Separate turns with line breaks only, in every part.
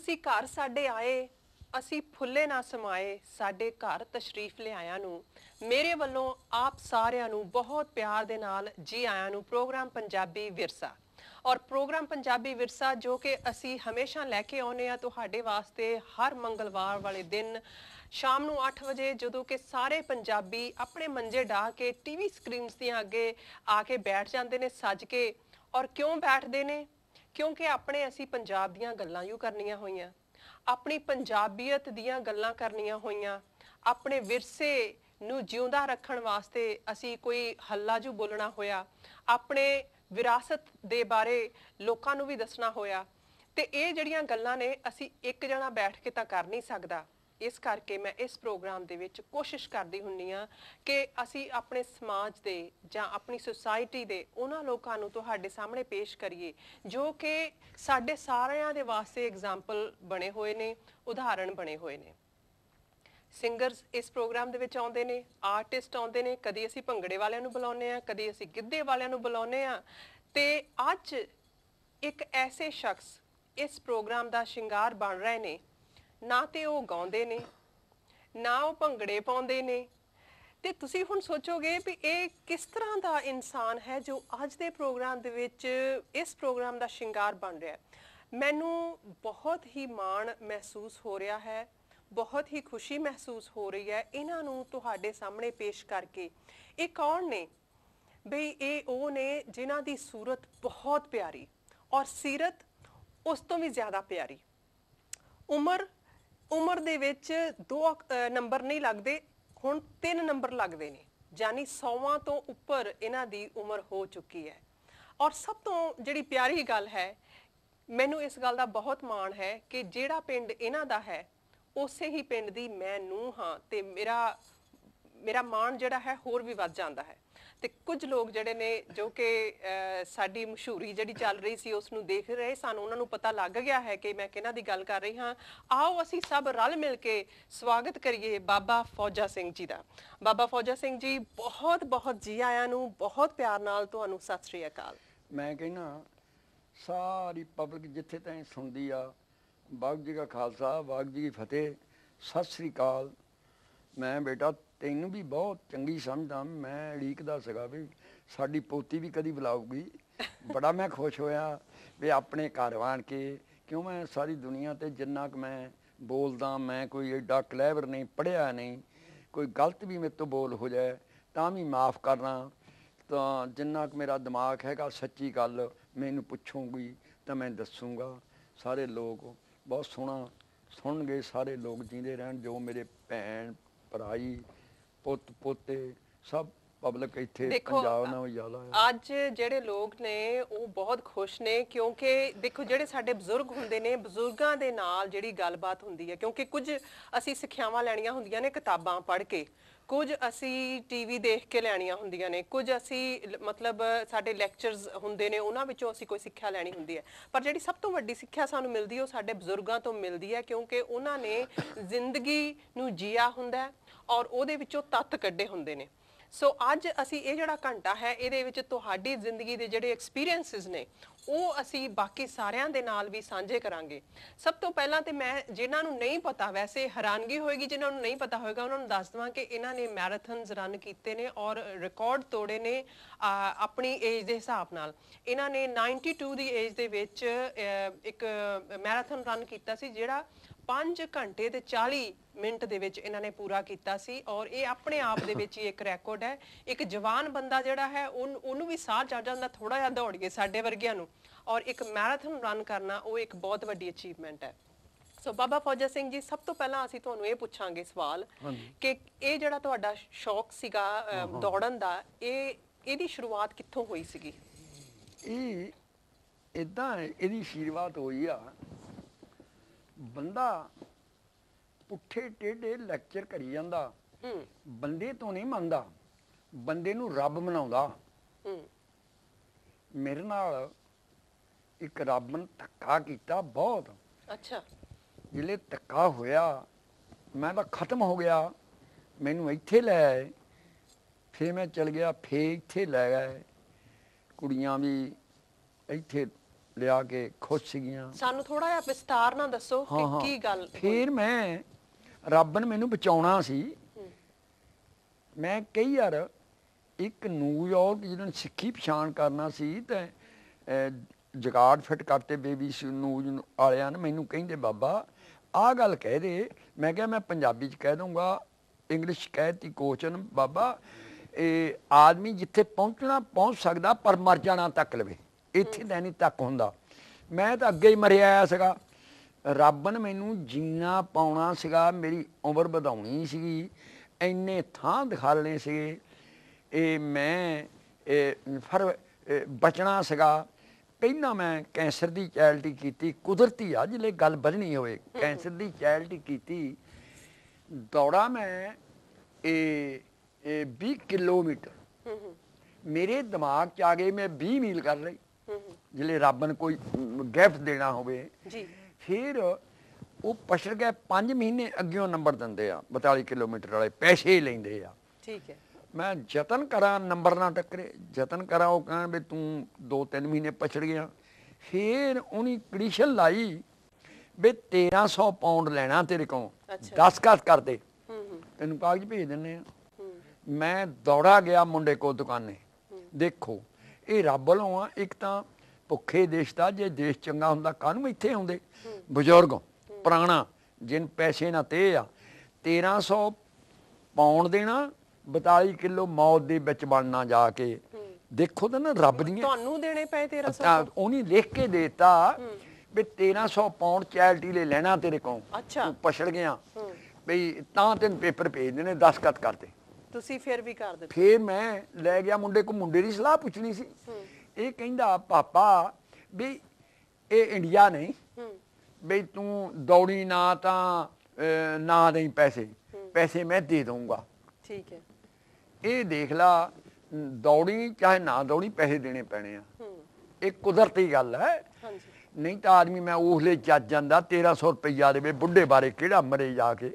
ਤੁਸੀਂ ਘਰ ਸਾਡੇ ਆਏ, ਅਸੀਂ ਫੁੱਲੇ ਨਾ ਸਮਾਏ, ਸਾਡੇ ਘਰ ਤਸ਼ਰੀਫ ਲਿਆਇਆਂ ਨੂੰ ਮੇਰੇ ਵੱਲੋਂ ਆਪ ਸਾਰਿਆਂ ਨੂੰ ਬਹੁਤ ਪਿਆਰ ਦੇ ਨਾਲ ਜੀ ਆਇਆਂ ਨੂੰ ਪ੍ਰੋਗਰਾਮ ਪੰਜਾਬੀ ਵਿਰਸਾ। ਔਰ ਪ੍ਰੋਗਰਾਮ ਪੰਜਾਬੀ ਵਿਰਸਾ ਜੋ ਕਿ ਅਸੀਂ ਹਮੇਸ਼ਾ ਲੈ ਕੇ ਆਉਂਦੇ ਆ ਤੁਹਾਡੇ ਵਾਸਤੇ ਹਰ ਮੰਗਲਵਾਰ ਵਾਲੇ ਦਿਨ ਸ਼ਾਮ ਨੂੰ 8 ਵਜੇ, ਜਦੋਂ ਕਿ ਸਾਰੇ ਪੰਜਾਬੀ ਆਪਣੇ ਮੰਜੇ ਢਾ ਕੇ ਟੀਵੀ ਸਕਰੀਨਸ ਦੀਆਂ ਅੱਗੇ ਆ ਕੇ ਬੈਠ ਜਾਂਦੇ ਨੇ ਸੱਜ ਕੇ। ਔਰ ਕਿਉਂ ਬੈਠਦੇ ਨੇ? ਕਿਉਂਕਿ ਆਪਣੇ ਅਸੀਂ ਪੰਜਾਬ ਦੀਆਂ ਗੱਲਾਂ ਯੂ ਕਰਨੀਆਂ ਹੋਈਆਂ, ਆਪਣੀ ਪੰਜਾਬੀਅਤ ਦੀਆਂ ਗੱਲਾਂ ਕਰਨੀਆਂ ਹੋਈਆਂ, ਆਪਣੇ ਵਿਰਸੇ ਨੂੰ ਜਿਉਂਦਾ ਰੱਖਣ ਵਾਸਤੇ ਅਸੀਂ ਕੋਈ ਹੱਲਾ ਜੂ ਬੋਲਣਾ ਹੋਇਆ, ਆਪਣੇ ਵਿਰਾਸਤ ਦੇ ਬਾਰੇ ਲੋਕਾਂ ਨੂੰ ਵੀ ਦੱਸਣਾ ਹੋਇਆ। ਤੇ ਇਹ ਜਿਹੜੀਆਂ ਗੱਲਾਂ ਨੇ ਅਸੀਂ ਇੱਕ ਜਣਾ ਬੈਠ ਕੇ ਤਾਂ ਕਰ ਨਹੀਂ ਸਕਦਾ। ਇਸ ਕਰਕੇ ਮੈਂ ਇਸ ਪ੍ਰੋਗਰਾਮ ਦੇ ਵਿੱਚ ਕੋਸ਼ਿਸ਼ ਕਰਦੀ ਹੁੰਨੀ ਆ ਕਿ ਅਸੀਂ ਆਪਣੇ ਸਮਾਜ ਦੇ ਜਾਂ ਆਪਣੀ ਸੁਸਾਇਟੀ ਦੇ ਉਹਨਾਂ ਲੋਕਾਂ ਨੂੰ ਤੁਹਾਡੇ ਸਾਹਮਣੇ ਪੇਸ਼ ਕਰੀਏ ਜੋ ਕਿ ਸਾਡੇ ਸਾਰਿਆਂ ਦੇ ਵਾਸਤੇ ਐਗਜ਼ਾਮਪਲ ਬਣੇ ਹੋਏ ਨੇ, ਉਦਾਹਰਣ ਬਣੇ ਹੋਏ ਨੇ। ਸਿੰਗਰਸ ਇਸ ਪ੍ਰੋਗਰਾਮ ਦੇ ਵਿੱਚ ਆਉਂਦੇ ਨੇ, ਆਰਟਿਸਟ ਆਉਂਦੇ ਨੇ, ਕਦੀ ਅਸੀਂ ਭੰਗੜੇ ਵਾਲਿਆਂ ਨੂੰ ਬੁਲਾਉਂਦੇ ਆ, ਕਦੀ ਅਸੀਂ ਗਿੱਧੇ ਵਾਲਿਆਂ ਨੂੰ ਬੁਲਾਉਂਦੇ ਆ। ਤੇ ਅੱਜ ਇੱਕ ਐਸੇ ਸ਼ਖਸ ਇਸ ਪ੍ਰੋਗਰਾਮ ਦਾ ਸ਼ਿੰਗਾਰ ਬਣ ਰਹੇ ਨੇ। ਨਾ ਤੇ ਉਹ ਗਾਉਂਦੇ ਨੇ, ਨਾ ਉਹ ਭੰਗੜੇ ਪਾਉਂਦੇ ਨੇ। ਤੇ ਤੁਸੀਂ ਹੁਣ ਸੋਚੋਗੇ ਵੀ ਇਹ ਕਿਸ ਤਰ੍ਹਾਂ ਦਾ ਇਨਸਾਨ ਹੈ ਜੋ ਅੱਜ ਦੇ ਪ੍ਰੋਗਰਾਮ ਦੇ ਵਿੱਚ ਇਸ ਪ੍ਰੋਗਰਾਮ ਦਾ ਸ਼ਿੰਗਾਰ ਬਣ ਰਿਹਾ। ਮੈਨੂੰ ਬਹੁਤ ਹੀ ਮਾਣ ਮਹਿਸੂਸ ਹੋ ਰਿਹਾ ਹੈ, ਬਹੁਤ ਹੀ ਖੁਸ਼ੀ ਮਹਿਸੂਸ ਹੋ ਰਹੀ ਹੈ ਇਹਨਾਂ ਨੂੰ ਤੁਹਾਡੇ ਸਾਹਮਣੇ ਪੇਸ਼ ਕਰਕੇ। ਇਹ ਕੌਣ ਨੇ ਬਈ? ਇਹ ਉਹ ਨੇ ਜਿਨ੍ਹਾਂ ਦੀ ਸੂਰਤ ਬਹੁਤ ਪਿਆਰੀ ਔਰ ਸੀਰਤ ਉਸ ਤੋਂ ਵੀ ਜ਼ਿਆਦਾ ਪਿਆਰੀ। ਉਮਰ ਦੇ ਵਿੱਚ 2 ਨੰਬਰ ਨਹੀਂ ਲੱਗਦੇ, ਹੁਣ 3 ਨੰਬਰ ਲੱਗਦੇ ਨੇ, ਯਾਨੀ 100ਵਾਂ ਤੋਂ ਉੱਪਰ ਇਹਨਾਂ ਦੀ ਉਮਰ ਹੋ ਚੁੱਕੀ ਹੈ। ਔਰ ਸਭ ਤੋਂ ਜਿਹੜੀ ਪਿਆਰੀ ਗੱਲ ਹੈ, ਮੈਨੂੰ ਇਸ ਗੱਲ ਦਾ ਬਹੁਤ ਮਾਣ ਹੈ ਕਿ ਜਿਹੜਾ ਪਿੰਡ ਇਹਨਾਂ ਦਾ ਹੈ ਉਸੇ ਹੀ ਪਿੰਡ ਦੀ ਮੈਂ ਨੂੰਹ ਹਾਂ ਤੇ ਮੇਰਾ ਮਾਣ ਜਿਹੜਾ ਹੈ ਹੋਰ ਵੀ ਵੱਧ ਜਾਂਦਾ ਹੈ। ਤੇ ਕੁਝ ਲੋਕ ਜਿਹੜੇ ਨੇ ਜੋ ਕਿ ਸਾਡੀ ਮਸ਼ਹੂਰੀ ਜਿਹੜੀ ਚੱਲ ਰਹੀ ਸੀ ਉਸ ਨੂੰ ਦੇਖ ਰਹੇ ਸਨ, ਉਹਨਾਂ ਨੂੰ ਪਤਾ ਲੱਗ ਗਿਆ ਹੈ ਕਿ ਮੈਂ ਕਿਹਨਾਂ ਦੀ ਗੱਲ ਕਰ ਰਹੀ ਹਾਂ। ਆਓ ਅਸੀਂ ਸਭ ਰਲ ਮਿਲ ਕੇ ਸਵਾਗਤ ਕਰੀਏ ਬਾਬਾ ਫੌਜਾ ਸਿੰਘ ਜੀ ਦਾ। ਬਾਬਾ ਫੌਜਾ ਸਿੰਘ ਜੀ, ਬਹੁਤ ਬਹੁਤ ਜੀ ਆਇਆਂ ਨੂੰ, ਬਹੁਤ ਪਿਆਰ ਨਾਲ ਤੁਹਾਨੂੰ ਸਤਿ ਸ੍ਰੀ ਅਕਾਲ।
ਮੈਂ ਕਹਿੰਦਾ ਸਾਰੀ ਪਬਲਿਕ ਜਿੱਥੇ ਤਾਈਂ ਸੁਣਦੀ ਆ, ਵਾਹਿਗੁਰੂ ਜੀ ਕਾ ਖਾਲਸਾ ਵਾਹਿਗੁਰੂ ਜੀ ਕੀ ਫਤਿਹ, ਸਤਿ ਸ੍ਰੀ ਅਕਾਲ। ਮੈਂ ਬੇਟਾ ਤੈਨੂੰ ਵੀ ਬਹੁਤ ਚੰਗੀ ਸਮਝਦਾ, ਮੈਂ ਉਡੀਕਦਾ ਸੀਗਾ ਵੀ ਸਾਡੀ ਪੋਤੀ ਵੀ ਕਦੀ ਬੁਲਾਊਗੀ। ਬੜਾ ਮੈਂ ਖੁਸ਼ ਹੋਇਆ ਵੀ ਆਪਣੇ ਘਰ ਆਣ ਕੇ, ਕਿਉਂ ਮੈਂ ਸਾਰੀ ਦੁਨੀਆ 'ਤੇ ਜਿੰਨਾ ਕੁ ਮੈਂ ਬੋਲਦਾ, ਮੈਂ ਕੋਈ ਐਡਾ ਕਲੈਵਰ ਨਹੀਂ, ਪੜ੍ਹਿਆ ਨਹੀਂ, ਕੋਈ ਗਲਤ ਵੀ ਮੇਰੇ ਤੋਂ ਬੋਲ ਹੋ ਜਾਏ ਤਾਂ ਵੀ ਮਾफ़ ਕਰਨਾ। ਤਾਂ ਜਿੰਨਾ ਕੁ ਮੇਰਾ ਦਿਮਾਗ ਹੈਗਾ, ਸੱਚੀ ਗੱਲ ਮੈਨੂੰ ਪੁੱਛੋਗੀ ਤਾਂ ਮੈਂ ਦੱਸੂਗਾ। ਸਾਰੇ ਲੋਕ ਬਹੁਤ ਸੋਹਣਾ ਸੁਣਨਗੇ, ਸਾਰੇ ਲੋਕ ਜੀਂਦੇ ਰਹਿਣ, ਜੋ ਮੇਰੇ ਭੈਣ ਭਰਾਈ ਪੁੱਤ ਪੋਤੇ ਸਭ ਪਬਲਿਕ ਇੱਥੇ ਪੰਜਾਬ ਨਾਲ ਜ਼ਿਆਦਾ ਹੈ।
ਅੱਜ ਜਿਹੜੇ ਲੋਕ ਨੇ ਉਹ ਬਹੁਤ ਖੁਸ਼ ਨੇ ਕਿਉਂਕਿ ਦੇਖੋ ਜਿਹੜੇ ਸਾਡੇ ਬਜ਼ੁਰਗ ਹੁੰਦੇ ਨੇ, ਬਜ਼ੁਰਗਾਂ ਦੇ ਨਾਲ ਜਿਹੜੀ ਗੱਲਬਾਤ ਹੁੰਦੀ ਹੈ, ਕਿਉਂਕਿ ਕੁਝ ਅਸੀਂ ਸਿੱਖਿਆਵਾਂ ਲੈਣੀਆਂ ਹੁੰਦੀਆਂ ਨੇ ਕਿਤਾਬਾਂ ਪੜ੍ਹ ਕੇ, ਕੁਝ ਅਸੀਂ ਟੀਵੀ ਦੇਖ ਕੇ ਲੈਣੀਆਂ ਹੁੰਦੀਆਂ ਨੇ, ਕੁਝ ਅਸੀਂ ਮਤਲਬ ਸਾਡੇ ਲੈਕਚਰਸ ਹੁੰਦੇ ਨੇ ਉਹਨਾਂ ਵਿੱਚੋਂ ਅਸੀਂ ਕੋਈ ਸਿੱਖਿਆ ਲੈਣੀ ਹੁੰਦੀ ਹੈ। ਪਰ ਜਿਹੜੀ ਸਭ ਤੋਂ ਵੱਡੀ ਸਿੱਖਿਆ ਸਾਨੂੰ ਮਿਲਦੀ ਹੈ ਉਹ ਸਾਡੇ ਬਜ਼ੁਰਗਾਂ ਤੋਂ ਮਿਲਦੀ ਹੈ, ਕਿਉਂਕਿ ਉਹਨਾਂ ਨੇ ਜ਼ਿੰਦਗੀ ਨੂੰ ਜੀਆ ਹੁੰਦਾ ਔਰ ਉਹਦੇ ਵਿੱਚੋਂ ਤੱਤ ਕੱਢੇ ਹੁੰਦੇ ਨੇ। ਸੋ ਅੱਜ ਅਸੀਂ ਇਹ ਜਿਹੜਾ ਘੰਟਾ ਹੈ ਇਹਦੇ ਵਿੱਚ ਤੁਹਾਡੀ ਜ਼ਿੰਦਗੀ ਦੇ ਜਿਹੜੇ ਐਕਸਪੀਰੀਐਂਸਿਸ ਨੇ ਉਹ ਅਸੀਂ ਬਾਕੀ ਸਾਰਿਆਂ ਦੇ ਨਾਲ ਵੀ ਸਾਂਝੇ ਕਰਾਂਗੇ। ਸਭ ਤੋਂ ਪਹਿਲਾਂ ਤੇ ਮੈਂ ਜਿਨ੍ਹਾਂ ਨੂੰ ਨਹੀਂ ਪਤਾ, ਵੈਸੇ ਹੈਰਾਨਗੀ ਹੋਏਗੀ ਜਿਨ੍ਹਾਂ ਨੂੰ ਨਹੀਂ ਪਤਾ ਹੋਏਗਾ, ਉਹਨਾਂ ਨੂੰ ਦੱਸ ਦਵਾਂ ਕਿ ਇਹਨਾਂ ਨੇ ਮੈਰਾਥਨਸ ਰਨ ਕੀਤੇ ਨੇ ਔਰ ਰਿਕਾਰਡ ਤੋੜੇ ਨੇ ਆਪਣੀ ਏਜ ਦੇ ਹਿਸਾਬ ਨਾਲ। ਇਹਨਾਂ ਨੇ 92 ਦੀ ਏਜ ਦੇ ਵਿੱਚ ਇੱਕ ਮੈਰਾਥਨ ਰਨ ਕੀਤਾ ਸੀ ਜਿਹੜਾ 5 ਘੰਟੇ ਤੇ 40 ਮਿੰਟ ਦੇ ਵਿੱਚ ਇਹਨਾਂ ਨੇ ਪੂਰਾ ਕੀਤਾ ਸੀ। ਔਰ ਇਹ ਆਪਣੇ ਆਪ ਦੇ ਵਿੱਚ ਹੀ ਇੱਕ ਰੈਕੋਰਡ ਹੈ। ਇੱਕ ਜਵਾਨ ਬੰਦਾ ਜਿਹੜਾ ਹੈ ਉਹਨੂੰ ਵੀ ਸਾਹ ਚੜ ਜਾਂਦਾ ਥੋੜਾ ਜਿਹਾ ਦੌੜੀਏ ਸਾਡੇ ਵਰਗਿਆਂ ਨੂੰ, ਔਰ ਇੱਕ ਮੈਰਾਥਨ ਰਨ ਕਰਨਾ ਉਹ ਇੱਕ ਬਹੁਤ ਵੱਡੀ ਅਚੀਵਮੈਂਟ ਹੈ। ਸੋ ਬਾਬਾ ਫੌਜਾ ਸਿੰਘ ਜੀ, ਸਭ ਤੋਂ ਪਹਿਲਾਂ ਅਸੀਂ ਤੁਹਾਨੂੰ ਇਹ ਪੁੱਛਾਂਗੇ ਸਵਾਲ ਕਿ ਇਹ ਜਿਹੜਾ ਤੁਹਾਡਾ ਸ਼ੌਕ ਸੀਗਾ ਦੌੜਨ ਦਾ, ਇਹਦੀ ਸ਼ੁਰੂਆਤ ਕਿੱਥੋਂ ਹੋਈ ਸੀਗੀ?
ਇਹ ਇਦਾਂ ਇਹਦੀ ਸ਼ੁਰੂਆਤ ਹੋਈ ਆ, ਬੰਦਾ ਪੁੱਠੇ ਟੇਢੇ ਲੈਕਚਰ ਕਰੀ ਜਾਂਦਾ, ਬੰਦੇ ਤੋਂ ਨਹੀਂ ਮੰਨਦਾ, ਬੰਦੇ ਨੂੰ ਰੱਬ ਬਣਾਉਂਦਾ। ਮੇਰੇ ਨਾਲ ਇੱਕ ਰੱਬ ਨੇ ਧੱਕਾ ਕੀਤਾ ਬਹੁਤ।
ਅੱਛਾ।
ਜਿਹੜੇ ਧੱਕਾ ਹੋਇਆ ਮੈਂ ਤਾਂ ਖਤਮ ਹੋ ਗਿਆ, ਮੈਨੂੰ ਇੱਥੇ ਲੈ ਆਏ, ਫਿਰ ਮੈਂ ਚਲ ਗਿਆ, ਫਿਰ ਇੱਥੇ ਲੈ ਗਏ, ਕੁੜੀਆਂ ਵੀ ਇੱਥੇ ਲਿਆ ਕੇ ਖੁਸ਼ ਸੀਗੀਆਂ।
ਸਾਨੂੰ ਥੋੜਾ ਜਿਹਾ ਵਿਸਤਾਰ ਨਾਲ ਦੱਸੋ ਕਿ ਕੀ ਗੱਲ
ਫਿਰ ਮੈਂ ਰੱਬ ਨੇ ਮੈਨੂੰ ਬਚਾਉਣਾ ਸੀ। ਮੈਂ ਕਈ ਵਾਰ ਇੱਕ ਨਿਊਯਾਰਕ ਜਦੋਂ ਸਿੱਖੀ ਪਛਾਣ ਕਰਨਾ ਸੀ ਤਾਂ ਜਗਾੜ ਫਿੱਟ ਕਰਤੇ ਬੇਬੀ ਨਿਊਜ਼ ਵਾਲਿਆਂ ਨੇ ਮੈਨੂੰ ਕਹਿੰਦੇ ਬਾਬਾ ਆਹ ਗੱਲ ਕਹਿ ਦੇ। ਮੈਂ ਕਿਹਾ ਮੈਂ ਪੰਜਾਬੀ 'ਚ ਕਹਿ ਦੂੰਗਾ, ਇੰਗਲਿਸ਼ ਕਹਿ ਦਿੱਤੀ ਕੋਚ ਨੇ। ਬਾਬਾ ਇਹ ਆਦਮੀ ਜਿੱਥੇ ਪਹੁੰਚਣਾ ਪਹੁੰਚ ਸਕਦਾ ਪਰ ਮਰ ਜਾਣਾ ਤੱਕ ਲਵੇ, ਇੱਥੇ ਤਾਂ ਨਹੀਂ ਤੱਕ ਹੁੰਦਾ। ਮੈਂ ਤਾਂ ਅੱਗੇ ਹੀ ਮਰਿਆ ਆਇਆ ਸੀਗਾ। ਰੱਬ ਨੇ ਮੈਨੂੰ ਜੀਣਾ ਪਾਉਣਾ ਸੀਗਾ, ਮੇਰੀ ਉਮਰ ਵਧਾਉਣੀ ਸੀਗੀ, ਇੰਨੇ ਥਾਂ ਦਿਖਾਲਣੇ ਸੀਗੇ। ਇਹ ਮੈਂ ਬਚਣਾ ਸੀਗਾ। ਪਹਿਲਾਂ ਮੈਂ ਕੈਂਸਰ ਦੀ ਚੈਰਿਟੀ ਕੀਤੀ, ਕੁਦਰਤੀ ਆ ਜਿਹੜੇ ਗੱਲ ਵਧਣੀ ਹੋਵੇ। ਕੈਂਸਰ ਦੀ ਚੈਰਿਟੀ ਕੀਤੀ। ਦੌੜਾ ਮੈਂ ਇਹ 20 ਕਿਲੋਮੀਟਰ ਮੇਰੇ ਦਿਮਾਗ 'ਚ ਆ ਗਏ। ਮੈਂ 20 ਮੀਲ ਕਰ ਲਈ ਜਿਹੜੇ ਰੱਬ ਨੇ ਕੋਈ ਗਿਫਟ ਦੇਣਾ ਹੋਵੇ। ਫਿਰ ਉਹ ਪਛੜ ਗਏ। 5 ਮਹੀਨੇ ਅੱਗਿਓਂ ਨੰਬਰ ਦਿੰਦੇ ਆ 42 ਕਿਲੋਮੀਟਰ ਵਾਲੇ, ਪੈਸੇ ਲੈਂਦੇ ਆ। ਠੀਕ ਹੈ। ਮੈਂ ਯਤਨ ਕਰਾਂ ਨੰਬਰ ਨਾ ਟੱਕਰੇ, ਯਤਨ ਕਰਾਂ। ਉਹ ਕਹਿਣ ਵੀ ਤੂੰ 2-3 ਮਹੀਨੇ ਪਛੜ ਗਿਆ। ਫਿਰ ਉਹਨੇ ਕੰਡੀਸ਼ਨ ਲਾਈ ਵੀ 1300 ਪਾਉਂਡ ਲੈਣਾ ਤੇਰੇ ਕੋਲ, 10 ਘੱਟ ਕਰ ਦੇ, ਤੈਨੂੰ ਕਾਗਜ਼ ਭੇਜ ਦਿੰਦੇ ਆ। ਮੈਂ ਦੌੜਾ ਗਿਆ ਮੁੰਡੇ ਕੋਲ ਦੁਕਾਨੇ। ਦੇਖੋ ਇਹ ਰੱਬ ਵੱਲੋਂ ਆ। ਇੱਕ ਤਾਂ ਭੁੱਖੇ ਦੇਸ਼ ਦਾ, ਜੇ ਦੇਸ਼ ਚੰਗਾ ਹੁੰਦਾ ਕਾਹਨੂੰ ਇੱਥੇ ਆਉਂਦੇ। ਬਜ਼ੁਰਗ ਪੁਰਾਣਾ ਜਿਨ ਪੈਸੇ ਨਾ ਤੇ ਆ 1300 ਪਾਉਂਡ ਦੇਣਾ, 42 ਕਿਲੋ ਮੌਤ ਦੇ ਵਿੱਚ ਬਣਨਾ ਜਾ ਕੇ। ਦੇਖੋ ਤਾਂ ਨਾ ਰੱਬ ਦੀਆਂ
ਤੁਹਾਨੂੰ ਦੇਣੇ ਪਏ 1300।
ਉਹਨੇ ਲਿਖ ਕੇ ਦੇਤਾ ਵੀ 1300 ਪਾਉਂਡ ਚੈਰਿਟੀ ਲਈ ਲੈਣਾ ਤੇਰੇ ਕੋਲ।
ਅੱਛਾ।
ਪਛੜ ਗਿਆ ਬਈ ਤਾਂ ਤੈਨੂੰ ਪੇਪਰ ਭੇਜ ਦੇਣੇ, 10 ਖਤ ਕਰਦੇ। ਤੁਸੀਂ
ਫਿਰ ਵੀ ਕਰ ਦਿੱਤੇ।
ਫਿਰ ਮੈਂ ਲੈ ਗਿਆ ਮੁੰਡੇ ਕੋਲ, ਮੁੰਡੇ ਦੀ ਸਲਾਹ ਪੁੱਛਣੀ ਸੀ। ਇਹ ਕਹਿੰਦਾ ਪਾਪਾ ਵੀ ਇਹ ਇੰਡੀਆ ਨਹੀਂ, ਬਈ ਤੂੰ ਦੌੜੀ ਨਾ ਤਾਂ ਨਾ ਦੇਈ ਪੈਸੇ, ਪੈਸੇ ਮੈਂ ਦੇ ਦਊਂਗਾ। ਠੀਕ ਹੈ। ਇਹ ਦੇਖ ਲਾ, ਦੌੜੀ ਚਾਹੇ ਨਾ ਦੌੜੀ ਪੈਸੇ ਦੇਣੇ ਪੈਣੇ ਆ। ਇਹ ਕੁਦਰਤੀ ਗੱਲ ਹੈ। ਨਹੀਂ ਤਾਂ ਆਦਮੀ ਮੈਂ ਉਹਲੇ ਜੱਜ ਜਾਂਦਾ 1300 ਰੁਪਈਆ ਦੇਵੇ, ਬੁੱਢੇ ਬਾਰੇ ਕਿਹੜਾ ਮਰੇ ਜਾ ਕੇ।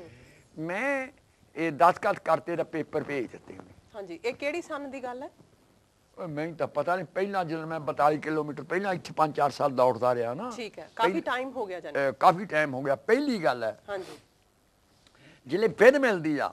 ਮੈਂ ਇਹ 10 ਘੱਟ ਕਰਤੇ ਦਾ ਪੇਪਰ ਭੇਜ ਦਿੱਤੇ।
ਹਾਂਜੀ। ਇਹ ਕਿਹੜੀ ਸੰਨ ਦੀ ਗੱਲ ਹੈ?
ਮੈਨੂੰ ਤਾਂ ਪਤਾ ਨਹੀਂ। ਪਹਿਲਾਂ ਜਦੋਂ ਮੈਂ 42 ਕਿਲੋਮੀਟਰ ਪਹਿਲਾਂ ਇੱਥੇ 5-4 ਸਾਲ ਦੌੜਦਾ ਰਿਹਾ ਨਾ।
ਠੀਕ ਹੈ। ਕਾਫੀ ਟਾਈਮ ਹੋ ਗਿਆ ਜਾਨੀ।
ਕਾਫੀ ਟਾਈਮ ਹੋ ਗਿਆ। ਪਹਿਲੀ ਗੱਲ ਹੈ।
ਹਾਂਜੀ।
ਜਿਹੜੇ ਫਿਰ ਮਿਲਦੀ ਆ,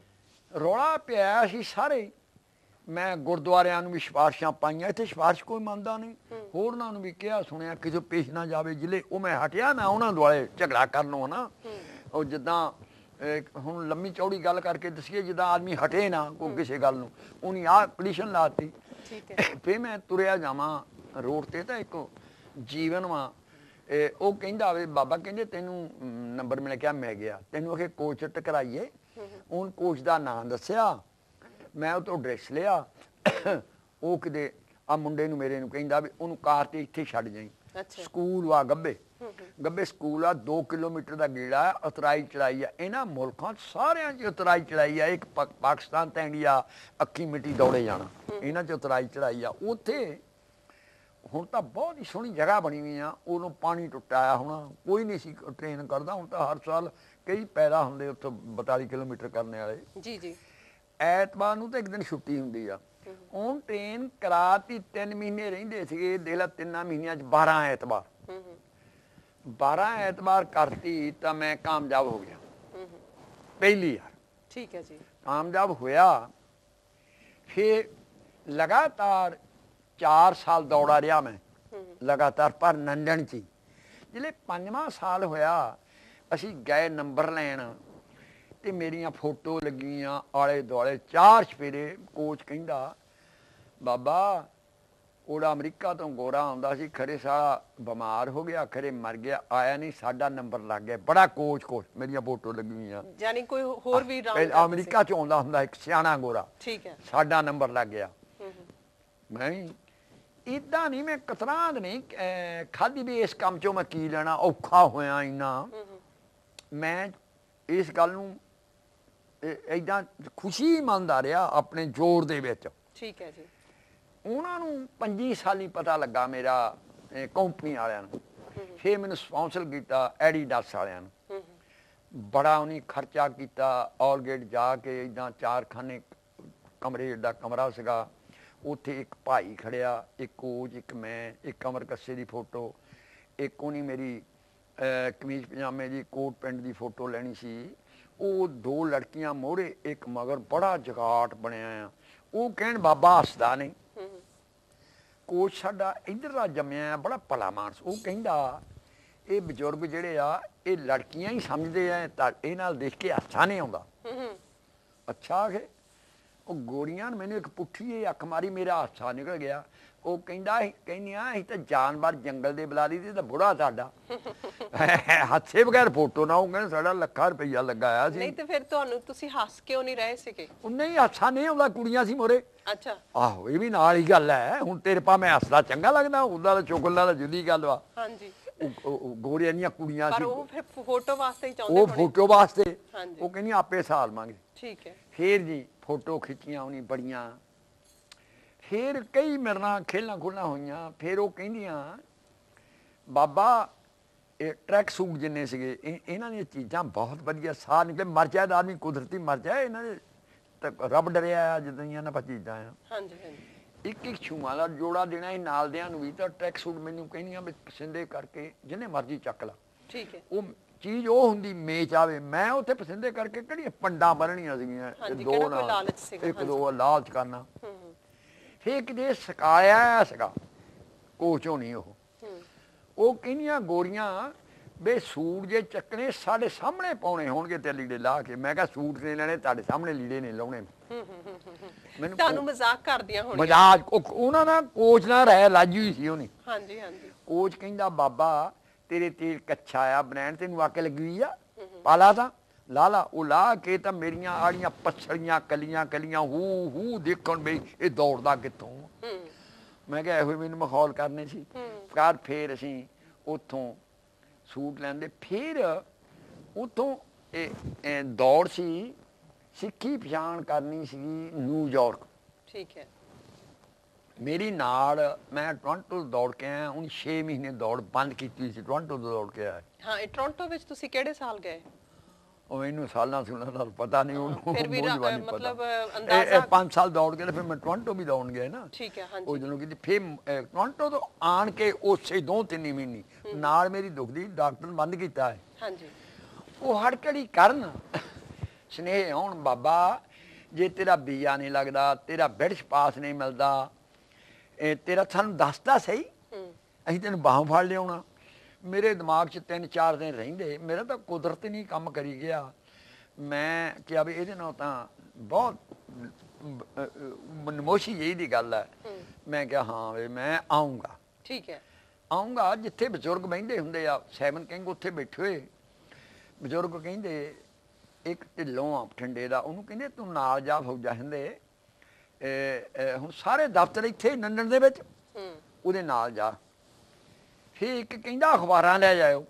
ਰੌਲਾ ਪਿਆ ਸੀ ਸਾਰੇ। ਮੈਂ ਗੁਰਦੁਆਰਿਆਂ ਨੂੰ ਵੀ ਸਿਫਾਰਸ਼ਾਂ ਪਾਈਆਂ। ਇੱਥੇ ਸਿਫਾਰਸ਼ ਕੋਈ ਮੰਨਦਾ ਨਹੀਂ। ਹੋਰਨਾਂ ਨੂੰ ਵੀ ਕਿਹਾ ਸੁਣਿਆ ਕਿਸੇ ਪੇਸ਼ ਨਾ ਜਾਵੇ। ਜ਼ਿਲ੍ਹੇ ਉਹ ਮੈਂ ਹਟਿਆ ਨਾ ਉਹਨਾਂ ਦੁਆਲੇ ਝਗੜਾ ਕਰਨੋਂ ਨਾ। ਉਹ ਜਿੱਦਾਂ ਹੁਣ ਲੰਮੀ ਚੌੜੀ ਗੱਲ ਕਰਕੇ ਦੱਸੀਏ, ਜਿੱਦਾਂ ਆਦਮੀ ਹਟੇ ਨਾ ਕੋਈ ਕਿਸੇ ਗੱਲ ਨੂੰ, ਉਹਨੇ ਆਹ ਕੰਡੀਸ਼ਨ ਲਾਤੀ। ਫਿਰ ਮੈਂ ਤੁਰਿਆ ਜਾਵਾਂ ਰੋਡ ਤੇ ਤਾਂ ਇੱਕ ਜੀਵਨ ਵਾ। ਉਹ ਕਹਿੰਦਾ ਵੀ ਬਾਬਾ ਕਹਿੰਦੇ ਤੈਨੂੰ ਨੰਬਰ ਮਿਲ ਗਿਆ। ਮੈਂ ਗਿਆ, ਤੈਨੂੰ ਅਖੇ ਕੋਚ ਟਕਰਾਈਏ। ਉਹਨ ਕੋਚ ਦਾ ਨਾਂ ਦੱਸਿਆ। ਮੈਂ ਉਹ ਤੋਂ ਐਡਰੈਸ ਲਿਆ। ਉਹ ਕਿਤੇ ਆ ਮੁੰਡੇ ਨੂੰ ਮੇਰੇ ਨੂੰ ਕਹਿੰਦਾ ਵੀ ਉਹਨੂੰ ਕਾਰ ਤੇ ਇੱਥੇ ਛੱਡ ਜਾਈ। ਸਕੂਲ ਵਾ ਗੱਬੇ, ਗੱਬੇ ਸਕੂਲ ਆ, 2 ਕਿਲੋਮੀਟਰ ਦਾ ਗੇੜਾ ਆ। ਉਤਰਾਈ ਚੜਾਈ ਆ। ਇਹਨਾਂ ਮੁਲਕਾਂ ਸਾਰਿਆਂ 'ਚ ਉਤਰਾਈ ਚੜਾਈ ਆ। ਇੱਕ ਪਾਕਿਸਤਾਨ ਤੇ ਇੰਡੀਆ ਅੱਖੀ ਮਿੱਟੀ ਦੌੜੇ ਜਾਣਾ, ਇਹਨਾਂ 'ਚ ਉਤਰਾਈ ਚੜਾਈ ਆ। ਉੱਥੇ ਹੁਣ ਤਾਂ ਬਹੁਤ ਹੀ ਸੋਹਣੀ ਜਗ੍ਹਾ ਬਣੀ ਹੋਈ ਆ। ਉਦੋਂ ਪਾਣੀ ਟੁੱਟਾ ਆਇਆ ਹੋਣਾ, ਕੋਈ ਨਹੀਂ ਸੀ ਟ੍ਰੇਨ ਕਰਦਾ। ਹੁਣ ਤਾਂ ਹਰ ਸਾਲ ਕਈ ਪੈਦਾ ਹੁੰਦੇ ਉੱਥੋਂ 42 ਕਿਲੋਮੀਟਰ ਕਰਨ ਵਾਲੇ। ਜੀ ਜੀ। ਐਤਵਾਰ ਨੂੰ ਤਾਂ ਇੱਕ ਦਿਨ ਛੁੱਟੀ ਹੁੰਦੀ ਆ। ਉਹ ਟ੍ਰੇਨ ਕਰਾਤੀ। 3 ਮਹੀਨੇ ਰਹਿੰਦੇ ਸੀਗੇ। ਦੇਖ ਲਾ 3 ਮਹੀਨਿਆਂ 'ਚ 12 ਐਤਵਾਰ। 12 ਐਤਵਾਰ ਕਰਤੀ ਤਾਂ ਮੈਂ ਕਾਮਯਾਬ ਹੋ ਗਿਆ ਪਹਿਲੀ ਵਾਰ। ਠੀਕ ਹੈ ਜੀ। ਕਾਮਯਾਬ ਹੋਇਆ। ਫਿਰ ਲਗਾਤਾਰ 4 ਸਾਲ ਦੌੜਾ ਰਿਹਾ ਮੈਂ ਲਗਾਤਾਰ, ਪਰ ਲੰਡਨ 'ਚ ਹੀ। ਜਿਹੜੇ 5ਵਾਂ ਸਾਲ ਹੋਇਆ, ਅਸੀਂ ਗਏ ਨੰਬਰ ਲੈਣ ਤੇ ਮੇਰੀਆਂ ਫੋਟੋ ਲੱਗੀਆਂ ਆਲੇ ਦੁਆਲੇ। 4 ਚਫੇਰੇ। ਕੋਚ ਕਹਿੰਦਾ ਬਾਬਾ ਉਹਦਾ ਅਮਰੀਕਾ ਤੋਂ ਗੋਰਾ ਆਉਂਦਾ ਸੀ, ਖਰੇ ਸਾਲਾ ਬਿਮਾਰ ਹੋ ਗਿਆ, ਖਰੇ ਮਰ ਗਿਆ, ਆਇਆ ਨਹੀਂ, ਸਾਡਾ ਨੰਬਰ ਲੱਗ ਗਿਆ। ਬੜਾ ਕੋਚ ਮੇਰੀਆਂ ਫੋਟੋ ਲੱਗੀਆਂ।
ਯਾਨੀ ਕੋਈ ਹੋਰ ਵੀ
ਅਮਰੀਕਾ ਚ ਆਉਂਦਾ ਹੁੰਦਾ ਇੱਕ ਸਿਆਣਾ ਗੋਰਾ। ਠੀਕ ਹੈ। ਸਾਡਾ ਨੰਬਰ ਲੱਗ ਗਿਆ। ਮੈਂ ਇਦਾਂ ਨਹੀਂ, ਮੈਂ ਕਤਰਾਂਦ ਨਹੀਂ ਖਾਧੀ ਵੀ ਇਸ ਕੰਮ ਚੋਂ ਮੈਂ ਕੀ ਲੈਣਾ, ਔਖਾ ਹੋਇਆ ਇੰਨਾ। ਮੈਂ ਇਸ ਗੱਲ ਨੂੰ ਏਦਾਂ ਖੁਸ਼ੀ ਮੰਨਦਾ ਰਿਹਾ ਆਪਣੇ ਜ਼ੋਰ ਦੇ ਵਿੱਚ। ਠੀਕ ਹੈ ਜੀ। ਉਹਨਾਂ ਨੂੰ 25 ਸਾਲੀ ਪਤਾ ਲੱਗਾ ਮੇਰਾ ਕੰਪਨੀ ਵਾਲਿਆਂ ਨੂੰ। ਫਿਰ ਮੈਨੂੰ ਸਪਾਂਸਰ ਕੀਤਾ ਐਡੀਡਾਸ ਵਾਲਿਆਂ ਨੂੰ। ਬੜਾ ਉਹਨੇ ਖਰਚਾ ਕੀਤਾ। ਆਲਗੇਟ ਜਾ ਕੇ ਇੱਦਾਂ 4 ਖਾਨੇ ਕਮਰੇ ਦਾ ਕਮਰਾ ਸੀਗਾ। ਉੱਥੇ ਇੱਕ ਭਾਈ ਖੜਿਆ, ਇੱਕ ਕੋਚ, ਇੱਕ ਮੈਂ, ਇੱਕ ਅਮਰ ਕੱਸੇ ਦੀ ਫੋਟੋ, ਇੱਕ ਉਹਨੇ ਮੇਰੀ ਕਮੀਜ਼ ਪਜਾਮੇ ਦੀ ਕੋਟ ਪੈਂਟ ਦੀ ਫੋਟੋ ਲੈਣੀ ਸੀ। ਉਹ ਦੋ ਲੜਕੀਆਂ ਮੋਹਰੇ, ਇੱਕ ਮਗਰ, ਬੜਾ ਜਗਾਟ ਬਣਿਆ ਆ। ਉਹ ਕਹਿਣ ਬਾਬਾ ਹੱਸਦਾ ਨਹੀਂ। ਕੋਚ ਸਾਡਾ ਇੱਧਰ ਦਾ ਜੰਮਿਆ ਆ, ਬੜਾ ਭਲਾ ਮਾਨਸ। ਉਹ ਕਹਿੰਦਾ ਇਹ ਬਜ਼ੁਰਗ ਜਿਹੜੇ ਆ ਇਹ ਲੜਕੀਆਂ ਹੀ ਸਮਝਦੇ ਆ, ਤਾਂ ਇਹ ਨਾਲ ਦੇਖ ਕੇ ਹਾਸਾ ਨਹੀਂ ਆਉਂਦਾ। ਅੱਛਾ ਕਿ ਉਹ ਗੋਰੀਆਂ ਨੇ ਮੈਨੂੰ ਇੱਕ ਪੁੱਠੀ ਜਿਹੀ ਅੱਖ ਮਾਰੀ, ਮੇਰਾ ਹਾਸਾ ਨਿਕਲ ਗਿਆ। ਉਹ ਕਹਿੰਦਾ ਕਹਿੰਦੀਆਂ ਅਸੀਂ ਤਾਂ ਜਾਨਵਰ ਜੰਗਲ ਦੇ ਬੁਲਾ ਲਈ, ਤਾਂ ਬੁੜਾ ਸਾਡਾ ਹੱਸੇ ਬਗੈਰ ਫੋਟੋ ਨਾ। ਉਹ ਕਹਿੰਦੇ ਸਾਡਾ ਲੱਖਾਂ ਰੁਪਈਆ ਲਗਾਇਆ ਸੀ।
ਨਹੀਂ ਤੇ ਫਿਰ ਤੁਹਾਨੂੰ ਤੁਸੀਂ ਹੱਸ ਕਿਉਂ ਨਹੀਂ ਰਹੇ ਸੀਗੇ?
ਉਹ ਨਹੀਂ, ਹਾਸਾ ਨਹੀਂ ਆਉਂਦਾ, ਕੁੜੀਆਂ ਸੀ ਮੋਰੇ।
ਅੱਛਾ,
ਆਹੋ ਇਹ ਵੀ ਨਾਲ ਹੀ ਗੱਲ ਹੈ। ਹੁਣ ਤੇਰੇ ਪਾ ਮੈਂ ਹੱਸਦਾ ਚੰਗਾ ਲੱਗਦਾ, ਉਹਦਾ ਤਾਂ ਚੁਗਲ ਦਾ ਜੁਦੀ ਗੱਲ ਵਾ।
ਹਾਂਜੀ,
ਗੋਰੀਆਂ ਦੀਆਂ ਕੁੜੀਆਂ ਸੀ,
ਪਰ ਉਹ ਫਿਰ ਫੋਟੋ ਵਾਸਤੇ ਹੀ ਚਾਹੁੰਦੇ
ਉਹ ਫੋਟੋ ਵਾਸਤੇ।
ਹਾਂਜੀ,
ਉਹ ਕਹਿੰਦੀ ਆਪੇ ਸਾਲ ਮੰਗੇ।
ਠੀਕ ਹੈ।
ਫੇਰ ਜੀ ਫੋਟੋ ਖਿੱਚੀਆਂ ਉਹਨੇ ਬੜੀਆਂ। ਫੇਰ ਕਈ ਮੇਰੇ ਨਾਲ ਖੇਲਾਂ ਖੁੱਲਾਂ ਹੋਈਆਂ। ਫੇਰ ਉਹ ਕਹਿੰਦੀਆਂ ਬਾਬਾ ਇਹ ਟਰੈਕ ਸੂਟ ਜਿੰਨੇ ਸੀਗੇ ਇਹਨਾਂ ਦੀਆਂ ਚੀਜ਼ਾਂ ਬਹੁਤ ਵਧੀਆ, ਸਾਹ ਨਿਕਲੇ। ਮਰ ਜਾਏ ਤਾਂ ਆਦਮੀ ਕੁਦਰਤੀ ਮਰ ਜਾਏ, ਇਹਨਾਂ ਦੇ ਤਾਂ ਰੱਬ ਡਰਿਆ ਜਿੱਦਾਂ ਦੀਆਂ ਇਹਨਾਂ ਚੀਜ਼ਾਂ ਆ।
ਹਾਂਜੀ ਹਾਂਜੀ,
ਇੱਕ ਇੱਕ ਛੂਆਂ ਦਾ ਜੋੜਾ ਦੇਣਾ ਸੀ ਨਾਲ ਦਿਆਂ ਨੂੰ ਵੀ। ਤਾਂ ਟਰੈਕ ਸੂਟ ਮੈਨੂੰ ਕਹਿੰਦੀਆਂ ਵੀ ਪਸੰਦੇ ਕਰਕੇ ਜਿੰਨੇ ਮਰਜ਼ੀ ਚੱਕ ਲਾ।
ਠੀਕ ਹੈ।
ਉਹ ਚੀਜ਼ ਉਹ ਹੁੰਦੀ ਮੇਚ ਆਵੇ। ਮੈਂ ਉੱਥੇ ਪਸੰਦੇ ਕਰਕੇ ਕਿਹੜੀਆਂ ਪੰਡਾਂ ਬੰਨਣੀਆਂ ਸੀਗੀਆਂ, ਦੋ ਨਾਲ ਇੱਕ ਦੋ ਲਾਲਚ ਕਰਨਾ। ਫੇਰ ਕਿਤੇ ਸਿਖਾਇਆ ਸੀਗਾ ਕੋਚ ਹੋਣੀ। ਉਹ ਕਹਿੰਦੀਆਂ ਗੋਰੀਆਂ ਬੇ ਸੂਟ ਜੇ ਚੱਕਣੇ ਸਾਡੇ ਸਾਹਮਣੇ ਪਾਉਣੇ ਹੋਣਗੇ ਤੇ ਲੀੜੇ ਲਾ ਕੇ। ਮੈਂ ਕਿਹਾ ਸੂਟ ਨਹੀਂ ਲੈਣੇ, ਤੁਹਾਡੇ ਸਾਹਮਣੇ ਲੀੜੇ ਨਹੀਂ ਲਾਉਣੇ।
ਮੈਨੂੰ ਤੁਹਾਨੂੰ ਮਜ਼ਾਕ ਕਰਦੀਆਂ ਹੋਣੀਆਂ।
ਮਜ਼ਾਕ ਉਹਨਾਂ ਨਾਲ ਕੋਚ ਨਾਲ ਰਹਿ ਲਾਜੀ ਹੋਈ ਸੀ ਉਹਨੇ।
ਹਾਂਜੀ ਹਾਂਜੀ।
ਕੋਚ ਕਹਿੰਦਾ ਬਾਬਾ ਤੇਰੇ ਤੇਲ ਕੱਛਾ ਆ, ਬਨੈਣ ਤੈਨੂੰ ਆ ਕੇ ਲੱਗੀ ਹੋਈ ਆ, ਪਾਲਾ ਤਾਂ ਲਾ ਲਾ। ਉਹ ਲਾ ਕੇ ਤਾਂ ਮੇਰੀਆਂ ਆੜੀਆਂ ਪੱਛੜੀਆਂ ਕਲੀਆਂ ਕਲੀਆਂ ਹੂ ਦੇਖਣ ਬਈ ਇਹ ਦੌੜਦਾ ਕਿੱਥੋਂ। ਮੈਂ ਕਿਹਾ ਇਹੋ ਮੈਨੂੰ ਮਾਹੌਲ ਕਰਨੇ ਸੀ। ਫੇਰ ਅਸੀਂ ਉੱਥੋਂ ਸੂਟ ਲੈਂਦੇ। ਫਿਰ ਉੱਥੋਂ ਇਹ ਦੌੜ ਸੀ, ਸਿੱਖੀ ਪਛਾਣ ਕਰਨੀ ਸੀਗੀ ਨਿਊਯਾਰਕ।
ਠੀਕ ਹੈ।
ਮੇਰੀ ਨਾਲ ਮੈਂ ਟੋਰਾਂਟੋ ਤੋਂ ਦੌੜ ਕੇ ਆਇਆ। ਹੁਣ 6 ਮਹੀਨੇ ਦੌੜ ਬੰਦ ਕੀਤੀ ਸੀ, ਟੋਰਾਂਟੋ ਤੋਂ ਦੌੜ ਕੇ ਆਇਆ।
ਹਾਂ, ਇਹ ਟੋਰਾਂਟੋ ਵਿੱਚ ਤੁਸੀਂ ਕਿਹੜੇ ਸਾਲ ਗਏ?
ਉਹ ਮੈਨੂੰ ਸਾਲਾਂ ਸੁਣਾ ਦਾ ਪਤਾ ਨਹੀਂ ਉਹਨੂੰ।
ਫਿਰ ਵੀ ਮਤਲਬ ਅੰਦਾਜ਼ਾ
5 ਸਾਲ ਦੌੜ ਕੇ ਫਿਰ ਮੈਂ ਟੋਰਾਂਟੋ ਵੀ ਦੌੜਨ ਗਿਆ ਨਾ।
ਠੀਕ ਹੈ। ਹਾਂਜੀ,
ਉਹ ਜਦੋਂ ਕਿ ਫਿਰ ਟੋਰਾਂਟੋ ਤੋਂ ਆਣ ਕੇ ਉਸੇ 2-3 ਮਹੀਨੇ ਨਾਲ ਮੇਰੀ ਦੁਖਦੀ ਡਾਕਟਰ ਬੰਦ ਕੀਤਾ ਹੈ।
ਹਾਂਜੀ,
ਉਹ ਹੜਕੜੀ ਕਰਨ ਸਨੇਹ ਆਉਣ ਬਾਬਾ ਜੇ ਤੇਰਾ ਵੀਜ਼ਾ ਨਹੀਂ ਲੱਗਦਾ, ਤੇਰਾ ਬ੍ਰਿਟਿਸ਼ ਪਾਸ ਨਹੀਂ ਮਿਲਦਾ, ਤੇਰਾ ਸਾਨੂੰ ਦੱਸਦਾ ਸਹੀ, ਅਸੀਂ ਤੈਨੂੰ ਬਾਹਾਂ ਫੜ ਲਿਆਉਣਾ। ਮੇਰੇ ਦਿਮਾਗ 'ਚ 3-4 ਦਿਨ ਰਹਿੰਦੇ। ਮੇਰਾ ਤਾਂ ਕੁਦਰਤ ਨਹੀਂ ਕੰਮ ਕਰੀ ਗਿਆ। ਮੈਂ ਕਿਹਾ ਵੀ ਇਹਦੇ ਨਾਲ ਤਾਂ ਬਹੁਤ ਮਨਮੋਸ਼ੀ ਜਿਹੀ ਦੀ ਗੱਲ ਹੈ। ਮੈਂ ਕਿਹਾ ਹਾਂ ਵੀ ਮੈਂ ਆਊਂਗਾ।
ਠੀਕ ਹੈ।
ਆਊਂਗਾ ਜਿੱਥੇ ਬਜ਼ੁਰਗ ਬਹਿੰਦੇ ਹੁੰਦੇ ਆ, ਸੈਵਨ ਕਿੰਗ ਉੱਥੇ ਬੈਠੇ ਹੋਏ ਬਜ਼ੁਰਗ ਕਹਿੰਦੇ ਇੱਕ ਢਿੱਲੋਂ ਆ ਠੰਡੇ ਦਾ, ਉਹਨੂੰ ਕਹਿੰਦੇ ਤੂੰ ਨਾਲ ਜਾ ਫੌਜਾਂ ਹੁੰਦੇ। ਹੁਣ ਸਾਰੇ ਦਫ਼ਤਰ ਇੱਥੇ ਨੰਨਣ ਦੇ ਵਿੱਚ, ਉਹਦੇ ਨਾਲ ਜਾ। ਫਿਰ ਇੱਕ ਕਹਿੰਦਾ ਅਖਬਾਰਾਂ ਲੈ ਜਾਇਓ।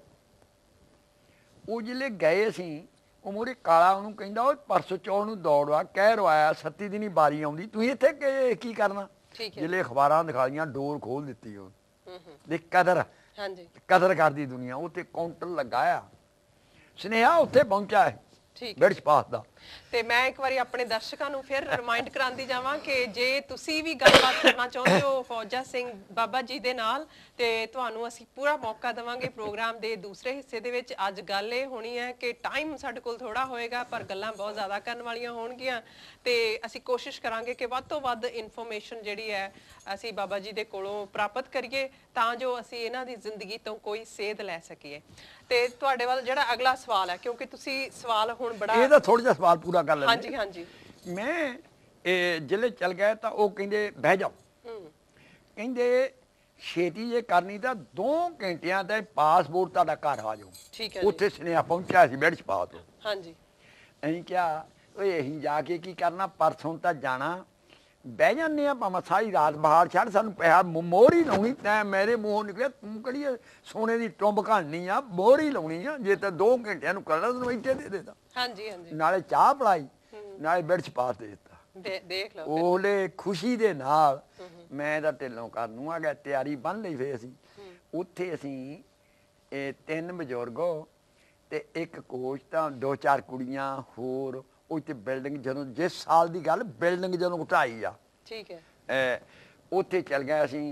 ਉਹ ਜਿਹੜੇ ਗਏ ਅਸੀਂ, ਉਹ ਮੂਹਰੇ ਕਾਲਾ ਉਹਨੂੰ ਕਹਿੰਦਾ ਉਹ ਪਰਸੋਂ ਚੌਲ ਨੂੰ ਦੌੜਵਾ ਕਹਿ ਰਵਾਇਆ 37 ਦਿਨ ਹੀ ਬਾਰੀ ਆਉਂਦੀ, ਤੁਸੀਂ ਇੱਥੇ ਕੀ ਕਰਨਾ? ਜਿਹੜੇ ਅਖਬਾਰਾਂ ਦਿਖਾ ਲਈਆਂ, ਡੋਰ ਖੋਲ ਦਿੱਤੀ ਉਹ ਦੇ ਕਦਰ। ਹਾਂਜੀ, ਕਦਰ ਕਰਦੀ ਦੁਨੀਆ। ਉੱਥੇ ਕਾਊਂਟਰ ਲਗਾਇਆ, ਸੁਨੇਹਾ ਉੱਥੇ ਪਹੁੰਚਾ ਹੈ ਬ੍ਰਿਟਿਸ਼ ਪਾਸ ਦਾ।
ਤੇ ਮੈਂ ਇੱਕ ਵਾਰੀ ਆਪਣੇ ਦਰਸ਼ਕਾਂ ਨੂੰ ਫਿਰ ਰਿਮਾਈਂਡ ਕਰਾਂਦੀ ਜਾਵਾਂ ਕਿ ਜੇ ਤੁਸੀਂ ਵੀ ਗੱਲਬਾਤ ਕਰਨਾ ਚਾਹੁੰਦੇ ਹੋ ਫੌਜਾ ਸਿੰਘ ਬਾਬਾ ਜੀ ਦੇ ਨਾਲ, ਤੇ ਤੁਹਾਨੂੰ ਅਸੀਂ ਪੂਰਾ ਮੌਕਾ ਦੇਵਾਂਗੇ ਪ੍ਰੋਗਰਾਮ ਦੇ ਦੂਸਰੇ ਹਿੱਸੇ ਦੇ ਵਿੱਚ। ਅੱਜ ਗੱਲ ਇਹ ਹੋਣੀ ਹੈ ਕਿ ਟਾਈਮ ਸਾਡੇ ਕੋਲ ਥੋੜਾ ਹੋਏਗਾ, ਪਰ ਗੱਲਾਂ ਬਹੁਤ ਜ਼ਿਆਦਾ ਕਰਨ ਵਾਲੀਆਂ ਹੋਣਗੀਆਂ, ਤੇ ਅਸੀਂ ਕੋਸ਼ਿਸ਼ ਕਰਾਂਗੇ ਕਿ ਵੱਧ ਤੋਂ ਵੱਧ ਇਨਫੋਰਮੇਸ਼ਨ ਜਿਹੜੀ ਹੈ ਅਸੀਂ ਬਾਬਾ ਜੀ ਦੇ ਕੋਲੋਂ ਪ੍ਰਾਪਤ ਕਰੀਏ, ਤਾਂ ਜੋ ਅਸੀਂ ਇਹਨਾਂ ਦੀ ਜ਼ਿੰਦਗੀ ਤੋਂ ਕੋਈ ਸੇਧ ਲੈ ਸਕੀਏ। ਤੇ ਤੁਹਾਡੇ ਵੱਲ ਜਿਹੜਾ ਅਗਲਾ ਸਵਾਲ ਹੈ, ਕਿਉਂਕਿ ਤੁਸੀਂ ਸਵਾਲ ਹੁਣ ਬੜਾ
ਇਹਦਾ ਥੋੜਾ ਜਿਹਾ ਸਵਾਲ ਪੂਰਾ ਕਰ ਲੈਂਦੇ।
ਹਾਂਜੀ ਹਾਂਜੀ।
ਮੈਂ ਜ਼ਿਲ੍ਹੇ ਚਲ ਗਏ ਤਾਂ ਉਹ ਕਹਿੰਦੇ ਬਹਿ ਜਾਓ। ਕਹਿੰਦੇ ਛੇਤੀ ਜੇ ਕਰਨੀ ਤਾਂ 2 ਘੰਟਿਆਂ ਦਾ ਪਾਸਪੋਰਟ ਤੁਹਾਡਾ ਘਰ ਆ ਜਾਓ।
ਠੀਕ ਹੈ।
ਉੱਥੇ ਸੁਨੇਹਾ ਪਹੁੰਚਿਆ ਸੀ ਬ੍ਰਿਟਿਸ਼ ਪਾਸ ਤੋਂ।
ਹਾਂਜੀ।
ਅਸੀਂ ਕਿਹਾ ਓਏ ਅਸੀਂ ਜਾ ਕੇ ਕੀ ਕਰਨਾ, ਪਰਸੋਂ ਤਾਂ ਜਾਣਾ, ਬਹਿ ਜਾਂਦੇ ਆ ਭਾਵੇਂ ਸਾਰੀ ਰਾਤ ਬਾਹਰ ਛੱਡ, ਸਾਨੂੰ ਪੈਸਾ ਮੋਹਰ ਹੀ ਲਾਉਣੀ। ਤੈਂ ਮੇਰੇ ਮੂੰਹੋਂ ਨਿਕਲਿਆ ਤੂੰ ਕਿਹੜੀ ਸੋਨੇ ਦੀ ਟੁੰਬ ਘਾਣੀ ਆ, ਮੋਹਰ ਹੀ ਲਾਉਣੀ ਆ। ਜੇ ਤਾਂ 2 ਘੰਟਿਆਂ ਨੂੰ ਕਰਨਾ ਤੈਨੂੰ ਇੱਥੇ ਦੇ ਦੇਦਾ।
ਹਾਂਜੀ ਹਾਂਜੀ।
ਨਾਲੇ ਚਾਹ ਪਿਲਾਈ, ਨਾਲੇ ਬ੍ਰਿਟਿਸ਼ ਪਾਸ ਦੇ ਦਿੱਤਾ।
ਦੇਖ ਲਓ
ਉਹਲੇ ਖੁਸ਼ੀ ਦੇ ਨਾਲ ਮੈਂ ਤਾਂ ਢਿੱਲੋਂ ਕਰਨ ਨੂੰ ਆ ਗਿਆ, ਤਿਆਰੀ ਬੰਨ ਲਈ। ਫੇਰ ਅਸੀਂ ਉੱਥੇ ਅਸੀਂ 3 ਬਜ਼ੁਰਗੋ ਤੇ ਇੱਕ ਕੋਚ, ਤਾਂ 2-4 ਕੁੜੀਆਂ ਹੋਰ। ਉੱਥੇ ਬਿਲਡਿੰਗ ਜਦੋਂ ਜਿਸ ਸਾਲ ਦੀ ਗੱਲ, ਬਿਲਡਿੰਗ ਜਦੋਂ ਢਾਈ ਆ।
ਠੀਕ ਹੈ।
ਉੱਥੇ ਚੱਲ ਗਏ ਅਸੀਂ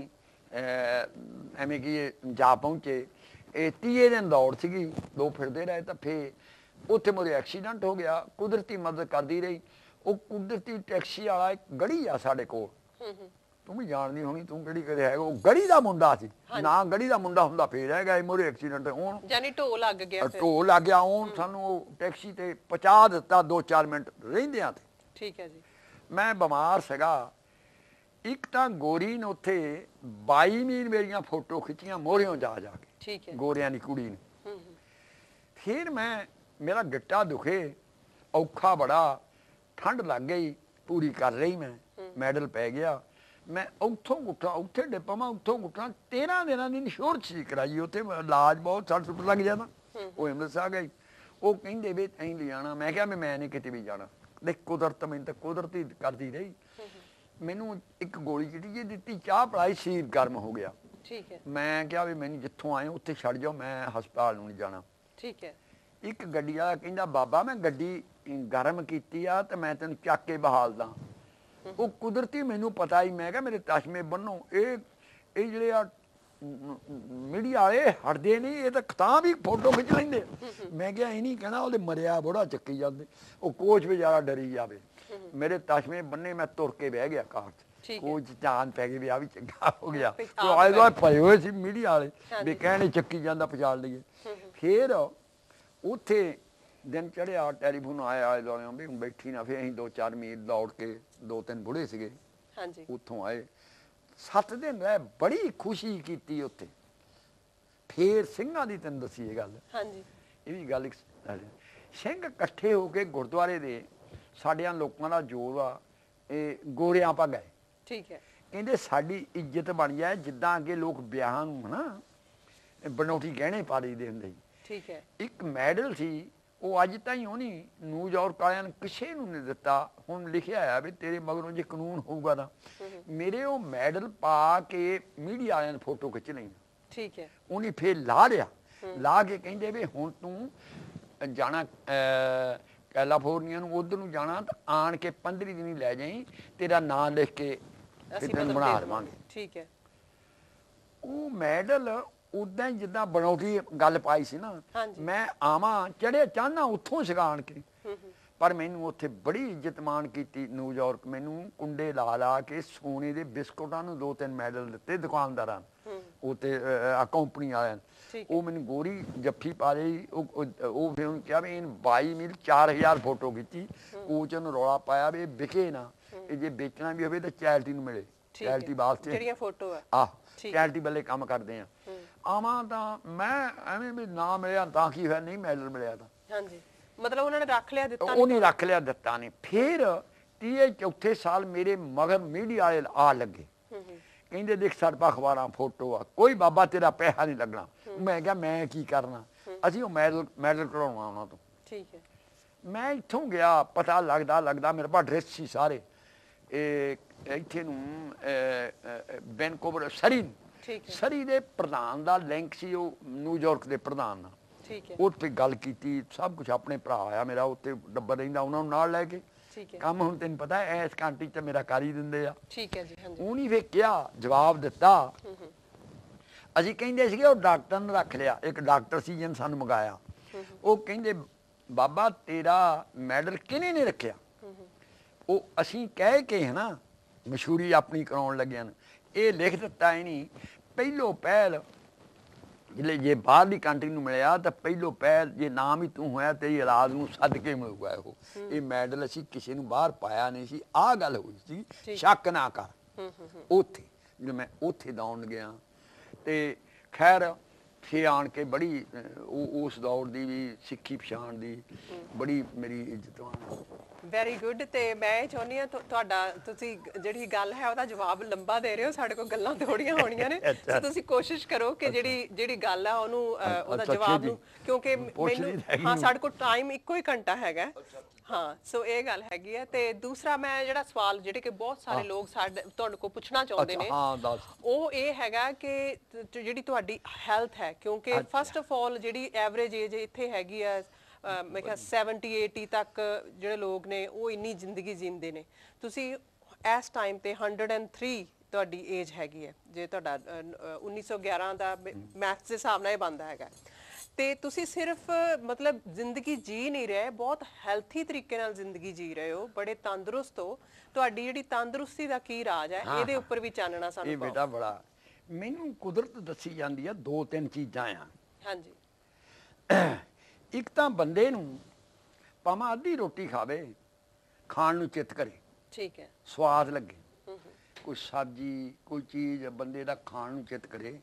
ਐਵੇਂ ਕਿ ਜਾ ਪਹੁੰਚੇ। ਇਹ 30 ਦਿਨ ਦੌੜ ਸੀਗੀ, 2 ਫਿਰਦੇ ਰਹੇ ਤਾਂ ਫੇਰ ਉੱਥੇ ਮੇਰੇ ਐਕਸੀਡੈਂਟ ਹੋ ਗਿਆ। ਕੁਦਰਤੀ ਮਦਦ ਕਰਦੀ ਰਹੀ। ਉਹ ਕੁਦਰਤੀ ਟੈਕਸੀ ਵਾਲਾ ਇੱਕ ਗੜੀ ਆ ਸਾਡੇ ਕੋਲ, ਤੂੰ ਵੀ ਜਾਣਦੀ ਹੋਣੀ, ਤੂੰ ਕਿਹੜੀ ਕਦੇ ਹੈਗਾ, ਉਹ ਗੜੀ ਦਾ ਮੁੰਡਾ ਸੀ ਨਾ, ਗੜੀ ਦਾ ਮੁੰਡਾ ਹੁੰਦਾ ਫੇਰ ਹੈਗਾ ਮੋਰੇ ਐਕਸੀਡੈਂਟ ਹੋਣ,
ਯਾਨੀ ਢੋ ਲੱਗ ਗਿਆ,
ਢੋ ਲੱਗ ਗਿਆ ਉਹਨ ਸਾਨੂੰ ਉਹ ਟੈਕਸੀ ਤੇ ਪਹੁੰਚਾ ਦਿੱਤਾ 2-4 ਮਿੰਟ ਰਹਿੰਦਿਆਂ ਤੇ।
ਠੀਕ ਹੈ ਜੀ।
ਮੈਂ ਬਿਮਾਰ ਸੀਗਾ। ਇੱਕ ਤਾਂ ਗੋਰੀ ਨੇ ਉੱਥੇ 22 ਮੀਲ ਮੇਰੀਆਂ ਫੋਟੋ ਖਿੱਚੀਆਂ ਮੋਹਰਿਓਂ ਜਾ ਕੇ,
ਠੀਕ ਹੈ,
ਗੋਰਿਆਂ ਦੀ ਕੁੜੀ ਨੇ। ਫਿਰ ਮੇਰਾ ਗਿੱਟਾ ਦੁਖੇ, ਔਖਾ ਬੜਾ, ਠੰਡ ਲੱਗ ਗਈ, ਪੂਰੀ ਕਰ ਰਹੀ ਮੈਂ, ਮੈਡਲ ਪੈ ਗਿਆ। ਮੈਂ ਉੱਥੋਂ ਗੁੱਠਾ ਉੱਥੇ ਡਿੱਪਾਂ, ਉੱਥੋਂ ਗੁੱਠਾ 13 ਦਿਨਾਂ ਦੀ ਇੰਸ਼ੋਰੈਂਸ ਸੀ ਕਰਾਈ, ਉੱਥੇ ਇਲਾਜ ਬਹੁਤ 60 ਲੱਗ ਜਾਂਦਾ। ਉਹ ਐਂਬੂਲੈਂਸ ਆ ਗਈ, ਉਹ ਕਹਿੰਦੇ ਵੀ ਐਂ ਲਿਜਾਣਾ। ਮੈਂ ਕਿਹਾ ਮੈਂ ਨਹੀਂ ਕਿਤੇ ਵੀ ਜਾਣਾ, ਦੇਖ ਕੁਦਰਤ ਮੈਨੂੰ ਤਾਂ ਕੁਦਰਤੀ ਕਰਦੀ ਰਹੀ। ਮੈਨੂੰ ਇੱਕ ਗੋਲੀ ਜਿਹੜੀ ਜੀ ਦਿੱਤੀ, ਚਾਹ ਪਿਲਾਈ, ਸਰੀਰ ਗਰਮ ਹੋ ਗਿਆ।
ਠੀਕ ਹੈ।
ਮੈਂ ਕਿਹਾ ਵੀ ਮੈਨੂੰ ਜਿੱਥੋਂ ਆਏ ਉੱਥੇ ਛੱਡ ਜਾਓ, ਮੈਂ ਹਸਪਤਾਲ ਨੂੰ ਨਹੀਂ ਜਾਣਾ।
ਠੀਕ ਹੈ। ਇੱਕ
ਗੱਡੀ ਵਾਲਾ ਕਹਿੰਦਾ ਬਾਬਾ ਮੈਂ ਗੱਡੀ ਗਰਮ ਕੀਤੀ ਆ ਤੇ ਮੈਂ ਤੈਨੂੰ ਚੱਕ ਕੇ ਬਹਾਲਦਾ। ਉਹ ਕੁਦਰਤੀ ਮੈਨੂੰ ਪਤਾ ਹੀ, ਮੈਂ ਕਿਹਾ ਮੇਰੇ ਤਸ਼ਮੇ ਬੰਨੋ, ਇਹ ਜਿਹੜੇ ਆ ਮੀਡੀਆ ਵਾਲੇ ਹਟਦੇ ਨਹੀਂ, ਇਹ ਤਾਂ ਵੀ ਫੋਟੋ ਖਿੱਚ ਲੈਂਦੇ। ਮੈਂ ਕਿਹਾ ਇਹ ਨਹੀਂ ਕਹਿਣਾ ਉਹਦੇ ਮਰਿਆ ਬੋੜਾ ਚੱਕੀ ਜਾਂਦੇ। ਉਹ ਕੋਚ ਵਿਚਾਰਾ ਡਰੀ ਜਾਵੇ। ਮੇਰੇ ਤਸ਼ਮੇ ਬੰਨੇ, ਮੈਂ ਤੁਰ ਕੇ ਬਹਿ ਗਿਆ ਕਾਰ 'ਚ। ਕੋਚ ਜਾਨ ਪੈ ਗਈ ਵੀ ਆ ਵੀ ਚੰਗਾ ਹੋ ਗਿਆ। ਆਲੇ ਦੁਆਲੇ ਪਏ ਹੋਏ ਸੀ ਮੀਡੀਆ ਵਾਲੇ ਵੀ ਕਹਿਣੇ ਚੱਕੀ ਜਾਂਦਾ, ਪਛਾੜ ਲਈਏ। ਫਿਰ ਉੱਥੇ ਦਿਨ ਚੜ੍ਹਿਆ, ਟੈਲੀਫੋਨ ਆਇਆ ਆਲੇ ਦੁਆਲੇ ਵੀ ਹੁਣ ਬੈਠੀ ਨਾ। ਫਿਰ ਅਸੀਂ 2-4 ਮੀਲ ਦੌੜ ਕੇ, 2-3 ਬੁੜੇ ਸੀਗੇ ਉੱਥੋਂ ਆਏ। 7 ਦਿਨ ਰਹੇ, ਬੜੀ ਖੁਸ਼ੀ ਕੀਤੀ ਉੱਥੇ। ਫੇਰ ਸਿੰਘਾਂ ਦੀ ਤੈਨੂੰ ਦੱਸੀ ਇਹ ਗੱਲ, ਇਹ ਵੀ ਗੱਲ ਸਿੰਘ ਇਕੱਠੇ ਹੋ ਕੇ ਗੁਰਦੁਆਰੇ ਦੇ ਸਾਡਿਆਂ ਲੋਕਾਂ ਦਾ ਜੋਰ ਆ, ਇਹ ਗੋਰਿਆਂ ਆਪਾਂ ਗਏ।
ਠੀਕ ਹੈ।
ਕਹਿੰਦੇ ਸਾਡੀ ਇੱਜ਼ਤ ਬਣ ਜਾਏ, ਜਿੱਦਾਂ ਅੱਗੇ ਲੋਕ ਵਿਆਹਾਂ ਨੂੰ ਹਨਾ ਬਨੌਟੀ ਗਹਿਣੇ ਪਾ ਲਈਦੇ ਹੁੰਦੇ ਸੀ।
ਠੀਕ ਹੈ।
ਇੱਕ ਮੈਡਲ ਸੀ, ਉਹ ਅੱਜ ਤਾਈਂ ਉਹਨੀ ਨਿਊਯਾਰਕ ਵਾਲਿਆਂ ਨੇ ਕਿਸੇ ਨੂੰ ਨਹੀਂ ਦਿੱਤਾ। ਹੁਣ ਲਿਖਿਆ ਆ ਵੀ ਤੇਰੇ ਮਗਰੋਂ ਜੇ ਕਾਨੂੰਨ ਹੋਊਗਾ ਤਾਂ ਮੇਰੇ ਉਹ ਮੈਡਲ ਪਾ ਕੇ ਮੀਡੀਆ ਵਾਲਿਆਂ ਨੇ ਫੋਟੋ ਖਿੱਚ ਲਈ।
ਠੀਕ ਹੈ।
ਉਹਨੇ ਫੇਰ ਲਾ ਲਿਆ, ਲਾ ਕੇ ਕਹਿੰਦੇ ਵੀ ਹੁਣ ਤੂੰ ਜਾਣਾ ਕੈਲੀਫੋਰਨੀਆ ਨੂੰ, ਉਧਰ ਨੂੰ ਜਾਣਾ ਤਾਂ ਆਣ ਕੇ 15 ਦਿਨ ਲੈ ਜਾਈ, ਤੇਰਾ ਨਾਂ ਲਿਖ ਕੇ ਤੈਨੂੰ ਬਣਾ ਦੇਵਾਂਗੇ।
ਠੀਕ ਹੈ।
ਉਹ ਮੈਡਲ ਉਦਾਂ ਹੀ ਜਿੱਦਾਂ ਬਣਾਉਟੀ ਗੱਲ ਪਾਈ ਸੀ ਨਾ, ਮੈਂ ਆਵਾਂ ਚੜ੍ਹਿਆ ਚਾਹਨਾ ਉੱਥੋਂ ਸਿਖਾਣ ਕੇ। ਪਰ ਮੈਨੂੰ ਉੱਥੇ ਬੜੀ ਇੱਜ਼ਤ ਮਾਣ ਕੀਤੀ ਨਿਊਯਾਰਕ। ਮੈਨੂੰ ਕੁੰਡੇ ਲਾ ਲਾ ਕੇ ਸੋਨੇ ਦੇ ਬਿਸਕੁਟਾਂ ਨੂੰ 2-3 ਮੈਡਲ ਦਿੱਤੇ ਦੁਕਾਨਦਾਰਾਂ ਉੱਤੇ, ਕੰਪਨੀ ਵਾਲਿਆਂ ਨੇ। ਉਹ ਮੈਨੂੰ ਗੋਰੀ ਜੱਫੀ ਪਾ ਲਈ। ਉਹ ਫਿਰ ਉਹਨੂੰ ਕਿਹਾ ਵੀ 22 ਮੀਲ 4000 ਫੋਟੋ ਖਿੱਚੀ। ਕੋਚ ਨੂੰ ਰੌਲਾ ਪਾਇਆ ਵੀ ਇਹ ਵਿਕੇ ਨਾ, ਇਹ ਜੇ ਵੇਚਣਾ ਵੀ ਹੋਵੇ ਤਾਂ ਚੈਰਿਟੀ ਨੂੰ ਮਿਲੇ, ਚੈਰਿਟੀ ਵਾਸਤੇ
ਜਿਹੜੀਆਂ ਫੋਟੋ
ਆ ਚੈਰਿਟੀ ਵੱਲੇ ਕੰਮ ਕਰਦੇ ਆ। ਆਵਾਂ ਤਾਂ ਮੈਂ ਐਵੇਂ ਵੀ ਨਾ ਮਿਲਿਆ ਤਾਂ ਕੀ ਹੋਇਆ, ਨਹੀਂ ਮੈਡਲ ਮਿਲਿਆ ਤਾਂ
ਹਾਂਜੀ, ਮਤਲਬ ਉਹਨਾਂ ਨੇ ਰੱਖ ਲਿਆ, ਦਿੱਤਾ
ਉਹ ਨਹੀਂ ਰੱਖ ਲਿਆ, ਦਿੱਤਾ ਨਹੀਂ। ਫਿਰ 34 ਸਾਲ ਮੇਰੇ ਮਗਰ ਮੀਡੀਆ ਵਾਲੇ ਆ ਲੱਗੇ, ਕਹਿੰਦੇ ਦੇਖ ਸਾਡੇ ਪਾ ਅਖਬਾਰਾਂ ਫੋਟੋ ਆ, ਕੋਈ ਬਾਬਾ ਤੇਰਾ ਪੈਸਾ ਨਹੀਂ ਲੱਗਣਾ। ਮੈਂ ਕਿਹਾ ਮੈਂ ਕੀ ਕਰਨਾ, ਅਸੀਂ ਉਹ ਮੈਡਲ ਕਢਾਉਣਾ ਉਹਨਾਂ ਤੋਂ।
ਠੀਕ ਹੈ।
ਮੈਂ ਇੱਥੋਂ ਗਿਆ, ਪਤਾ ਲੱਗਦਾ ਮੇਰੇ ਪਾ ਡਰੈਸ ਸੀ ਸਾਰੇ। ਇੱਥੇ ਨੂੰ ਵੈਨਕੂਵਰ ਸਰੀ ਦੇ ਪ੍ਰਧਾਨ ਦਾ ਲਿੰਕ ਸੀ, ਉਹ ਨਿਊਯਾਰਕ ਦੇ ਪ੍ਰਧਾਨ ਨਾਲ। ਉੱਥੇ ਗੱਲ ਕੀਤੀ, ਸਭ ਕੁਝ। ਆਪਣੇ ਭਰਾ ਆ ਮੇਰਾ ਉੱਥੇ ਡੱਬਾ ਰਹਿੰਦਾ, ਉਹਨਾਂ ਨੂੰ ਨਾਲ ਲੈ ਕੇ ਕੰਮ। ਹੁਣ ਤੈਨੂੰ ਪਤਾ ਇਸ ਕੰਟਰੀ 'ਚ ਮੇਰਾ ਕਰ ਹੀ ਦਿੰਦੇ ਆ। ਉਹਨੇ ਫਿਰ ਕਿਹਾ, ਜਵਾਬ ਦਿੱਤਾ। ਅਸੀਂ ਕਹਿੰਦੇ ਸੀਗੇ ਉਹ ਡਾਕਟਰ ਨੇ ਰੱਖ ਲਿਆ, ਇੱਕ ਡਾਕਟਰ ਸੀ ਜਿਹਨੇ ਸਾਨੂੰ ਮੰਗਾਇਆ। ਉਹ ਕਹਿੰਦੇ ਬਾਬਾ ਤੇਰਾ ਮੈਡਲ ਕਿਹਨੇ ਨੇ ਰੱਖਿਆ? ਉਹ ਅਸੀਂ ਕਹਿ ਕੇ ਹੈ ਨਾ ਮਸ਼ਹੂਰੀ ਆਪਣੀ ਕਰਾਉਣ ਲੱਗਿਆ। ਇਹ ਲਿਖ ਦਿੱਤਾ ਇਹਨੀ, ਪਹਿਲੋ ਪਹਿਲ ਜਿਹੜੇ ਜੇ ਬਾਹਰਲੀ ਕੰਟਰੀ ਨੂੰ ਮਿਲਿਆ ਤਾਂ ਪਹਿਲੋ ਪਹਿਲ ਜੇ ਨਾਮ ਹੀ ਤੂੰ ਹੋਇਆ ਤੇਰੀ ਔਲਾਦ ਨੂੰ ਸੱਦ ਕੇ ਮਿਲੂਗਾ ਉਹ। ਇਹ ਮੈਡਲ ਅਸੀਂ ਕਿਸੇ ਨੂੰ ਬਾਹਰ ਪਾਇਆ ਨਹੀਂ ਸੀ। ਆਹ ਗੱਲ ਹੋਈ ਸੀ, ਸ਼ੱਕ ਨਾ ਕਰ। ਉੱਥੇ ਜਦੋਂ ਮੈਂ ਉੱਥੇ ਦੌੜਨ ਗਿਆ ਤੇ ਖੈਰ ਫੇ ਆਣ ਕੇ ਬੜੀ ਉਸ ਦੌੜ ਦੀ ਵੀ ਸਿੱਖੀ ਪਛਾਣ ਦੀ ਬੜੀ ਮੇਰੀ ਇੱਜ਼ਤ ਆ।
Very good. ਤੇ ਮੈਂ ਇਹ ਚਾਹੁੰਦੀ ਹਾਂ ਤੁਹਾਡਾ, ਤੁਸੀਂ ਜਿਹੜੀ ਗੱਲ ਹੈ ਉਹਦਾ ਜਵਾਬ ਲੰਬਾ ਦੇ ਰਹੇ ਹੋ, ਸਾਡੇ ਕੋਲ ਗੱਲਾਂ ਥੋੜੀਆਂ ਹੋਣੀਆਂ ਨੇ, ਸੋ ਤੁਸੀਂ ਕੋਸ਼ਿਸ਼ ਕਰੋ ਕਿ ਜਿਹੜੀ ਗੱਲ ਆ ਉਹਨੂੰ ਉਹਦਾ ਜਵਾਬ ਨੂੰ, ਕਿਉਂਕਿ ਮੈਨੂੰ ਸਾਡੇ ਕੋਲ ਟਾਈਮ ਇੱਕੋ ਹੀ ਘੰਟਾ ਹੈਗਾ। ਹਾਂ, ਸੋ ਇਹ ਗੱਲ ਹੈਗੀ ਹੈ। ਤੇ ਦੂਸਰਾ ਮੈਂ ਜਿਹੜਾ ਸਵਾਲ ਜਿਹੜੇ ਕਿ ਬਹੁਤ ਸਾਰੇ ਲੋਕ ਤੁਹਾਡੇ ਕੋਲ ਪੁੱਛਣਾ ਚਾਹੁੰਦੇ ਨੇ, ਉਹ ਇਹ ਹੈਗਾ ਕਿ ਜਿਹੜੀ ਤੁਹਾਡੀ ਹੈਲਥ ਹੈ, ਕਿਉਂਕਿ ਫਸਟ ਆਫ ਆਲ ਜਿਹੜੀ ਐਵਰੇਜ ਏਜ ਇੱਥੇ ਹੈਗੀ ਆ, ਮੈਂ ਕਿਹਾ 70-80 ਤੱਕ ਜਿਹੜੇ ਲੋਕ ਨੇ ਉਹ ਇੰਨੀ ਜ਼ਿੰਦਗੀ ਜੀਂਦੇ ਨੇ। ਤੁਸੀਂ ਇਸ ਟਾਈਮ ਤੇ 103 ਤੁਹਾਡੀ ਏਜ ਹੈਗੀ ਹੈ, ਜੇ ਤੁਹਾਡਾ 1911 ਦਾ ਮੈਥਸ ਦੇ ਹਿਸਾਬ ਨਾਲ ਇਹ ਬਣਦਾ ਹੈਗਾ, ਤੇ ਤੁਸੀਂ ਸਿਰਫ ਮਤਲਬ ਜ਼ਿੰਦਗੀ ਜੀ ਨਹੀਂ ਰਹੇ, ਬਹੁਤ ਹੈਲਥੀ ਤਰੀਕੇ ਨਾਲ ਜ਼ਿੰਦਗੀ ਜੀ ਰਹੇ ਹੋ, ਬੜੇ ਤੰਦਰੁਸਤ ਹੋ। ਤੁਹਾਡੀ ਜਿਹੜੀ ਤੰਦਰੁਸਤੀ ਦਾ ਕੀ ਰਾਜ ਹੈ, ਇਹਦੇ ਉੱਪਰ ਵੀ ਚਾਨਣਾ ਸਾਨੂੰ
ਇਹ ਬੇਟਾ ਬੜਾ ਮੈਨੂੰ ਕੁਦਰਤ ਦੱਸੀ ਜਾਂਦੀ ਆ, ਦੋ ਤਿੰਨ ਚੀਜ਼ਾਂ ਆ।
ਹਾਂਜੀ।
ਇੱਕ ਤਾਂ ਬੰਦੇ ਨੂੰ ਭਾਵੇਂ ਅੱਧੀ ਰੋਟੀ ਖਾਵੇ, ਖਾਣ ਨੂੰ ਚਿੱਤ ਕਰੇ,
ਠੀਕ ਹੈ,
ਸਵਾਦ ਲੱਗੇ, ਕੋਈ ਸਬਜ਼ੀ ਕੋਈ ਚੀਜ਼ ਬੰਦੇ ਦਾ ਖਾਣ ਨੂੰ ਚਿੱਤ ਕਰੇ,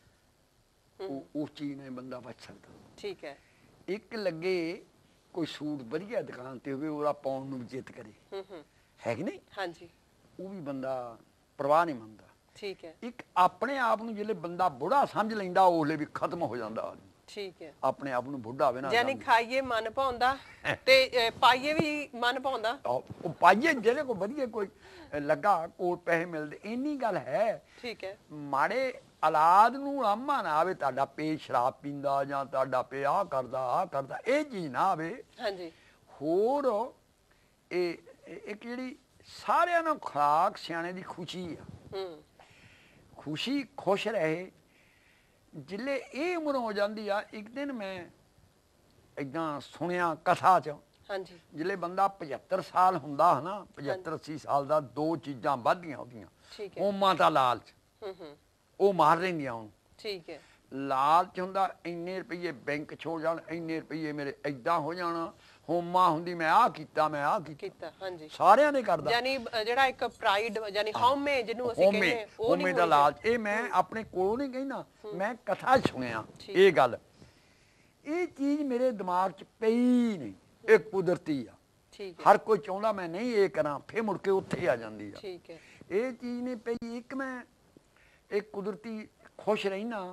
ਉਸ ਚੀਜ਼ ਨਾਲ ਬੰਦਾ ਬਚ ਸਕਦਾ।
ਠੀਕ ਹੈ।
ਇੱਕ ਲੱਗੇ ਕੋਈ ਸੂਟ ਵਧੀਆ ਦੁਕਾਨ ਤੇ ਹੋਵੇ, ਉਹਦਾ ਪਾਉਣ ਨੂੰ ਵੀ ਚਿੱਤ ਕਰੇ, ਹੈ ਕਿ ਨਹੀਂ?
ਹਾਂਜੀ।
ਉਹ ਵੀ ਬੰਦਾ ਪਰਵਾਹ ਨਹੀਂ ਮੰਨਦਾ।
ਠੀਕ ਹੈ।
ਇੱਕ ਆਪਣੇ ਆਪ ਨੂੰ ਜਿਹੜੇ ਬੰਦਾ ਬੁੜਾ ਸਮਝ ਲੈਂਦਾ, ਉਹਲੇ ਵੀ ਖਤਮ ਹੋ ਜਾਂਦਾ ਆਦਮੀ।
ਠੀਕ ਹੈ।
ਆਪਣੇ ਆਪ ਨੂੰ ਬੁੱਢਾ ਹੋਵੇ ਨਾ,
ਯਾਨੀ ਖਾਈਏ ਮਨ ਭਾਉਂਦਾ ਤੇ ਪਾਈਏ ਵੀ ਮਨ ਭਾਉਂਦਾ।
ਉਹ ਪਾਈਏ ਜਿਹੜੇ ਕੋ ਵਧੀਆ ਕੋਈ ਲੱਗਾ, ਕੋਲ ਪੈਸੇ ਮਿਲਦੇ, ਇੰਨੀ ਗੱਲ ਹੈ।
ਠੀਕ ਹੈ।
ਮਾੜੇ ਔਲਾਦ ਨੂੰ ਆਮਾ ਨਾ ਆਵੇ ਤੁਹਾਡਾ ਪੇ ਸ਼ਰਾਬ ਪੀਂਦਾ, ਜਾਂ ਤੁਹਾਡਾ ਪੇ ਆਹ ਕਰਦਾ, ਇਹ ਚੀਜ਼ ਨਾ ਆਵੇ।
ਹਾਂਜੀ।
ਹੋਰ ਇਹ ਇੱਕ ਜਿਹੜੀ ਸਾਰਿਆਂ ਨੂੰ ਖੁਰਾਕ ਸਿਆਣੇ ਦੀ ਖੁਸ਼ੀ ਆ, ਖੁਸ਼ੀ ਖੁਸ਼ ਰਹੇ। ਜਿੱਲੇ ਇਹ ਉਮਰ ਹੋ ਜਾਂਦੀ ਆ, ਇੱਕ ਦਿਨ ਮੈਂ ਏਦਾਂ ਸੁਣਿਆ ਕਥਾ 'ਚ,
ਹਾਂਜੀ,
ਜਿੱਲੇ ਬੰਦਾ 75 ਸਾਲ ਹੁੰਦਾ ਹੈ ਨਾ, 75-80 ਸਾਲ ਦਾ, ਦੋ ਚੀਜ਼ਾਂ ਵੱਧਦੀਆਂ ਉਹਦੀਆਂ, ਹੋਮਾਂ ਦਾ ਲਾਲਚ, ਉਹ ਮਾਰ ਲੈਂਦੀਆਂ ਉਹਨੂੰ।
ਠੀਕ ਹੈ।
ਲਾਲਚ ਹੁੰਦਾ ਇੰਨੇ ਰੁਪਈਏ ਬੈਂਕ ਛੋੜ ਜਾਣ, ਇੰਨੇ ਰੁਪਈਏ ਮੇਰੇ ਏਦਾਂ ਹੋ ਜਾਣਾ। ਹੋਮਾ ਹੁੰਦੀ ਮੈਂ ਆਹ ਕੀਤਾ, ਮੈਂ ਆਹ ਕੀਤਾ।
ਹਾਂਜੀ,
ਸਾਰਿਆਂ ਨੇ ਕਰਦਾ।
ਯਾਨੀ ਜਿਹੜਾ ਇੱਕ ਪ੍ਰਾਈਡ, ਯਾਨੀ ਹਉਮੈ ਜਿਹਨੂੰ ਅਸੀਂ ਕਹਿੰਦੇ, ਉਹ ਨਹੀਂ
ਹੋਮੇ ਦਾ ਲਾਲਚ। ਇਹ ਮੈਂ ਆਪਣੇ ਕੋਲੋਂ ਨਹੀਂ ਕਹਿੰਦਾ, ਮੈਂ ਕਥਾ ਸੁਣਿਆ ਇਹ ਗੱਲ। ਇਹ ਚੀਜ਼ ਮੇਰੇ ਦਿਮਾਗ 'ਚ ਪਈ ਨਹੀਂ, ਇਹ ਕੁਦਰਤੀ ਆ। ਹਰ ਕੋਈ ਚਾਹੁੰਦਾ ਮੈਂ ਨਹੀਂ ਇਹ ਕਰਾਂ, ਫੇਰ ਮੁੜ ਕੇ ਉੱਥੇ ਆ ਜਾਂਦੀ ਆ।
ਠੀਕ ਹੈ।
ਇਹ ਚੀਜ਼ ਨਹੀਂ ਪਈ। ਇੱਕ ਮੈਂ ਇਹ ਕੁਦਰਤੀ ਖੁਸ਼ ਰਹਿਣਾ।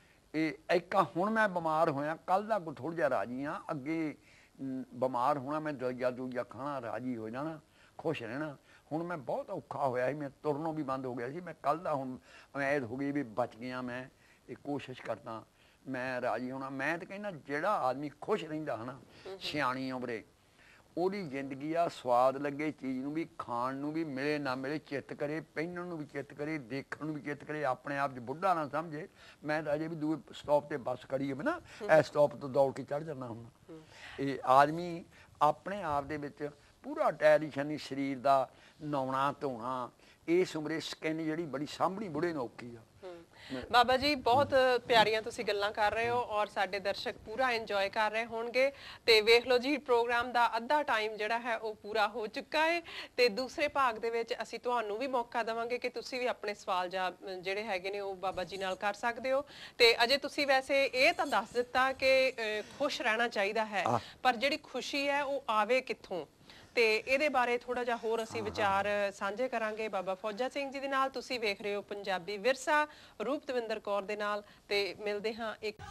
ਇਹ ਇੱਕ ਹੁਣ ਮੈਂ ਬਿਮਾਰ ਹੋਇਆ, ਕੱਲ ਦਾ ਕੋਈ ਥੋੜ੍ਹਾ ਜਿਹਾ ਰਾਜੀ ਹਾਂ। ਅੱਗੇ ਬਿਮਾਰ ਹੋਣਾ, ਮੈਂ ਦਵਾਈਆਂ ਦੂਈਆਂ ਖਾਣਾ, ਰਾਜੀ ਹੋ ਜਾਣਾ, ਖੁਸ਼ ਰਹਿਣਾ। ਹੁਣ ਮੈਂ ਬਹੁਤ ਔਖਾ ਹੋਇਆ ਸੀ, ਮੈਂ ਤੁਰਨੋਂ ਵੀ ਬੰਦ ਹੋ ਗਿਆ ਸੀ। ਮੈਂ ਕੱਲ ਦਾ ਹੁਣ ਉਮੀਦ ਹੋ ਗਈ ਵੀ ਬਚ ਗਿਆ। ਮੈਂ ਇਹ ਕੋਸ਼ਿਸ਼ ਕਰਦਾ ਮੈਂ ਰਾਜੀ ਹੋਣਾ। ਮੈਂ ਤਾਂ ਕਹਿੰਦਾ ਜਿਹੜਾ ਆਦਮੀ ਖੁਸ਼ ਰਹਿੰਦਾ ਹੈ ਨਾ, ਸਿਆਣੀ ਉਮਰੇ, ਉਹਦੀ ਜ਼ਿੰਦਗੀ ਆ ਸਵਾਦ ਲੱਗੇ ਚੀਜ਼ ਨੂੰ ਵੀ, ਖਾਣ ਨੂੰ ਵੀ, ਮਿਲੇ ਨਾ ਮਿਲੇ ਚਿੱਤ ਕਰੇ, ਪਹਿਨਣ ਨੂੰ ਵੀ ਚਿੱਤ ਕਰੇ, ਦੇਖਣ ਨੂੰ ਵੀ ਚਿੱਤ ਕਰੇ, ਆਪਣੇ ਆਪ 'ਚ ਬੁੱਢਾ ਨਾ ਸਮਝੇ। ਮੈਂ ਤਾਂ ਅਜੇ ਵੀ ਦੂਏ ਸਟਾਪ ਤੇ ਬੱਸ ਖੜੀ ਹੋਵੇ ਨਾ, ਇਸ ਸਟਾਪ ਤੋਂ ਦੌੜ ਕੇ ਚੜ੍ਹ ਜਾਂਦਾ ਹੁਣ। ਇਹ ਆਦਮੀ ਆਪਣੇ ਆਪ ਦੇ ਵਿੱਚ ਪੂਰਾ ਟੈਲੀਸ਼ਨ ਨਹੀਂ, ਸਰੀਰ ਦਾ ਨਹਾਉਣਾ ਧੋਣਾ। ਇਸ ਉਮਰੇ ਸਕਿਨ ਜਿਹੜੀ ਬੜੀ ਸਾਂਭਣੀ ਬੁੜੇ ਨੂੰ ਔਖੀ ਆ।
ਬਾਬਾ ਜੀ, ਬਹੁਤ ਪਿਆਰੀਆਂ ਤੁਸੀਂ ਗੱਲਾਂ ਕਰ ਰਹੇ ਹੋ, ਔਰ ਸਾਡੇ ਦਰਸ਼ਕ ਪੂਰਾ ਇੰਜੋਏ ਕਰ ਰਹੇ ਹੋਣਗੇ। ਤੇ ਵੇਖ ਲਓ ਜੀ, ਪ੍ਰੋਗਰਾਮ ਦਾ ਅੱਧਾ ਟਾਈਮ ਜਿਹੜਾ ਹੈ ਉਹ ਪੂਰਾ ਹੋ ਚੁੱਕਾ ਹੈ, ਤੇ ਦੂਸਰੇ ਭਾਗ ਦੇ ਵਿੱਚ ਅਸੀਂ ਤੁਹਾਨੂੰ ਵੀ ਮੌਕਾ ਦੇਵਾਂਗੇ ਕਿ ਤੁਸੀਂ ਵੀ ਆਪਣੇ ਸਵਾਲ ਜਿਹੜੇ ਹੈਗੇ ਨੇ ਉਹ ਬਾਬਾ ਜੀ ਨਾਲ ਕਰ ਸਕਦੇ ਹੋ। ਤੇ ਅਜੇ ਤੁਸੀਂ ਵੈਸੇ ਇਹ ਤਾਂ ਦੱਸ ਦਿੱਤਾ ਕਿ ਖੁਸ਼ ਰਹਿਣਾ ਚਾਹੀਦਾ ਹੈ, ਪਰ ਜਿਹੜੀ ਖੁਸ਼ੀ ਹੈ ਉਹ ਆਵੇ ਕਿੱਥੋਂ, ਤੇ ਇਹਦੇ ਬਾਰੇ ਥੋੜਾ ਜਿਹਾ ਹੋਰ ਅਸੀਂ ਵਿਚਾਰ ਸਾਂਝੇ ਕਰਾਂਗੇ ਬਾਬਾ ਫੌਜਾ ਸਿੰਘ ਜੀ ਦੇ ਨਾਲ। ਤੁਸੀਂ ਵੇਖ ਰਹੇ ਹੋ ਪੰਜਾਬੀ ਵਿਰਸਾ ਰੂਪ ਦਵਿੰਦਰ ਕੌਰ ਦੇ ਨਾਲ, ਤੇ ਮਿਲਦੇ ਹਾਂ ਇੱਕ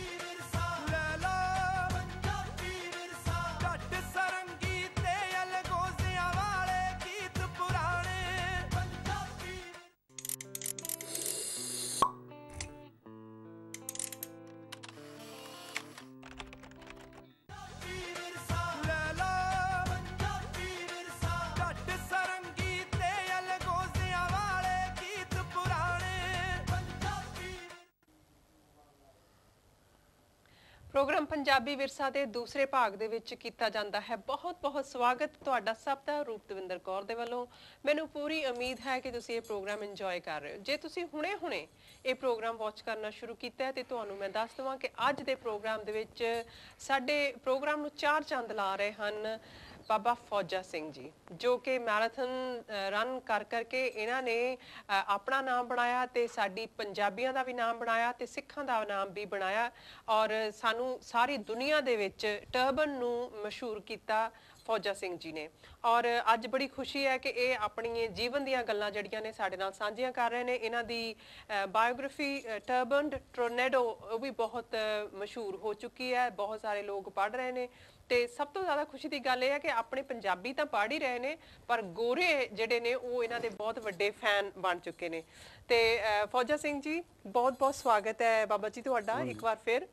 ਪ੍ਰੋਗਰਾਮ ਪੰਜਾਬੀ ਵਿਰਸਾ ਦੇ ਦੂਸਰੇ ਭਾਗ ਦੇ ਵਿੱਚ ਕੀਤਾ ਜਾਂਦਾ ਹੈ। ਬਹੁਤ ਬਹੁਤ ਸਵਾਗਤ ਤੁਹਾਡਾ ਸਭ ਦਾ ਰੂਪ ਦਵਿੰਦਰ ਕੌਰ ਦੇ ਵੱਲੋਂ। ਮੈਨੂੰ ਪੂਰੀ ਉਮੀਦ ਹੈ ਕਿ ਤੁਸੀਂ ਇਹ ਪ੍ਰੋਗਰਾਮ ਇੰਜੋਏ ਕਰ ਰਹੇ ਹੋ। ਜੇ ਤੁਸੀਂ ਹੁਣੇ ਇਹ ਪ੍ਰੋਗਰਾਮ ਵਾਚ ਕਰਨਾ ਸ਼ੁਰੂ ਕੀਤਾ ਹੈ ਤੇ ਤੁਹਾਨੂੰ ਮੈਂ ਦੱਸ ਦਵਾਂ ਕਿ ਅੱਜ ਦੇ ਪ੍ਰੋਗਰਾਮ ਦੇ ਵਿੱਚ ਸਾਡੇ ਪ੍ਰੋਗਰਾਮ ਨੂੰ ਚਾਰ ਚੰਦ ਲਾ ਰਹੇ ਹਨ ਬਾਬਾ ਫੌਜਾ ਸਿੰਘ ਜੀ, ਜੋ ਕਿ ਮੈਰਾਥਨ ਰਨ ਕਰਕੇ ਇਹਨਾਂ ਨੇ ਆਪਣਾ ਨਾਮ ਬਣਾਇਆ, ਤੇ ਸਾਡੀ ਪੰਜਾਬੀਆਂ ਦਾ ਵੀ ਨਾਮ ਬਣਾਇਆ, ਤੇ ਸਿੱਖਾਂ ਦਾ ਨਾਮ ਵੀ ਬਣਾਇਆ, ਔਰ ਸਾਨੂੰ ਸਾਰੀ ਦੁਨੀਆ ਦੇ ਵਿੱਚ ਟਰਬਨ ਨੂੰ ਮਸ਼ਹੂਰ ਕੀਤਾ ਫੌਜਾ ਸਿੰਘ ਜੀ ਨੇ। ਔਰ ਅੱਜ ਬੜੀ ਖੁਸ਼ੀ ਹੈ ਕਿ ਇਹ ਆਪਣੀ ਜੀਵਨ ਦੀਆਂ ਗੱਲਾਂ ਜਿਹੜੀਆਂ ਨੇ ਸਾਡੇ ਨਾਲ ਸਾਂਝੀਆਂ ਕਰ ਰਹੇ ਨੇ। ਇਹਨਾਂ ਦੀ ਬਾਇਓਗ੍ਰਾਫੀ ਟਰਬਨ ਟੋਰਨੇਡੋ ਉਹ ਵੀ ਬਹੁਤ ਮਸ਼ਹੂਰ ਹੋ ਚੁੱਕੀ ਹੈ, ਬਹੁਤ ਸਾਰੇ ਲੋਕ ਪੜ੍ਹ ਰਹੇ ਨੇ। ਤੇ ਸਭ ਤੋਂ ਜ਼ਿਆਦਾ ਖੁਸ਼ੀ ਦੀ ਗੱਲ ਇਹ ਹੈ ਕਿ ਆਪਣੇ ਪੰਜਾਬੀ ਤਾਂ ਪੜ੍ਹ ਹੀ ਰਹੇ ਨੇ, ਪਰ ਗੋਰੇ ਜਿਹੜੇ ਨੇ ਉਹ ਇਹਨਾਂ ਦੇ ਬਹੁਤ ਵੱਡੇ ਫੈਨ ਬਣ ਚੁੱਕੇ ਨੇ। ਤੇ ਫੌਜਾ ਸਿੰਘ ਜੀ, ਬਹੁਤ ਬਹੁਤ ਸਵਾਗਤ ਹੈ ਬਾਬਾ ਜੀ ਤੁਹਾਡਾ ਇੱਕ ਵਾਰ ਫਿਰ।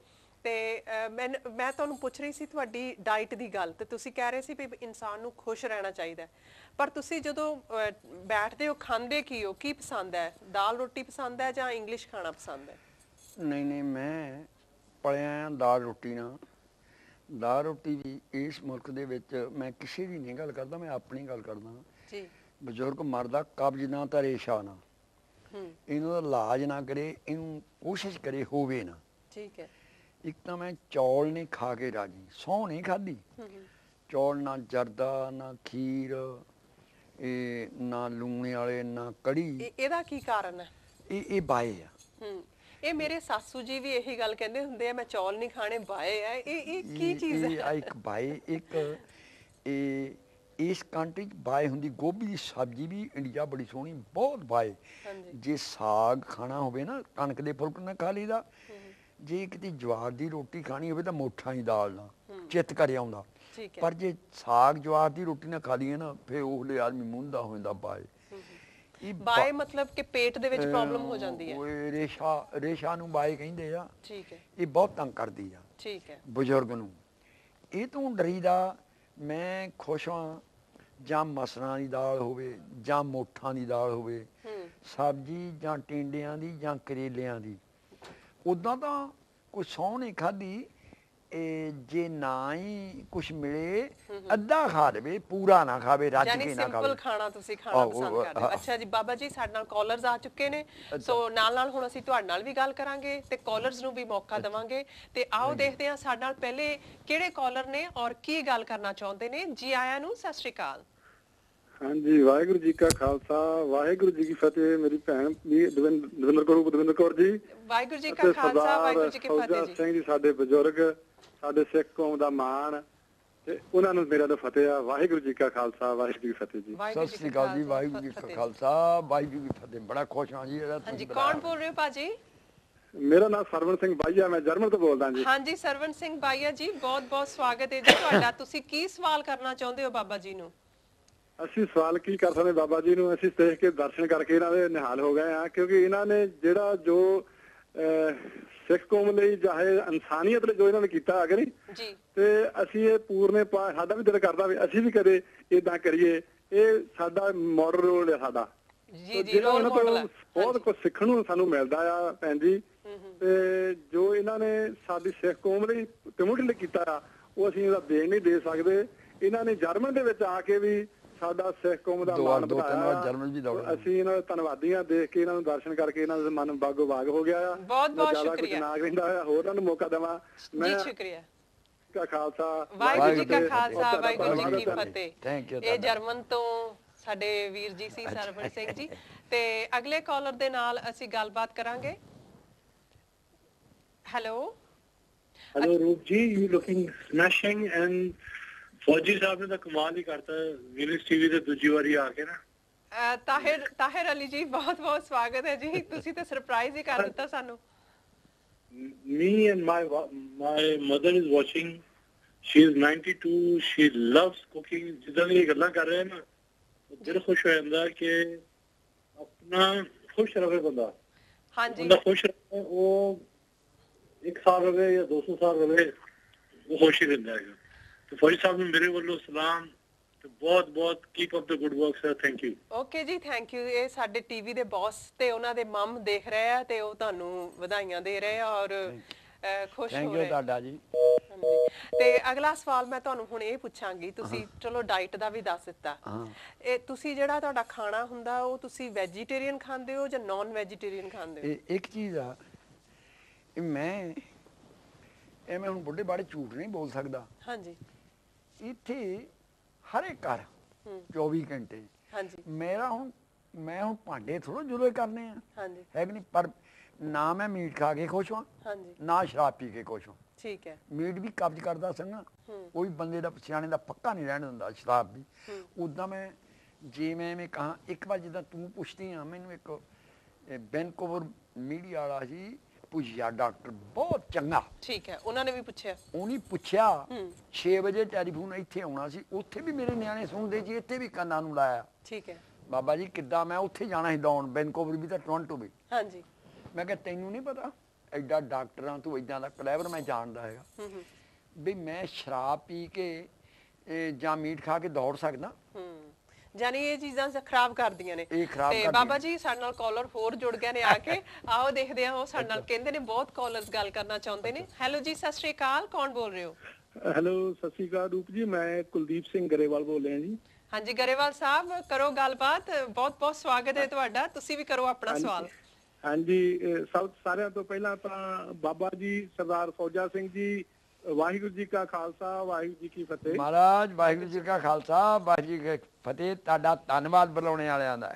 ਤੇ ਮੈਂ ਤੁਹਾਨੂੰ ਪੁੱਛ ਰਹੀ ਸੀ ਤੁਹਾਡੀ ਡਾਈਟ ਦੀ ਗੱਲ ਤੇ ਤੁਸੀਂ ਕਹਿ ਰਹੇ ਸੀ ਵੀ ਇਨਸਾਨ ਨੂੰ ਖੁਸ਼ ਰਹਿਣਾ ਚਾਹੀਦਾ ਪਰ ਤੁਸੀਂ ਜਦੋਂ ਬੈਠਦੇ ਹੋ ਖਾਂਦੇ ਕੀ ਹੋ ਕੀ ਪਸੰਦ ਹੈ ਦਾਲ ਰੋਟੀ ਪਸੰਦ ਹੈ ਜਾਂ ਇੰਗਲਿਸ਼ ਖਾਣਾ ਪਸੰਦ ਹੈ
ਨਹੀਂ ਮੈਂ ਪਲਿਆ ਦਾਲ ਰੋਟੀ ਨਾਲ ਦਾਲ ਰੋਟੀ ਵੀ ਇਸ ਮੁਲਕ ਦੇ ਵਿੱਚ ਮੈਂ ਕਿਸੇ ਦੀ ਨਹੀਂ ਗੱਲ ਕਰਦਾ ਮੈਂ ਆਪਣੀ ਗੱਲ ਕਰਦਾ
ਜੀ
ਬਜ਼ੁਰਗ ਮਰਦਾ ਕਬਜ਼ ਨਾ ਤਾਂ ਰੇਸ਼ਾ ਨਾ ਇਹਨਾਂ ਦਾ ਇਲਾਜ ਨਾ ਕਰੇ ਇਹਨੂੰ ਕੋਸ਼ਿਸ਼ ਕਰੇ ਹੋਵੇ ਨਾ
ਠੀਕ ਹੈ
ਇੱਕ ਤਾਂ ਮੈਂ ਚੌਲ ਨਹੀਂ ਖਾ ਕੇ ਰਾਜੀ ਸਹੁੰ ਨਹੀਂ ਖਾਧੀ ਚੌਲ ਨਾ ਜਰਦਾ ਨਾ ਖੀਰ ਇਹ ਨਾ ਲੂਣੇ ਵਾਲੇ ਨਾ ਕੜੀ
ਇਹਦਾ ਕੀ ਕਾਰਨ ਹੈ
ਇਹ ਬਾਏ ਆ
ਇਹ ਮੇਰੇ ਸਾਸੂ ਜੀ ਵੀ ਇਹੀ ਗੱਲ ਕਹਿੰਦੇ ਹੁੰਦੇ ਆ ਮੈਂ ਚੌਲ ਨਹੀਂ ਖਾਣੇ ਬਾਏ ਆ ਇਹ ਕੀ ਚੀਜ਼ ਹੈ
ਇੱਕ ਬਾਏ ਇੱਕ ਇਹ ਇਸ ਕੰਟਰੀ 'ਚ ਬਾਏ ਹੁੰਦੀ ਗੋਭੀ ਦੀ ਸਬਜ਼ੀ ਵੀ ਇੰਡੀਆ ਬੜੀ ਸੋਹਣੀ ਬਹੁਤ ਬਾਏ ਜੇ ਸਾਗ ਖਾਣਾ ਹੋਵੇ ਨਾ ਕਣਕ ਦੇ ਫੁਲਕ ਨਾਲ ਖਾ ਲਈਦਾ ਜੇ ਕਿਤੇ ਜਵਾਰ ਦੀ ਰੋਟੀ ਖਾਣੀ ਹੋਵੇ ਤਾਂ ਮੋਠਾਂ ਦੀ ਦਾਲ ਨਾਲ ਚਿੱਤ ਕਰ ਆਉਂਦਾ ਪਰ ਜੇ ਸਾਗ ਜਵਾਰ ਦੀ ਰੋਟੀ ਨਾਲ ਖਾ ਲਈਏ ਨਾ ਫਿਰ ਉਹਲੇ ਆਦਮੀ ਮੁੰਦਾ ਹੋ ਜਾਂਦਾ ਬਾਏ
ਬਾਏ ਮਤਲਬ ਕਿ ਪੇਟ ਦੇ ਵਿੱਚ ਪ੍ਰੋਬਲਮ ਹੋ ਜਾਂਦੀ ਹੈ
ਓਏ ਰੇਸ਼ਾ ਨੂੰ ਬਾਏ ਕਹਿੰਦੇ ਆ
ਠੀਕ ਹੈ
ਇਹ ਬਹੁਤ ਤੰਗ ਕਰਦੀ ਆ
ਠੀਕ ਹੈ
ਬਜ਼ੁਰਗ ਨੂੰ ਇਹ ਤੋਂ ਡਰੀਦਾ ਮੈਂ ਖੁਸ਼ ਹਾਂ ਜਾਂ ਮਸਰਾਂ ਦੀ ਦਾਲ ਹੋਵੇ ਜਾਂ ਮੋਠਾਂ ਦੀ ਦਾਲ ਹੋਵੇ ਸਬਜ਼ੀ ਜਾਂ ਟਿੰਡਿਆਂ ਦੀ ਜਾਂ ਕਰੇਲਿਆਂ ਦੀ ਉਦਾਂ ਤਾਂ ਕੋਈ ਸਹੁੰ ਨਹੀਂ ਖਾਧੀ ਜੇ ਨਾ ਹੀ ਕੁਛ ਮਿਲੇ ਅੱਧਾ ਖਾ ਲਵੇ ਪੂਰਾ ਨਾ ਖਾਵੇ ਰੱਜ ਕੇ ਨਾ ਖਾਵੇ
ਸਿੰਪਲ ਖਾਣਾ ਤੁਸੀਂ ਖਾਣਾ ਪਸੰਦ ਕਰਦੇ ਹੋ ਅੱਛਾ ਜੀ ਬਾਬਾ ਜੀ ਸਾਡੇ ਨਾਲ ਕਾਲਰਸ ਆ ਚੁੱਕੇ ਨੇ ਸੋ ਨਾਲ ਹੁਣ ਅਸੀਂ ਤੁਹਾਡੇ ਨਾਲ ਵੀ ਗੱਲ ਕਰਾਂਗੇ ਤੇ ਕਾਲਰਸ ਨੂੰ ਵੀ ਮੌਕਾ ਦੇਵਾਂਗੇ ਤੇ ਆਓ ਦੇਖਦੇ ਹਾਂ ਸਾਡੇ ਨਾਲ ਪਹਿਲੇ ਕਿਹੜੇ ਕਾਲਰ ਨੇ ਔਰ ਕੀ ਗੱਲ ਕਰਨਾ ਚਾਹੁੰਦੇ ਨੇ ਜੀ ਆਇਆਂ ਨੂੰ ਸਤਿ ਸ਼੍ਰੀ ਅਕਾਲ
ਹਾਂਜੀ ਵਾਹਿਗੁਰੂ ਜੀ ਕਾ ਖਾਲਸਾ ਵਾਹਿਗੁਰੂ ਜੀ ਕੀ ਫਤਿਹ ਮੇਰੀ ਭੈਣ ਵੀ ਦਵਿੰਦਰ ਕੌਰ ਜੀ
ਵਾਹਿਗੁਰੂ ਜੀ ਕਾ ਖਾਲਸਾ ਵਾਹਿਗੁਰੂ ਜੀ ਕੀ ਫਤਿਹ ਜੀ
ਸਿੰਘ ਜੀ ਸਾਡੇ ਬਜ਼ੁਰਗ ਸਾਡੇ ਸਿੱਖ ਕੌਮ ਦਾ ਮਾਣ ਤੇ ਉਹਨਾਂ ਨੂੰ ਮੇਰਾ ਤਾਂ ਫਤਿਹ ਆ ਵਾਹਿਗੁਰੂ ਜੀ ਕਾ ਖਾਲਸਾ ਵਾਹਿਗੁਰੂ ਜੀ ਕੀ ਫਤਿਹ ਜੀ
ਸਤਿ ਸ੍ਰੀ ਅਕਾਲ ਜੀ ਵਾਹਿਗੁਰੂ ਜੀ ਕਾ ਖਾਲਸਾ ਵਾਹਿਗੁਰੂ ਜੀ ਕੀ ਫਤਿਹ ਬੜਾ ਖੁਸ਼ ਹਾਂ ਜੀ
ਹਾਂਜੀ ਕੌਣ ਬੋਲ ਰਹੇ ਹੋ ਭਾਜੀ
ਮੇਰਾ ਨਾਮ ਸਰਵਣ ਸਿੰਘ ਬਾਈਆ ਮੈਂ ਜਰਮਨ ਤੋਂ ਬੋਲਦਾ ਜੀ
ਹਾਂਜੀ ਸਰਵਣ ਸਿੰਘ ਬਾਈਆ ਜੀ ਬਹੁਤ ਬਹੁਤ ਸਵਾਗਤ ਹੈ ਜੀ ਤੁਹਾਡਾ ਤੁਸੀਂ ਕੀ ਸਵਾਲ ਕਰਨਾ ਚਾਹੁੰਦੇ ਹੋ ਬਾਬਾ ਜੀ ਨੂੰ
ਅਸੀਂ ਸਵਾਲ ਕੀ ਕਰ ਸਕਦੇ ਬਾਬਾ ਜੀ ਨੂੰ ਅਸੀਂ ਦੇਖ ਕੇ ਦਰਸ਼ਨ ਕਰਕੇ ਇਹਨਾਂ ਦੇ ਨਿਹਾਲ ਹੋ ਗਏ ਆ ਕਿਉਂਕਿ ਇਹਨਾਂ ਨੇ ਜਿਹੜਾ ਜੋ ਸਿੱਖ ਕੌਮ ਲਈ ਚਾਹੇ ਇਨਸਾਨੀਅਤ ਲਈ ਜੋ ਇਹਨਾਂ ਨੇ ਕੀਤਾ ਹੈ ਕਿ ਨਹੀਂ
ਜੀ ਤੇ
ਅਸੀਂ ਇਹ ਪੂਰਨੇ ਸਾਡਾ ਵੀ ਦਿਲ ਕਰਦਾ ਵੀ ਅਸੀਂ ਵੀ ਕਦੇ ਇਦਾਂ ਕਰੀਏ ਇਹ ਸਾਡਾ ਮਾਡਲ ਰੋਲ ਹੈ ਸਾਡਾ
ਜੀ ਰੋਲ ਮਾਡਲ ਹੈ
ਬਹੁਤ ਕੁਝ ਸਿੱਖਣ ਨੂੰ ਸਾਨੂੰ ਮਿਲਦਾ ਆ ਭੈਣ ਜੀ ਤੇ ਜੋ ਇਹਨਾਂ ਨੇ ਸਾਡੀ ਸਿੱਖ ਕੌਮ ਲਈ ਕਮਿਊਨਿਟੀ ਲਈ ਕੀਤਾ ਆ ਉਹ ਅਸੀਂ ਇਹਦਾ ਦੇਣ ਨਹੀਂ ਦੇ ਸਕਦੇ ਇਹਨਾਂ ਨੇ ਜਰਮਨ ਦੇ ਵਿੱਚ ਆ ਕੇ ਵੀ ਸਾਡਾ ਸਿੱਖ ਕੌਮ ਦਾ ਮਾਣ ਵਧਾਇਆ ਅਸੀਂ ਇਹਨਾਂ ਦੇ ਧੰਨਵਾਦੀਆਂ ਦੇਖ ਕੇ ਇਹਨਾਂ ਨੂੰ ਦਰਸ਼ਨ ਕਰਕੇ ਇਹਨਾਂ ਦਾ ਮਨ ਬਾਗੋ ਬਾਗ ਹੋ ਗਿਆ ਆ
ਬਹੁਤ ਬਹੁਤ ਸ਼ੁਕਰੀਆ
ਨਾ ਰਹਿੰਦਾ ਹੋਇਆ ਹੋਰ ਉਹਨਾਂ ਨੂੰ ਮੌਕਾ ਦੇਵਾਂ
ਜੀ ਸ਼ੁਕਰੀਆ
ਕਾ ਖਾਲਸਾ
ਵਾਹਿਗੁਰੂ ਜੀ ਕਾ ਖਾਲਸਾ ਵਾਹਿਗੁਰੂ ਜੀ ਕੀ ਫਤਿਹ ਇਹ ਜਰਮਨ ਤੋਂ ਸਾਡੇ ਵੀਰ ਜੀ ਸੀ ਸਰਵਣ ਸਿੰਘ ਜੀ ਤੇ ਅਗਲੇ ਕਾਲਰ ਦੇ ਨਾਲ ਅਸੀਂ ਗੱਲਬਾਤ ਕਰਾਂਗੇ ਹੈਲੋ
ਰੂਪ ਜੀ ਯੂ ਲੁਕਿੰਗ ਸਮੈਸ਼ਿੰਗ ਐਂਡ ਫੌਜੀ ਸਾਹਿਬ ਨੇ ਤਾਂ ਕਮਾਲ ਹੀ ਕਰਤਾ ਵਿਨਿਸ ਟੀਵੀ ਤੇ ਦੂਜੀ ਵਾਰੀ ਆ ਕੇ ਨਾ
ਤਾਹਿਰ ਅਲੀ ਜੀ ਬਹੁਤ ਬਹੁਤ ਸਵਾਗਤ ਹੈ ਜੀ ਤੁਸੀਂ ਤਾਂ ਸਰਪ੍ਰਾਈਜ਼ ਹੀ ਕਰ ਦਿੱਤਾ ਸਾਨੂੰ
me and my mother is watching she is 92 she loves cooking ਜਿੱਦਾਂ ਦੀ ਗੱਲਾਂ ਕਰ ਰਹੇ ਨਾ ਦਿਲ ਖੁਸ਼ ਹੋ ਜਾਂਦਾ ਕਿ ਆਪਣਾ ਖੁਸ਼ ਰਹੇ ਬੰਦਾ ਬੰਦਾ ਖੁਸ਼ ਰਹੇ ਉਹ 1 ਸਾਲ ਰਵੇ ਜਾਂ 200 ਸਾਲ ਰਵੇ ਉਹ ਖੁਸ਼ ਹੀ ਰਹਿੰਦਾ ਹੈ ਤੇ ਫੌਜੀ ਸਾਹਿਬ ਨੂੰ ਮੇਰੇ ਵੱਲੋਂ ਸਲਾਮ ਤੇ ਬਹੁਤ ਬਹੁਤ keep up the good work sir thank you
okay ji thank you ਇਹ ਸਾਡੇ ਟੀਵੀ ਦੇ ਬੌਸ ਤੇ ਉਹਨਾਂ ਦੇ ਮਮ ਦੇਖ ਰਹੇ ਆ ਤੇ ਉਹ ਤੁਹਾਨੂੰ ਵਧਾਈਆਂ ਦੇ ਰਹੇ ਆ ਔਰ ਖੁਸ਼ ਹੋ ਰਹੇ
ਥੈਂਕ ਯੂ ਤੁਹਾਡਾ ਜੀ
ਤੇ ਅਗਲਾ ਸਵਾਲ ਮੈਂ ਤੁਹਾਨੂੰ ਹੁਣ ਇਹ ਪੁੱਛਾਂਗੀ ਤੁਸੀਂ ਚਲੋ ਡਾਈਟ ਦਾ ਵੀ ਦੱਸ ਦਿੱਤਾ ਇਹ ਤੁਸੀਂ ਜਿਹੜਾ ਤੁਹਾਡਾ ਖਾਣਾ ਹੁੰਦਾ ਉਹ ਤੁਸੀਂ ਵੈਜੀਟੇਰੀਅਨ ਖਾਂਦੇ ਹੋ ਜਾਂ ਨਾਨ ਵੈਜੀਟੇਰੀਅਨ ਖਾਂਦੇ ਹੋ
ਇੱਕ ਚੀਜ਼ ਆ ਮੈਂ ਹੁਣ ਬੁੱਢੇ ਬਾੜੇ ਝੂਠ ਨਹੀਂ ਬੋਲ ਸਕਦਾ
ਹਾਂਜੀ
ਇੱਥੇ ਹਰ ਇੱਕ ਘਰ 24 ਘੰਟੇ
ਹਾਂਜੀ
ਮੈਂ ਹੁਣ ਭਾਂਡੇ ਥੋੜਾ ਜੁਲੇ ਕਰਨੇ ਆ
ਹਾਂਜੀ
ਹੈ ਕਿ ਨਹੀਂ ਪਰ ਨਾ ਮੈਂ ਮੀਟ ਖਾ ਕੇ ਖੁਸ਼ ਹਾਂ
ਹਾਂਜੀ ਨਾ
ਸ਼ਰਾਬ ਪੀ ਕੇ ਖੁਸ਼ ਹਾਂ
ਠੀਕ ਹੈ
ਮੀਟ ਵੀ ਕਬਜ਼ ਕਰਦਾ ਸੰਗਾ ਕੋਈ ਬੰਦੇ ਦਾ ਸਿਆਣੇ ਦਾ ਪੱਕਾ ਨਹੀਂ ਰਹਿਣ ਦਿੰਦਾ ਸ਼ਰਾਬ ਵੀ ਉਦਾਂ ਮੈਂ ਜੇ ਮੈਂ ਕਹਾਂ ਇੱਕ ਵਾਰ ਜਿੱਦਾਂ ਤੂੰ ਪੁੱਛਦੀ ਆ ਮੈਨੂੰ ਇੱਕ ਵੈਨਕੂਵਰ ਮੀਡੀਆ ਵਾਲਾ ਸੀ ਪੁੱਛਿਆ ਡਾਕਟਰ ਬਹੁਤ ਚੰਗਾ
ਠੀਕ ਹੈ ਉਹਨਾਂ ਨੇ ਵੀ ਪੁੱਛਿਆ
ਉਹਨੇ ਪੁੱਛਿਆ 6 ਵਜੇ ਟੈਲੀਫੋਨ ਇੱਥੇ ਆਉਣਾ ਸੀ ਉੱਥੇ ਵੀ ਮੇਰੇ ਨਿਆਣੇ ਸੁਣਦੇ ਜੀ ਇੱਥੇ ਵੀ ਕੰਨਾਂ ਨੂੰ ਲਾਇਆ
ਠੀਕ ਹੈ
ਬਾਬਾ ਜੀ ਕਿੱਦਾਂ ਮੈਂ ਉੱਥੇ ਜਾਣਾ ਸੀ ਡਾਊਨ ਵੈਨਕੂਵਰ ਵੀ ਤਾਂ ਟੋਰਾਂਟੋ ਵੀ
ਹਾਂਜੀ
ਮੈਂ ਕਿਹਾ ਤੈਨੂੰ ਨਹੀਂ ਪਤਾ ਐਡਾ ਡਾਕਟਰਾਂ ਤੋਂ ਇਦਾਂ ਦਾ ਕਲੈਵਰ ਮੈਂ ਜਾਣਦਾ ਹੈਗਾ ਵੀ ਮੈਂ ਸ਼ਰਾਬ ਪੀ ਕੇ ਜਾਂ ਮੀਟ ਖਾ ਕੇ ਦੌੜ ਸਕਦਾ।
ਜਾਨੀ ਇਹ ਚੀਜ਼ਾਂ ਖਰਾਬ ਕਰਦੀਆਂ ਨੇ।
ਇਹ ਖਰਾਬ
ਤੇ ਬਾਬਾ ਜੀ ਸਾਡੇ ਨਾਲ ਕਾਲਰ ਹੋਰ ਜੁੜ ਗਏ ਨੇ ਆ ਕੇ, ਆਓ ਦੇਖਦੇ ਹਾਂ ਉਹ ਸਾਡੇ ਨਾਲ ਕਹਿੰਦੇ ਨੇ। ਬਹੁਤ ਕਾਲਰਸ ਗੱਲ ਕਰਨਾ ਚਾਹੁੰਦੇ ਨੇ। ਹੈਲੋ ਜੀ, ਸਤਿ ਸ਼੍ਰੀ ਅਕਾਲ, ਕੌਣ ਬੋਲ ਰਹੇ ਹੋ?
ਹੈਲੋ, ਸਤਿ ਸ਼੍ਰੀ ਅਕਾਲ ਰੂਪ ਜੀ, ਮੈਂ ਕੁਲਦੀਪ ਸਿੰਘ ਗਰੇਵਾਲ ਬੋਲ ਰਿਹਾ ਜੀ।
ਹਾਂਜੀ ਗਰੇਵਾਲ ਸਾਹਿਬ, ਕਰੋ ਗੱਲਬਾਤ। ਬਹੁਤ ਬਹੁਤ ਸਵਾਗਤ ਹੈ ਤੁਹਾਡਾ, ਤੁਸੀਂ ਵੀ ਕਰੋ ਆਪਣਾ ਸਵਾਲ।
ਹਾਂਜੀ, ਸਾਰਿਆਂ ਤੋਂ ਪਹਿਲਾਂ ਤਾਂ ਬਾਬਾ ਜੀ ਸਰਦਾਰ ਫੌਜਾ ਸਿੰਘ ਜੀ, ਵਾਹਿਗੁਰੂ ਜੀ ਕਾ ਖਾਲਸਾ, ਵਾਹਿਗੁਰੂ ਜੀ ਕੀ ਫਤਿਹ।
ਮਹਾਰਾਜ ਵਾਹਿਗੁਰੂ ਜੀ ਕਾ ਖਾਲਸਾ, ਵਾਹਿਗੁਰੂ ਜੀ ਕੀ ਫਤਿਹ। ਤੁਹਾਡਾ ਧੰਨਵਾਦ ਬੁਲਾਉਣੇ ਵਾਲਿਆਂ ਦਾ।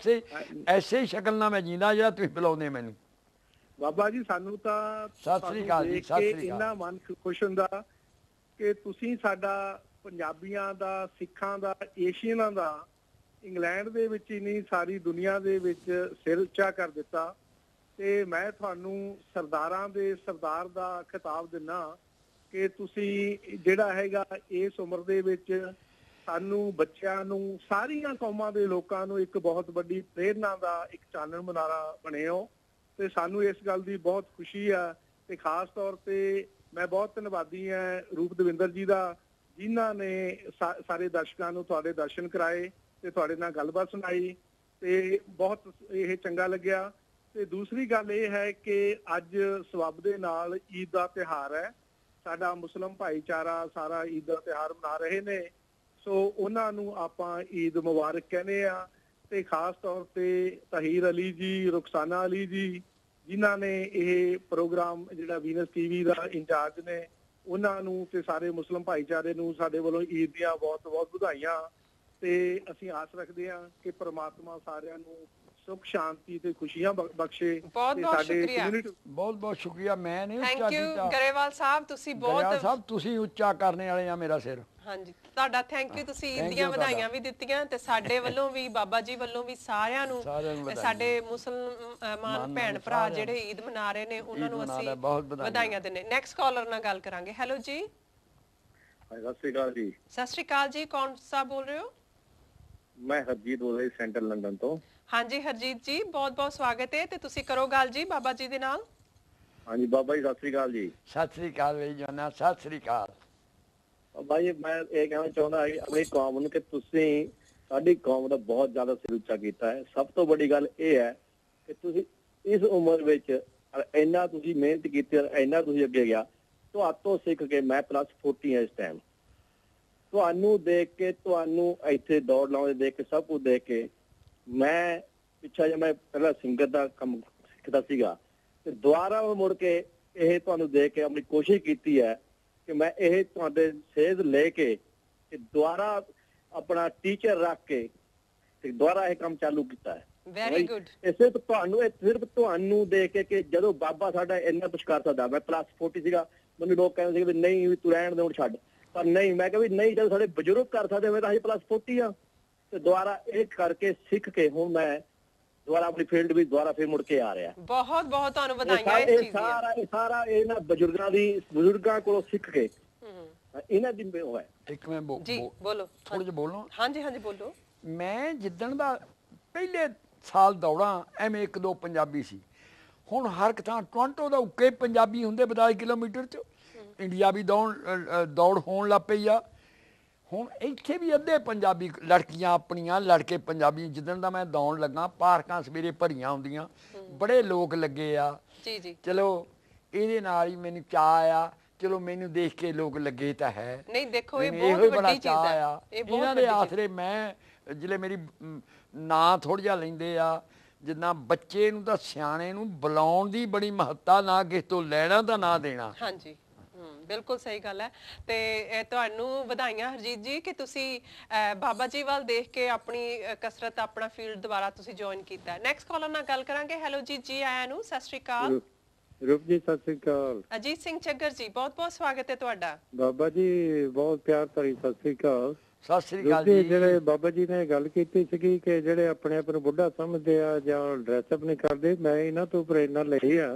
ਐਸੇ ਸ਼ਕਲ ਨਾਲ ਮੈਂ ਜੀਂਦਾ ਜਿਹੜਾ ਤੁਸੀਂ ਬੁਲਾਉਂਦੇ ਮੈਨੂੰ।
ਬਾਬਾ ਜੀ ਸਾਨੂੰ ਤਾਂ
ਸਤਿ ਸ੍ਰੀ ਅਕਾਲ ਜੀ, ਸਤਿ ਸ੍ਰੀ ਅਕਾਲ।
ਇੰਨਾ ਮਨ ਖੁਸ਼ ਹੁੰਦਾ ਕਿ ਤੁਸੀਂ ਸਾਡਾ ਪੰਜਾਬੀਆਂ ਦਾ, ਸਿੱਖਾਂ ਦਾ, ਏਸ਼ੀਅਨਾਂ ਦਾ ਇੰਗਲੈਂਡ ਦੇ ਵਿੱਚ ਹੀ ਨਹੀਂ ਸਾਰੀ ਦੁਨੀਆ ਦੇ ਵਿੱਚ ਸਿਰ ਉੱਚਾ ਕਰ ਦਿੱਤਾ। ਤੇ ਮੈਂ ਤੁਹਾਨੂੰ ਸਰਦਾਰਾਂ ਦੇ ਸਰਦਾਰ ਦਾ ਖਿਤਾਬ ਦਿੰਦਾ ਕਿ ਤੁਸੀਂ ਜਿਹੜਾ ਹੈਗਾ ਇਸ ਉਮਰ ਦੇ ਵਿੱਚ ਸਾਨੂੰ, ਬੱਚਿਆਂ ਨੂੰ, ਸਾਰੀਆਂ ਕੌਮਾਂ ਦੇ ਲੋਕਾਂ ਨੂੰ ਇੱਕ ਬਹੁਤ ਵੱਡੀ ਪ੍ਰੇਰਨਾ ਦਾ ਇੱਕ ਚਾਨਣ ਮੁਨਾਰਾ ਬਣੇ ਹੋ। ਤੇ ਸਾਨੂੰ ਇਸ ਗੱਲ ਦੀ ਬਹੁਤ ਖੁਸ਼ੀ ਆ। ਤੇ ਖਾਸ ਤੌਰ ਤੇ ਮੈਂ ਬਹੁਤ ਧੰਨਵਾਦੀ ਹਾਂ ਰੂਪ ਦਵਿੰਦਰ ਜੀ ਦਾ, ਜਿਨ੍ਹਾਂ ਨੇ ਸਾਰੇ ਦਰਸ਼ਕਾਂ ਨੂੰ ਤੁਹਾਡੇ ਦਰਸ਼ਨ ਕਰਾਏ ਤੇ ਤੁਹਾਡੇ ਨਾਲ ਗੱਲਬਾਤ ਸੁਣਾਈ ਤੇ ਬਹੁਤ ਇਹ ਚੰਗਾ ਲੱਗਿਆ। ਤੇ ਦੂਸਰੀ ਗੱਲ ਇਹ ਹੈ ਕਿ ਅੱਜ ਸਬੱਬ ਦੇ ਨਾਲ ਈਦ ਦਾ ਤਿਉਹਾਰ ਹੈ। ਸਾਡਾ ਮੁਸਲਿਮ ਭਾਈਚਾਰਾ ਸਾਰਾ ਈਦ ਦਾ ਤਿਉਹਾਰ ਮਨਾ ਰਹੇ ਨੇ, ਸੋ ਉਹਨਾਂ ਨੂੰ ਆਪਾਂ ਈਦ ਮੁਬਾਰਕ ਕਹਿੰਦੇ ਆ। ਤੇ ਖਾਸ ਤੌਰ ਤੇ ਤਹੀਰ ਅਲੀ ਜੀ, ਰੁਖਸਾਨਾ ਅਲੀ ਜੀ, ਜਿਨ੍ਹਾਂ ਨੇ ਇਹ ਪ੍ਰੋਗਰਾਮ ਜਿਹੜਾ ਵੀਨਸ ਟੀਵੀ ਦਾ ਇੰਚਾਰਜ ਨੇ, ਉਹਨਾਂ ਨੂੰ ਤੇ ਸਾਰੇ ਮੁਸਲਿਮ ਭਾਈਚਾਰੇ ਨੂੰ ਸਾਡੇ ਵੱਲੋਂ ਈਦ ਦੀਆਂ ਬਹੁਤ ਬਹੁਤ ਵਧਾਈਆਂ। ਤੇ ਅਸੀਂ ਆਸ ਰੱਖਦੇ ਹਾਂ ਕਿ ਪ੍ਰਮਾਤਮਾ ਸਾਰਿਆਂ ਨੂੰ ਸੁਖ ਸ਼ਾਂਤੀ ਤੇ ਖੁਸ਼ੀਆਂ ਬਖਸ਼ੇ।
ਬਹੁਤ ਬਹੁਤ ਸ਼ੁਕਰੀਆ,
ਬਹੁਤ ਬਹੁਤ ਸ਼ੁਕਰੀਆ। ਮੈਂ ਨਹੀਂ
ਥੈਂਕ
ਉੱਚਾ
ਯੂ
ਕੀਤਾ।
ਗਰੇਵਾਲ ਸਾਹਿਬ, ਤੁਸੀਂ ਬਹੁਤ
ਸਾਹਿਬ ਤੁਸੀਂ ਉੱਚਾ ਕਰਨੇ ਵਾਲੇ ਆ ਮੇਰਾ ਸਿਰ।
ਹਾਂਜੀ, ਤੁਹਾਡਾ ਥੈਂਕ ਯੂ। ਤੁਸੀਂ ਈਦ ਦੀਆਂ ਵਧਾਈਆਂ ਵੀ ਦਿੱਤੀਆਂ ਤੇ ਸਾਡੇ ਵੱਲੋਂ ਵੀ, ਬਾਬਾ ਜੀ ਵੱਲੋਂ ਵੀ ਸਾਰਿਆਂ ਨੂੰ, ਸਾਡੇ ਮੁਸਲਮਾਨ ਭੈਣ ਭਰਾ ਜਿਹੜੇ ਈਦ ਮਨਾ ਰਹੇ ਨੇ, ਉਹਨਾਂ ਨੂੰ ਅਸੀਂ ਵਧਾਈਆਂ ਦਿੰਦੇ। ਨੈਕਸਟ ਕਾਲਰ ਨਾਲ ਗੱਲ ਕਰਾਂਗੇ। ਹੈਲੋ ਜੀ,
ਸਤਿ ਸ਼੍ਰੀ ਅਕਾਲ ਜੀ।
ਸਤਿ ਸ਼੍ਰੀ ਅਕਾਲ ਜੀ, ਕੌਣ ਸਾਹਿਬ ਬੋਲ ਰਹੇ ਹੋ?
ਮੈਂ ਹਰਜੀਤ ਬੋਲ ਰਿਹਾ ਸੈਂਟਰਲ ਲੰਡਨ ਤੋਂ।
ਹਾਂਜੀ ਹਰਜੀਤ ਜੀ, ਬਹੁਤ ਬਹੁਤ ਸਵਾਗਤ ਹੈ ਤੇ ਤੁਸੀਂ ਕਰੋ ਗੱਲ ਜੀ ਬਾਬਾ ਜੀ ਦੇ ਨਾਲ।
ਹਾਂਜੀ ਬਾਬਾ ਜੀ, ਸਤਿ ਸ਼੍ਰੀ ਅਕਾਲ ਜੀ।
ਸਤਿ ਸ੍ਰੀ ਅਕਾਲ ਬਈ ਜਵਾਨਾ, ਸਤਿ ਸ੍ਰੀ ਅਕਾਲ।
ਬਾਬਾ ਜੀ, ਮੈਂ ਇਹ ਕਹਿਣਾ ਚਾਹੁੰਦਾ ਹਾਂ ਆਪਣੀ ਕੌਮ ਨੂੰ ਕਿ ਤੁਸੀਂ ਸਾਡੀ ਕੌਮ ਦਾ ਬਹੁਤ ਜ਼ਿਆਦਾ ਸਿਰ ਉੱਚਾ ਕੀਤਾ ਹੈ। ਸਭ ਤੋਂ ਵੱਡੀ ਗੱਲ ਇਹ ਹੈ ਕਿ ਤੁਸੀਂ ਇਸ ਉਮਰ ਵਿੱਚ ਇੰਨਾ ਤੁਸੀਂ ਮਿਹਨਤ ਕੀਤੀ, ਇੰਨਾ ਤੁਸੀਂ ਅੱਗੇ ਗਿਆ। ਤੁਹਾਤੋਂ ਸਿੱਖ ਕੇ ਮੈਂ +40 ਹਾਂ ਇਸ ਟਾਈਮ। ਤੁਹਾਨੂੰ ਦੇਖ ਕੇ, ਤੁਹਾਨੂੰ ਇੱਥੇ ਦੌੜ ਲਾਉਂਦੇ ਦੇਖ ਕੇ, ਸਭ ਕੁਝ ਦੇਖ ਕੇ, ਮੈਂ ਪਿੱਛਾ ਜੇ ਮੈਂ ਪਹਿਲਾਂ ਸਿੰਗਰ ਦਾ ਕੰਮ ਸਿੱਖਦਾ ਸੀਗਾ ਤੇ ਦੁਬਾਰਾ ਮੁੜ ਕੇ ਇਹ ਤੁਹਾਨੂੰ ਦੇਖ ਕੇ ਆਪਣੀ ਕੋਸ਼ਿਸ਼ ਕੀਤੀ ਹੈ ਕਿ ਮੈਂ ਇਹ ਤੁਹਾਡੇ ਸੇਧ ਲੈ ਕੇ ਤੇ ਦੁਬਾਰਾ ਆਪਣਾ ਟੀਚਰ ਰੱਖ ਕੇ ਤੇ ਦੁਬਾਰਾ ਇਹ ਕੰਮ ਚਾਲੂ ਕੀਤਾ ਹੈ।
Very good.
ਇਹ ਸਿਰਫ ਤੁਹਾਨੂੰ ਦੇਖ ਕੇ ਕਿ ਜਦੋਂ ਬਾਬਾ ਸਾਡਾ ਇੰਨਾ ਕੁਛ ਕਰ ਸਕਦਾ। ਮੈਂ +40 ਸੀਗਾ, ਮੈਨੂੰ ਲੋਕ ਕਹਿੰਦੇ ਸੀ ਵੀ ਨਹੀਂ ਵੀ ਤੂੰ ਰਹਿਣ ਦੇ, ਹੁਣ ਛੱਡ। ਪਰ ਨਹੀਂ, ਮੈਂ ਕਿਹਾ ਵੀ ਨਹੀਂ, ਜਦੋਂ ਸਾਡੇ ਬਜ਼ੁਰਗ ਕਰ ਸਕਦੇ, ਮੈਂ ਤਾਂ ਹਜੇ +40 ਆ। ਤੇ ਦੁਬਾਰਾ ਇਹ ਕਰਕੇ ਸਿੱਖ ਕੇ ਹੁਣ ਮੈਂ ਦੁਬਾਰਾ ਆਪਣੀ ਫੀਲਡ ਵਿੱਚ ਦੁਬਾਰਾ ਫਿਰ ਮੁੜ ਕੇ ਆ ਰਿਹਾ।
ਬਹੁਤ ਬਹੁਤ ਤੁਹਾਨੂੰ ਵਧਾਈਆਂ ਇਸ ਚੀਜ਼ ਦੀਆਂ।
ਇਹ ਸਾਰਾ ਇਹਨਾਂ ਬਜ਼ੁਰਗਾਂ ਕੋਲੋਂ ਸਿੱਖ ਕੇ ਇਹਨਾਂ ਦੀ ਉਹ ਹੈ।
ਇੱਕ ਮੈਂ
ਜੀ ਬੋਲੋ,
ਥੋੜਾ ਜਿਹਾ ਬੋਲੋ।
ਹਾਂਜੀ ਹਾਂਜੀ ਬੋਲੋ।
ਮੈਂ ਜਿੱਦਣ ਦਾ ਪਹਿਲੇ ਸਾਲ ਦੌੜਾਂ ਐਵੇਂ 1-2 ਪੰਜਾਬੀ ਸੀ। ਹੁਣ ਹਰ ਇੱਕ ਥਾਂ ਟੋਰਾਂਟੋ ਦਾ ਉੱਕੇ ਪੰਜਾਬੀ ਹੁੰਦੇ 42 ਕਿਲੋਮੀਟਰ 'ਚ। ਇੰਡੀਆ ਵੀ ਦੌੜ ਹੋਣ ਲੱਗ ਪਈ ਆ। ਹੁਣ ਇੱਥੇ ਵੀ ਅੱਧੇ ਪੰਜਾਬੀ ਲੜਕੀਆਂ ਆਪਣੀਆਂ, ਲੜਕੇ ਪੰਜਾਬੀ। ਜਿੱਦਣ ਦਾ ਮੈਂ ਦੌੜ ਲੱਗਾ, ਪਾਰਕਾਂ ਸਵੇਰੇ ਭਰੀਆਂ ਹੁੰਦੀਆਂ, ਬੜੇ ਲੋਕ ਲੱਗੇ ਆ।
ਜੀ ਜੀ,
ਚਲੋ ਇਹਦੇ ਨਾਲ ਹੀ ਮੈਨੂੰ ਚਾਅ ਆ। ਚਲੋ ਮੈਨੂੰ ਦੇਖ ਕੇ ਲੋਕ ਲੱਗੇ ਤਾਂ ਹੈ।
ਨਹੀਂ ਦੇਖੋ, ਇਹ ਬਹੁਤ ਵੱਡੀ ਚੀਜ਼ ਹੈ।
ਇਹਨਾਂ ਦੇ ਆਸਰੇ ਮੈਂ ਜਿਹੜੇ ਮੇਰੀ ਨਾਂ ਥੋੜ੍ਹਾ ਜਿਹਾ ਲੈਂਦੇ ਆ, ਜਿੱਦਾਂ ਬੱਚੇ ਨੂੰ ਤਾਂ ਸਿਆਣੇ ਨੂੰ ਬੁਲਾਉਣ ਦੀ ਬੜੀ ਮਹੱਤਤਾ, ਨਾ ਕਿਸੇ ਤੋਂ ਲੈਣਾ ਤਾਂ ਨਾ ਦੇਣਾ।
ਹਾਂਜੀ, ਬਿਲਕੁਲ ਸਹੀ ਗੱਲ ਹੈ। ਤੇ ਤੁਹਾਨੂੰ ਵਧਾਈਆਂ ਹਰਜੀਤ ਜੀ ਕਿ ਤੁਸੀਂ ਬਾਬਾ ਜੀ ਵੱਲ ਦੇਖ ਕੇ ਆਪਣੀ ਕਸਰਤ, ਆਪਣਾ ਫੀਲਡ ਦੁਬਾਰਾ ਤੁਸੀਂ ਜੁਆਇਨ ਕੀਤਾ। ਨੈਕਸਟ ਕਾਲਰ ਨਾਲ ਗੱਲ ਕਰਾਂਗੇ। ਹੈਲੋ ਜੀ, ਜੀ ਆਇਆਂ ਨੂੰ, ਸਤਿ ਸ਼੍ਰੀ ਅਕਾਲ।
ਰੂਪ ਜੀ ਸਤਿ ਸ਼੍ਰੀ ਅਕਾਲ।
ਅਜੀਤ ਸਿੰਘ ਚੱਗਰ ਜੀ, ਬਹੁਤ ਬਹੁਤ ਸਵਾਗਤ ਹੈ ਤੁਹਾਡਾ।
ਬਾਬਾ ਜੀ ਬਹੁਤ ਪਿਆਰ ਭਰੀ ਸਤਿ ਸ਼੍ਰੀ ਅਕਾਲ।
ਸਤਿ ਸ੍ਰੀ ਅਕਾਲ ਜੀ।
ਜਿਹੜੇ ਬਾਬਾ ਜੀ ਨੇ ਗੱਲ ਕੀਤੀ ਸੀਗੀ ਕਿ ਜਿਹੜੇ ਆਪਣੇ ਆਪ ਨੂੰ ਬੁੱਢਾ ਸਮਝਦੇ ਆ ਜਾਂ ਡਰੈਸਅਪ ਨਹੀਂ ਕਰਦੇ, ਮੈਂ ਇਹਨਾਂ ਤੋਂ ਪ੍ਰੇਰਨਾ ਲਈ ਆ।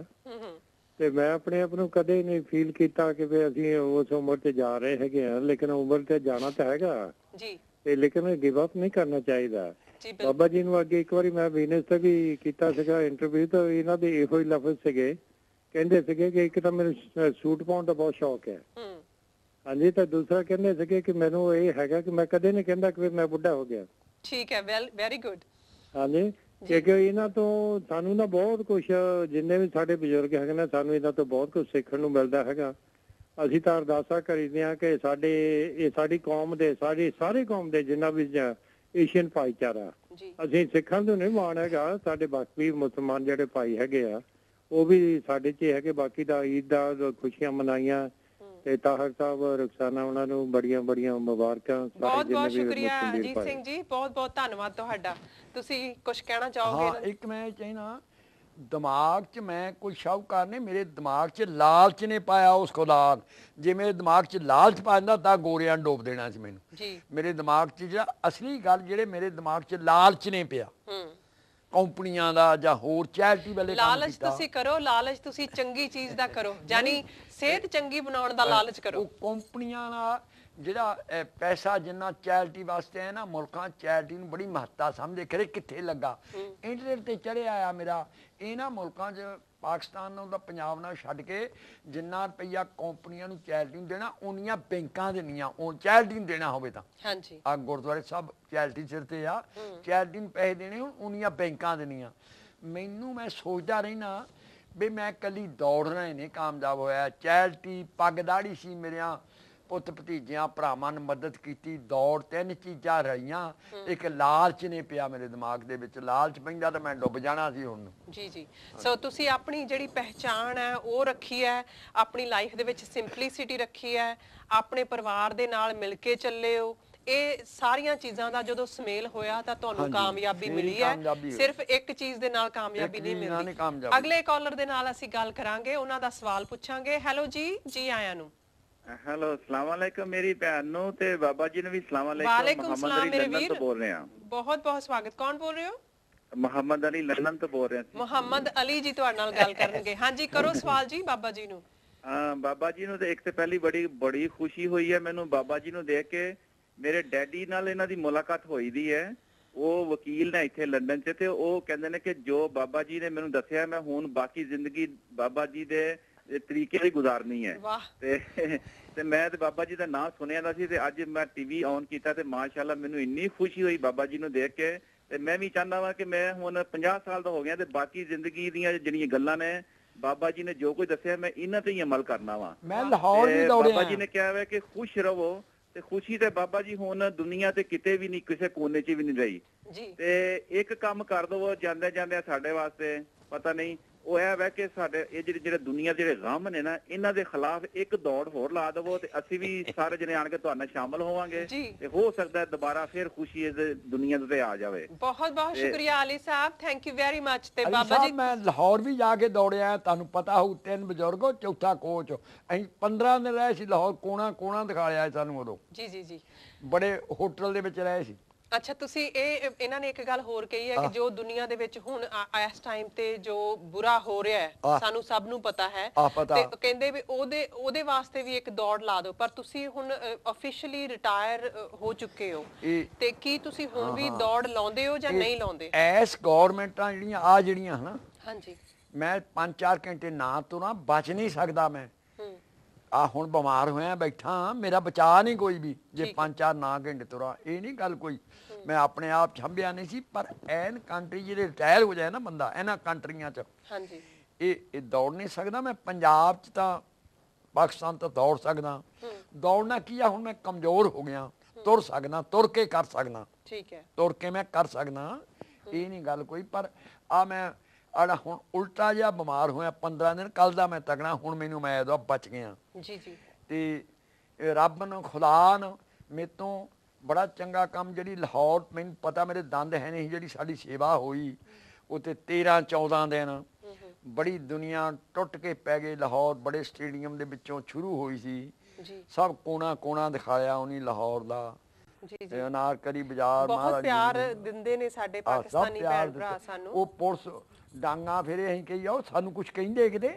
ਤੇ ਮੈਂ ਆਪਣੇ ਆਪ ਨੂੰ ਕਦੇ ਨਹੀਂ ਫੀਲ ਕੀਤਾ ਕਿ ਵੀ ਅਸੀਂ ਉਸ ਉਮਰ ਤੇ ਜਾ ਰਹੇ ਹੈਗੇ ਆ। ਲੇਕਿਨ ਉਮਰ ਤੇ ਜਾਣਾ ਤਾਂ ਹੈਗਾ
ਜੀ,
ਤੇ ਲੇਕਿਨ ਗਿਵ ਅਪ ਨਹੀਂ ਕਰਨਾ ਚਾਹੀਦਾ। ਬਾਬਾ ਜੀ ਨੂੰ ਅੱਗੇ ਇੱਕ ਵਾਰੀ ਮੈਂ ਵੀਨਸ ਤੇ ਵੀ ਕੀਤਾ ਸੀਗਾ ਇੰਟਰਵਿਊ, ਤਾਂ ਇਹਨਾਂ ਦੇ ਇਹੋ ਹੀ ਲਫ਼ਜ਼ ਸੀਗੇ
ਕਹਿੰਦੇ ਸੀਗੇ ਕਿ ਇੱਕ ਤਾਂ ਮੈਨੂੰ ਸੂਟ ਪਾਉਣ ਦਾ ਬਹੁਤ ਸ਼ੌਕ ਹੈ। ਹਾਂਜੀ, ਤਾਂ ਦੂਸਰਾ ਕਹਿੰਦੇ ਸੀਗੇ ਕਿ ਮੈਨੂੰ ਇਹ ਹੈਗਾ ਕਿ ਮੈਂ ਕਦੇ ਨਹੀਂ ਕਹਿੰਦਾ ਕਿ ਮੈਂ ਬੁੱਢਾ ਹੋ ਗਿਆ।
ਠੀਕ ਹੈ, ਵੈਰੀ ਗੁੱਡ।
ਹਾਂਜੀ, ਕਿਉਂਕਿ ਇਹਨਾਂ ਤੋਂ ਸਾਨੂੰ ਨਾ ਬਹੁਤ ਕੁਝ, ਜਿੰਨੇ ਵੀ ਸਾਡੇ ਬਜ਼ੁਰਗ ਹੈਗੇ ਨੇ, ਸਾਨੂੰ ਇਹਨਾਂ ਤੋਂ ਬਹੁਤ ਕੁਝ ਸਿੱਖਣ ਨੂੰ ਮਿਲਦਾ ਹੈਗਾ। ਅਸੀਂ ਤਾਂ ਅਰਦਾਸਾਂ ਕਰੀਦੇ ਹਾਂ ਕਿ ਸਾਡੀ ਕੌਮ ਦੇ, ਸਾਰੇ ਕੌਮ ਦੇ ਜਿੰਨਾ ਵੀ ਏਸ਼ੀਅਨ ਭਾਈਚਾਰਾ, ਅਸੀਂ ਸਿੱਖਾਂ ਤੋਂ ਨਹੀਂ ਮਾਣ ਹੈਗਾ, ਸਾਡੇ ਬਾਕੀ ਮੁਸਲਮਾਨ ਜਿਹੜੇ ਭਾਈ ਹੈਗੇ ਆ ਉਹ ਵੀ ਸਾਡੇ 'ਚ ਹੈਗੇ। ਬਾਕੀ ਦਾ ਈਦ ਦਾ ਖੁਸ਼ੀਆਂ ਮਨਾਈਆਂ ਤੇ ਤਾਹਰ ਸਾਹਿਬ, ਰੁਖਸਾਨਾ, ਉਹਨਾਂ ਨੂੰ ਬੜੀਆਂ ਬੜੀਆਂ ਮੁਬਾਰਕਾਂ।
ਬਹੁਤ ਬਹੁਤ ਸ਼ੁਕਰੀਆ ਅਜੀਤ ਸਿੰਘ ਜੀ, ਬਹੁਤ ਬਹੁਤ ਧੰਨਵਾਦ ਤੁਹਾਡਾ। ਤੁਸੀਂ ਕੁਝ ਕਹਿਣਾ ਚਾਹੋਗੇ?
ਹਾਂ, ਇੱਕ ਮੈਂ ਚਾਹੀਦਾ, ਦਿਮਾਗ 'ਚ ਮੈਂ ਕੋਈ ਸ਼ਾਹੂਕਾਰ ਨੇ ਮੇਰੇ ਦਿਮਾਗ 'ਚ ਲਾਲਚ ਨੇ ਪਾਇਆ ਉਸ ਖੁਦਾ। ਜੇ ਮੇਰੇ ਦਿਮਾਗ 'ਚ ਲਾਲਚ ਪਾ ਦਿੰਦਾ ਤਾਂ ਗੋਰਿਆਂ ਨੂੰ ਡੋਬ ਦੇਣਾ ਸੀ ਮੈਨੂੰ ਜੀ। ਮੇਰੇ ਦਿਮਾਗ 'ਚ ਜਿਹੜਾ ਅਸਲੀ ਗੱਲ, ਜਿਹੜੇ ਮੇਰੇ ਦਿਮਾਗ 'ਚ ਲਾਲਚ ਨੇ ਪਿਆ ਕੰਪਨੀਆਂ ਦਾ ਜਾਂ ਹੋਰ ਚੈਰਿਟੀ ਵਾਲੇ ਕੰਮ
ਲਾਲਚ ਤੁਸੀਂ ਕਰੋ, ਲਾਲਚ ਤੁਸੀਂ ਚੰਗੀ ਚੀਜ਼ ਦਾ ਕਰੋ, ਯਾਨੀ ਸਿਹਤ ਚੰਗੀ ਬਣਾਉਣ ਦਾ ਲਾਲਚ ਕਰੋ।
ਉਹ ਕੰਪਨੀਆਂ ਦਾ ਜਿਹੜਾ ਪੈਸਾ ਜਿੰਨਾ ਚੈਰਿਟੀ ਵਾਸਤੇ ਹੈ ਨਾ, ਮੁਲਕਾਂ ਚੈਰਿਟੀ ਨੂੰ ਬੜੀ ਮਹੱਤਤਾ ਸਮਝਦੇ, ਖਰੇ ਕਿੱਥੇ ਲੱਗਾ ਇੰਟਰਨੈਟ ਤੇ ਚੜਿਆ ਆ ਮੇਰਾ। ਇਹਨਾਂ ਮੁਲਕਾਂ 'ਚ ਪਾਕਿਸਤਾਨ ਨੂੰ ਤਾਂ ਪੰਜਾਬ ਨਾਲ ਛੱਡ ਕੇ ਜਿੰਨਾ ਰੁਪਈਆ ਕੰਪਨੀਆਂ ਨੂੰ ਚੈਰਿਟੀ ਨੂੰ ਦੇਣਾ, ਉਨੀਆਂ ਬੈਂਕਾਂ ਦੇਣੀਆਂ। ਉਹ ਚੈਰਿਟੀ ਨੂੰ ਦੇਣਾ ਹੋਵੇ ਤਾਂ ਹਾਂਜੀ, ਆ ਗੁਰਦੁਆਰੇ ਸਭ ਚੈਰਿਟੀ ਸਿਰ ਤੇ ਆ, ਚੈਰਿਟੀ ਨੂੰ ਪੈਸੇ ਦੇਣੇ ਹੋਣ ਉਨੀਆਂ ਬੈਂਕਾਂ ਦੇਣੀਆਂ। ਮੈਨੂੰ ਮੈਂ ਸੋਚਦਾ ਰਹਿਣਾ ਵੀ ਮੈਂ ਇਕੱਲੀ ਦੌੜਨਾ ਹੀ ਨਹੀਂ ਕਾਮਯਾਬ ਹੋਇਆ, ਚੈਰਿਟੀ, ਪੱਗ ਦਾੜੀ ਸੀ ਮੇਰਿਆਂ ਪੁੱਤ ਭਤੀਜਿਆਂ ਭਰਾਵਾਂ ਨੇ ਮਦਦ ਕੀਤੀ, ਦੌੜ, ਤਿੰਨ ਚੀਜ਼ਾਂ ਰਹੀਆਂ। ਇੱਕ ਲਾਲਚ ਨੇ ਪਿਆ ਮੇਰੇ ਦਿਮਾਗ ਦੇ ਵਿੱਚ, ਲਾਲਚ ਪੈਂਦਾ ਤਾਂ ਮੈਂ ਡੁੱਬ ਜਾਣਾ ਸੀ ਹੁਣ।
ਜੀ ਜੀ, ਸੋ ਤੁਸੀਂ ਆਪਣੀ ਜਿਹੜੀ ਪਹਿਚਾਣ ਹੈ ਉਹ ਰੱਖੀ ਹੈ, ਆਪਣੀ ਲਾਈਫ ਦੇ ਵਿੱਚ ਸਿੰਪਲਿਸਿਟੀ ਰੱਖੀ ਹੈ, ਆਪਣੇ ਪਰਿਵਾਰ ਦੇ ਨਾਲ ਮਿਲ ਕੇ ਚੱਲੇ ਹੋ। ਇਹ ਸਾਰੀਆਂ ਚੀਜ਼ਾਂ ਦਾ ਜਦੋਂ ਸੁਮੇਲ ਹੋਇਆ ਤਾਂ ਤੁਹਾਨੂੰ ਕਾਮਯਾਬੀ ਮਿਲੀ ਹੈ। ਸਿਰਫ ਇੱਕ ਚੀਜ਼ ਦੇ ਨਾਲ ਕਾਮਯਾਬੀ ਨਹੀਂ ਮਿਲਦੀ। ਅਗਲੇ ਕਾਲਰ ਦੇ ਨਾਲ ਅਸੀਂ ਗੱਲ ਕਰਾਂਗੇ, ਉਹਨਾਂ ਦਾ ਸਵਾਲ ਪੁੱਛਾਂਗੇ। ਹੈਲੋ ਜੀ, ਜੀ ਆਇਆਂ ਨੂੰ।
ਹੈਲੋ, ਅਸਲਾਮ ਵਾਲੇਕਮ। ਮੇਰੀ ਭੈਣ ਨੂੰ ਤੇ ਬਾਬਾ ਜੀ ਨੂੰ ਵੀ ਸਲਾਮ ਵਾਲੇਕਮ।
ਵਾਲੇਕੁਮ ਸਲਾਮ ਮੇਰੇ ਵੀਰ,
ਤੋਂ ਬੋਲ ਰਹੇ ਹਾਂ।
ਬਹੁਤ ਬਹੁਤ ਸਵਾਗਤ। ਕੌਣ ਬੋਲ ਰਹੇ ਹੋ?
ਮੁਹੰਮਦ ਅਲੀ ਲੰਡਨ ਤੋਂ ਬੋਲ ਰਹੇ ਹਾਂ।
ਮੁਹੰਮਦ ਅਲੀ ਜੀ ਤੁਹਾਡੇ ਨਾਲ ਗੱਲ ਕਰਨਗੇ। ਹਾਂਜੀ, ਕਰੋ ਸਵਾਲ ਜੀ ਬਾਬਾ ਜੀ ਨੂੰ।
ਬਾਬਾ ਜੀ ਨੂੰ ਤੇ ਇੱਕ ਤੇ ਪਹਿਲੀ ਬੜੀ ਖੁਸ਼ੀ ਹੋਈ ਹੈ ਮੈਨੂੰ ਬਾਬਾ ਜੀ ਨੂੰ ਦੇਖ ਕੇ। ਮੇਰੇ ਡੈਡੀ ਨਾਲ ਇਹਨਾਂ ਦੀ ਮੁਲਾਕਾਤ ਹੋਈ ਦੀ ਹੈ, ਉਹ ਵਕੀਲ ਨੇ ਇੱਥੇ ਲੰਡਨ 'ਚ, ਤੇ ਉਹ ਕਹਿੰਦੇ ਨੇ ਕਿ ਜੋ ਬਾਬਾ ਜੀ ਨੇ ਮੈਨੂੰ ਦੱਸਿਆ, ਮੈਂ ਹੁਣ ਬਾਕੀ ਜ਼ਿੰਦਗੀ ਬਾਬਾ ਜੀ ਦੇ ਤਰੀਕੇ ਦੀ ਗੁਜ਼ਾਰਨੀ ਹੈ। ਤੇ ਮੈਂ ਤੇ ਬਾਬਾ ਜੀ ਦਾ ਨਾਮ ਸੁਣਿਆ ਦਾ ਸੀ, ਤੇ ਅੱਜ ਮੈਂ ਟੀਵੀ ਔਨ ਕੀਤਾ ਤੇ ਮਾਸ਼ਾਅੱਲਾ ਮੈਨੂੰ ਇੰਨੀ ਖੁਸ਼ੀ ਹੋਈ ਬਾਬਾ ਜੀ ਨੂੰ ਦੇਖ ਕੇ। ਤੇ ਮੈਂ ਵੀ ਚਾਹੁੰਦਾ ਵਾਂ ਕਿ ਮੈਂ ਹੁਣ 50 ਸਾਲ ਦਾ ਹੋ ਗਿਆ ਤੇ ਬਾਕੀ ਜ਼ਿੰਦਗੀ ਦੀਆਂ ਜਿਹੜੀਆਂ ਗੱਲਾਂ ਨੇ ਬਾਬਾ ਜੀ ਨੇ ਜੋ ਕੁਝ ਦੱਸਿਆ ਮੈਂ ਇਹਨਾਂ ਤੇ ਹੀ ਅਮਲ ਕਰਨਾ ਵਾ।
ਮੈਂ ਲਾਹੌਰ ਵੀ ਦੌੜਿਆ।
ਬਾਬਾ ਜੀ ਨੇ ਕਿਹਾ ਹੈ ਕਿ ਖੁਸ਼ ਰਹੋ, ਤੇ ਖੁਸ਼ੀ ਤੇ ਬਾਬਾ ਜੀ ਹੁਣ ਦੁਨੀਆ ਤੇ ਕਿਤੇ ਵੀ ਨਹੀਂ, ਕਿਸੇ ਕੋਨੇ 'ਚ ਵੀ ਨਹੀਂ ਰਹੀ ਜੀ। ਤੇ ਇੱਕ ਕੰਮ ਕਰ ਦਵੋ ਜਾਂਦੇ ਜਾਂਦੇ ਸਾਡੇ ਵਾਸਤੇ, ਪਤਾ ਨਹੀਂ ਉਹ ਇਹ ਵੈ ਕਿ ਸਾਡੇ ਇਹ ਜਿਹੜੇ ਦੁਨੀਆ ਜਿਹੜੇ ਗਮ ਨੇ ਨਾ, ਇਹਨਾਂ ਦੇ ਖਿਲਾਫ ਇੱਕ ਦੌੜ ਹੋਰ ਲਾ ਦਵੋ, ਤੇ ਅਸੀਂ ਵੀ ਸਾਰੇ ਜਣੇ ਆਣ ਕੇ ਤੁਹਾਡੇ ਨਾਲ ਸ਼ਾਮਲ ਹੋਵਾਂਗੇ, ਤੇ ਹੋ ਸਕਦਾ ਦੁਬਾਰਾ ਫਿਰ ਖੁਸ਼ੀ ਇਸ ਦੁਨੀਆ ਤੇ ਆ ਜਾਵੇ।
ਬਹੁਤ ਬਹੁਤ ਸ਼ੁਕਰੀਆ ਅਲੀ ਸਾਹਿਬ, ਥੈਂਕ ਯੂ ਵੈਰੀ ਮੱਚ। ਤੇ ਬਾਬਾ ਜੀ
ਮੈਂ ਲਾਹੌਰ ਵੀ ਜਾ ਕੇ ਦੌੜਿਆ, ਤੁਹਾਨੂੰ ਪਤਾ ਹੋਊ, 3 ਬਜ਼ੁਰਗੋ, ਚੌਥਾ ਕੋਚ। ਅਸੀਂ 15 ਦਿਨ ਰਹੇ ਸੀ ਲਾਹੌਰ, ਕੋਣਾ ਕੋਣਾ ਦਿਖਾ ਲਿਆ ਸਾਨੂੰ ਉਦੋਂ। ਜੀ ਜੀ ਜੀ, ਬੜੇ ਹੋਟਲ ਦੇ ਵਿੱਚ ਰਹੇ ਸੀ।
ਅੱਛਾ, ਤੁਸੀਂ ਇਹਨਾਂ ਨੇ ਇੱਕ ਗੱਲ ਹੋਰ ਕਹੀ ਹੈ ਕਿ ਜੋ ਦੁਨੀਆ ਦੇ ਵਿੱਚ ਹੁਣ ਇਸ ਟਾਈਮ ਤੇ ਜੋ ਬੁਰਾ ਹੋ ਰਿਹਾ ਹੈ, ਸਾਨੂੰ ਸਭ ਨੂੰ ਪਤਾ ਹੈ, ਤੇ ਕਹਿੰਦੇ ਵੀ ਉਹਦੇ ਵਾਸਤੇ ਵੀ ਇੱਕ ਦੌੜ ਲਾ ਦਿਓ। ਪਰ ਤੁਸੀਂ ਹੁਣ ਆਫੀਸ਼ੀਅਲੀ ਰਿਟਾਇਰ ਹੋ ਚੁੱਕੇ ਹੋ, ਤੇ ਕੀ ਤੁਸੀਂ ਹੁਣ ਵੀ ਦੌੜ ਲਾਉਂਦੇ ਹੋ ਜਾਂ ਨਹੀਂ ਲਾਉਂਦੇ?
ਐਸ ਗਵਰਨਮੈਂਟਾਂ ਜਿਹੜੀਆਂ ਹਨਾ, ਹਾਂਜੀ, ਮੈਂ 5-4 ਘੰਟੇ ਨਾ ਤੁਰਾਂ ਬਚ ਨਹੀਂ ਸਕਦਾ। ਮੈਂ ਆ ਹੁਣ ਬਿਮਾਰ ਹੋਇਆ ਬੈਠਾ, ਮੇਰਾ ਬਚਾ ਨਹੀਂ ਕੋਈ ਵੀ ਜੇ 5-4 ਨਾ ਘੰਟੇ ਤੁਰਾਂ। ਇਹ ਨਹੀਂ ਗੱਲ ਕੋਈ ਮੈਂ ਆਪਣੇ ਆਪ ਛੰਭਿਆ ਨਹੀਂ ਸੀ, ਪਰ ਐਨ ਕੰਟਰੀ ਜਿਹੜੇ ਰਿਟਾਇਰ ਹੋ ਜਾਏ ਨਾ ਬੰਦਾ ਇਹਨਾਂ ਕੰਟਰੀਆਂ 'ਚ, ਹਾਂਜੀ, ਇਹ ਦੌੜ ਨਹੀਂ ਸਕਦਾ। ਮੈਂ ਪੰਜਾਬ 'ਚ ਤਾਂ, ਪਾਕਿਸਤਾਨ ਤਾਂ ਦੌੜ ਸਕਦਾ। ਦੌੜਨਾ ਕੀ ਆ, ਹੁਣ ਮੈਂ ਕਮਜ਼ੋਰ ਹੋ ਗਿਆ, ਤੁਰ ਸਕਦਾ, ਤੁਰ ਕੇ ਕਰ ਸਕਦਾ, ਠੀਕ ਹੈ, ਤੁਰ ਕੇ ਮੈਂ ਕਰ ਸਕਦਾ, ਇਹ ਨਹੀਂ ਗੱਲ ਕੋਈ। ਪਰ ਆ ਮੈਂ ਆੜਾ ਹੁਣ ਉਲਟਾ ਜਿਹਾ ਬਿਮਾਰ ਹੋਇਆ 15 ਦਿਨ, ਕੱਲ ਦਾ ਮੈਂ ਤਕੜਾ, ਹੁਣ ਮੈਨੂੰ ਮੈਂ ਇਹਦਾ ਬਚ ਗਿਆ ਜੀ ਜੀ। ਤੇ ਰੱਬ ਨੂੰ, ਖੁਦਾ ਨੂੰ ਮੇਰੇ ਤੋਂ ਬੜਾ ਚੰਗਾ ਕੰਮ, ਜਿਹੜੀ ਲਾਹੌਰ, ਮੈਨੂੰ ਪਤਾ ਮੇਰੇ ਦੰਦ ਹੈ ਨਹੀਂ, ਜਿਹੜੀ ਸਾਡੀ ਸੇਵਾ ਹੋਈ ਉੱਥੇ 13-14 ਦਿਨ, ਬੜੀ ਦੁਨੀਆ ਟੁੱਟ ਕੇ ਪੈ ਗਏ ਲਾਹੌਰ। ਬੜੇ ਸਟੇਡੀਅਮ ਦੇ ਵਿੱਚੋਂ ਸ਼ੁਰੂ ਹੋਈ ਸੀ, ਸਭ ਕੋਣਾ ਕੋਣਾ ਦਿਖਾਇਆ ਉਹਨੀ ਲਾਹੌਰ ਦਾ। ਅਨਾਰਕਲੀ ਬਾਜ਼ਾਰ,
ਬਹੁਤ ਪਿਆਰ ਦਿੰਦੇ ਨੇ ਸਾਡੇ ਪਾਕਿਸਤਾਨੀ ਭੈਣ ਭਰਾ ਸਾਨੂੰ।
ਉਹ ਪੁਲਿਸ ਡਾਂਗਾ ਫੇਰੇ, ਅਸੀਂ ਕਹੀ ਜਾਓ ਸਾਨੂੰ ਕੁਛ ਕਹਿੰਦੇ ਕਿਤੇ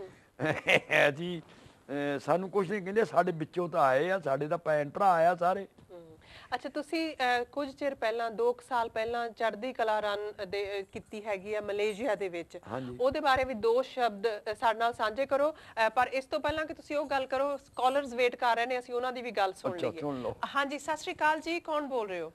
ਜੀ, ਸਾਨੂੰ ਕੁਛ ਨਹੀਂ ਕਹਿੰਦੇ, ਸਾਡੇ ਵਿੱਚੋਂ ਤਾਂ ਆਏ ਆ, ਸਾਡੇ ਤਾਂ ਭੈਣ ਭਰਾ ਆ ਸਾਰੇ।
ਅੱਛਾ, ਤੁਸੀਂ ਕੁਝ ਚਿਰ ਪਹਿਲਾਂ 2 ਸਾਲ ਪਹਿਲਾਂ ਚੜ੍ਹਦੀ ਕਲਾ ਰਨ ਦੇ ਕੀਤੀ ਹੈਗੀ ਆ ਮਲੇਸ਼ੀਆ ਦੇ ਵਿੱਚ।
ਹਾਂਜੀ।
ਉਹਦੇ ਬਾਰੇ ਵੀ 2 ਸ਼ਬਦ ਸਾਡੇ ਨਾਲ ਸਾਂਝੇ ਕਰੋ। ਪਰ ਇਸ ਤੋਂ ਪਹਿਲਾਂ ਕਿ ਤੁਸੀਂ ਉਹ ਗੱਲ ਕਰੋ, ਸਕਾਲਰਸ ਵੇਟ ਕਰ ਰਹੇ ਨੇ, ਅਸੀਂ ਉਹਨਾਂ ਦੀ ਵੀ ਗੱਲ ਸੁਣ
ਅੱਛਾ,
ਲਈਏ।
ਸੁਣ ਲਓ।
ਹਾਂਜੀ, ਸਤਿ ਸ਼੍ਰੀ ਅਕਾਲ ਜੀ, ਕੌਣ ਬੋਲ ਰਹੇ ਹੋ?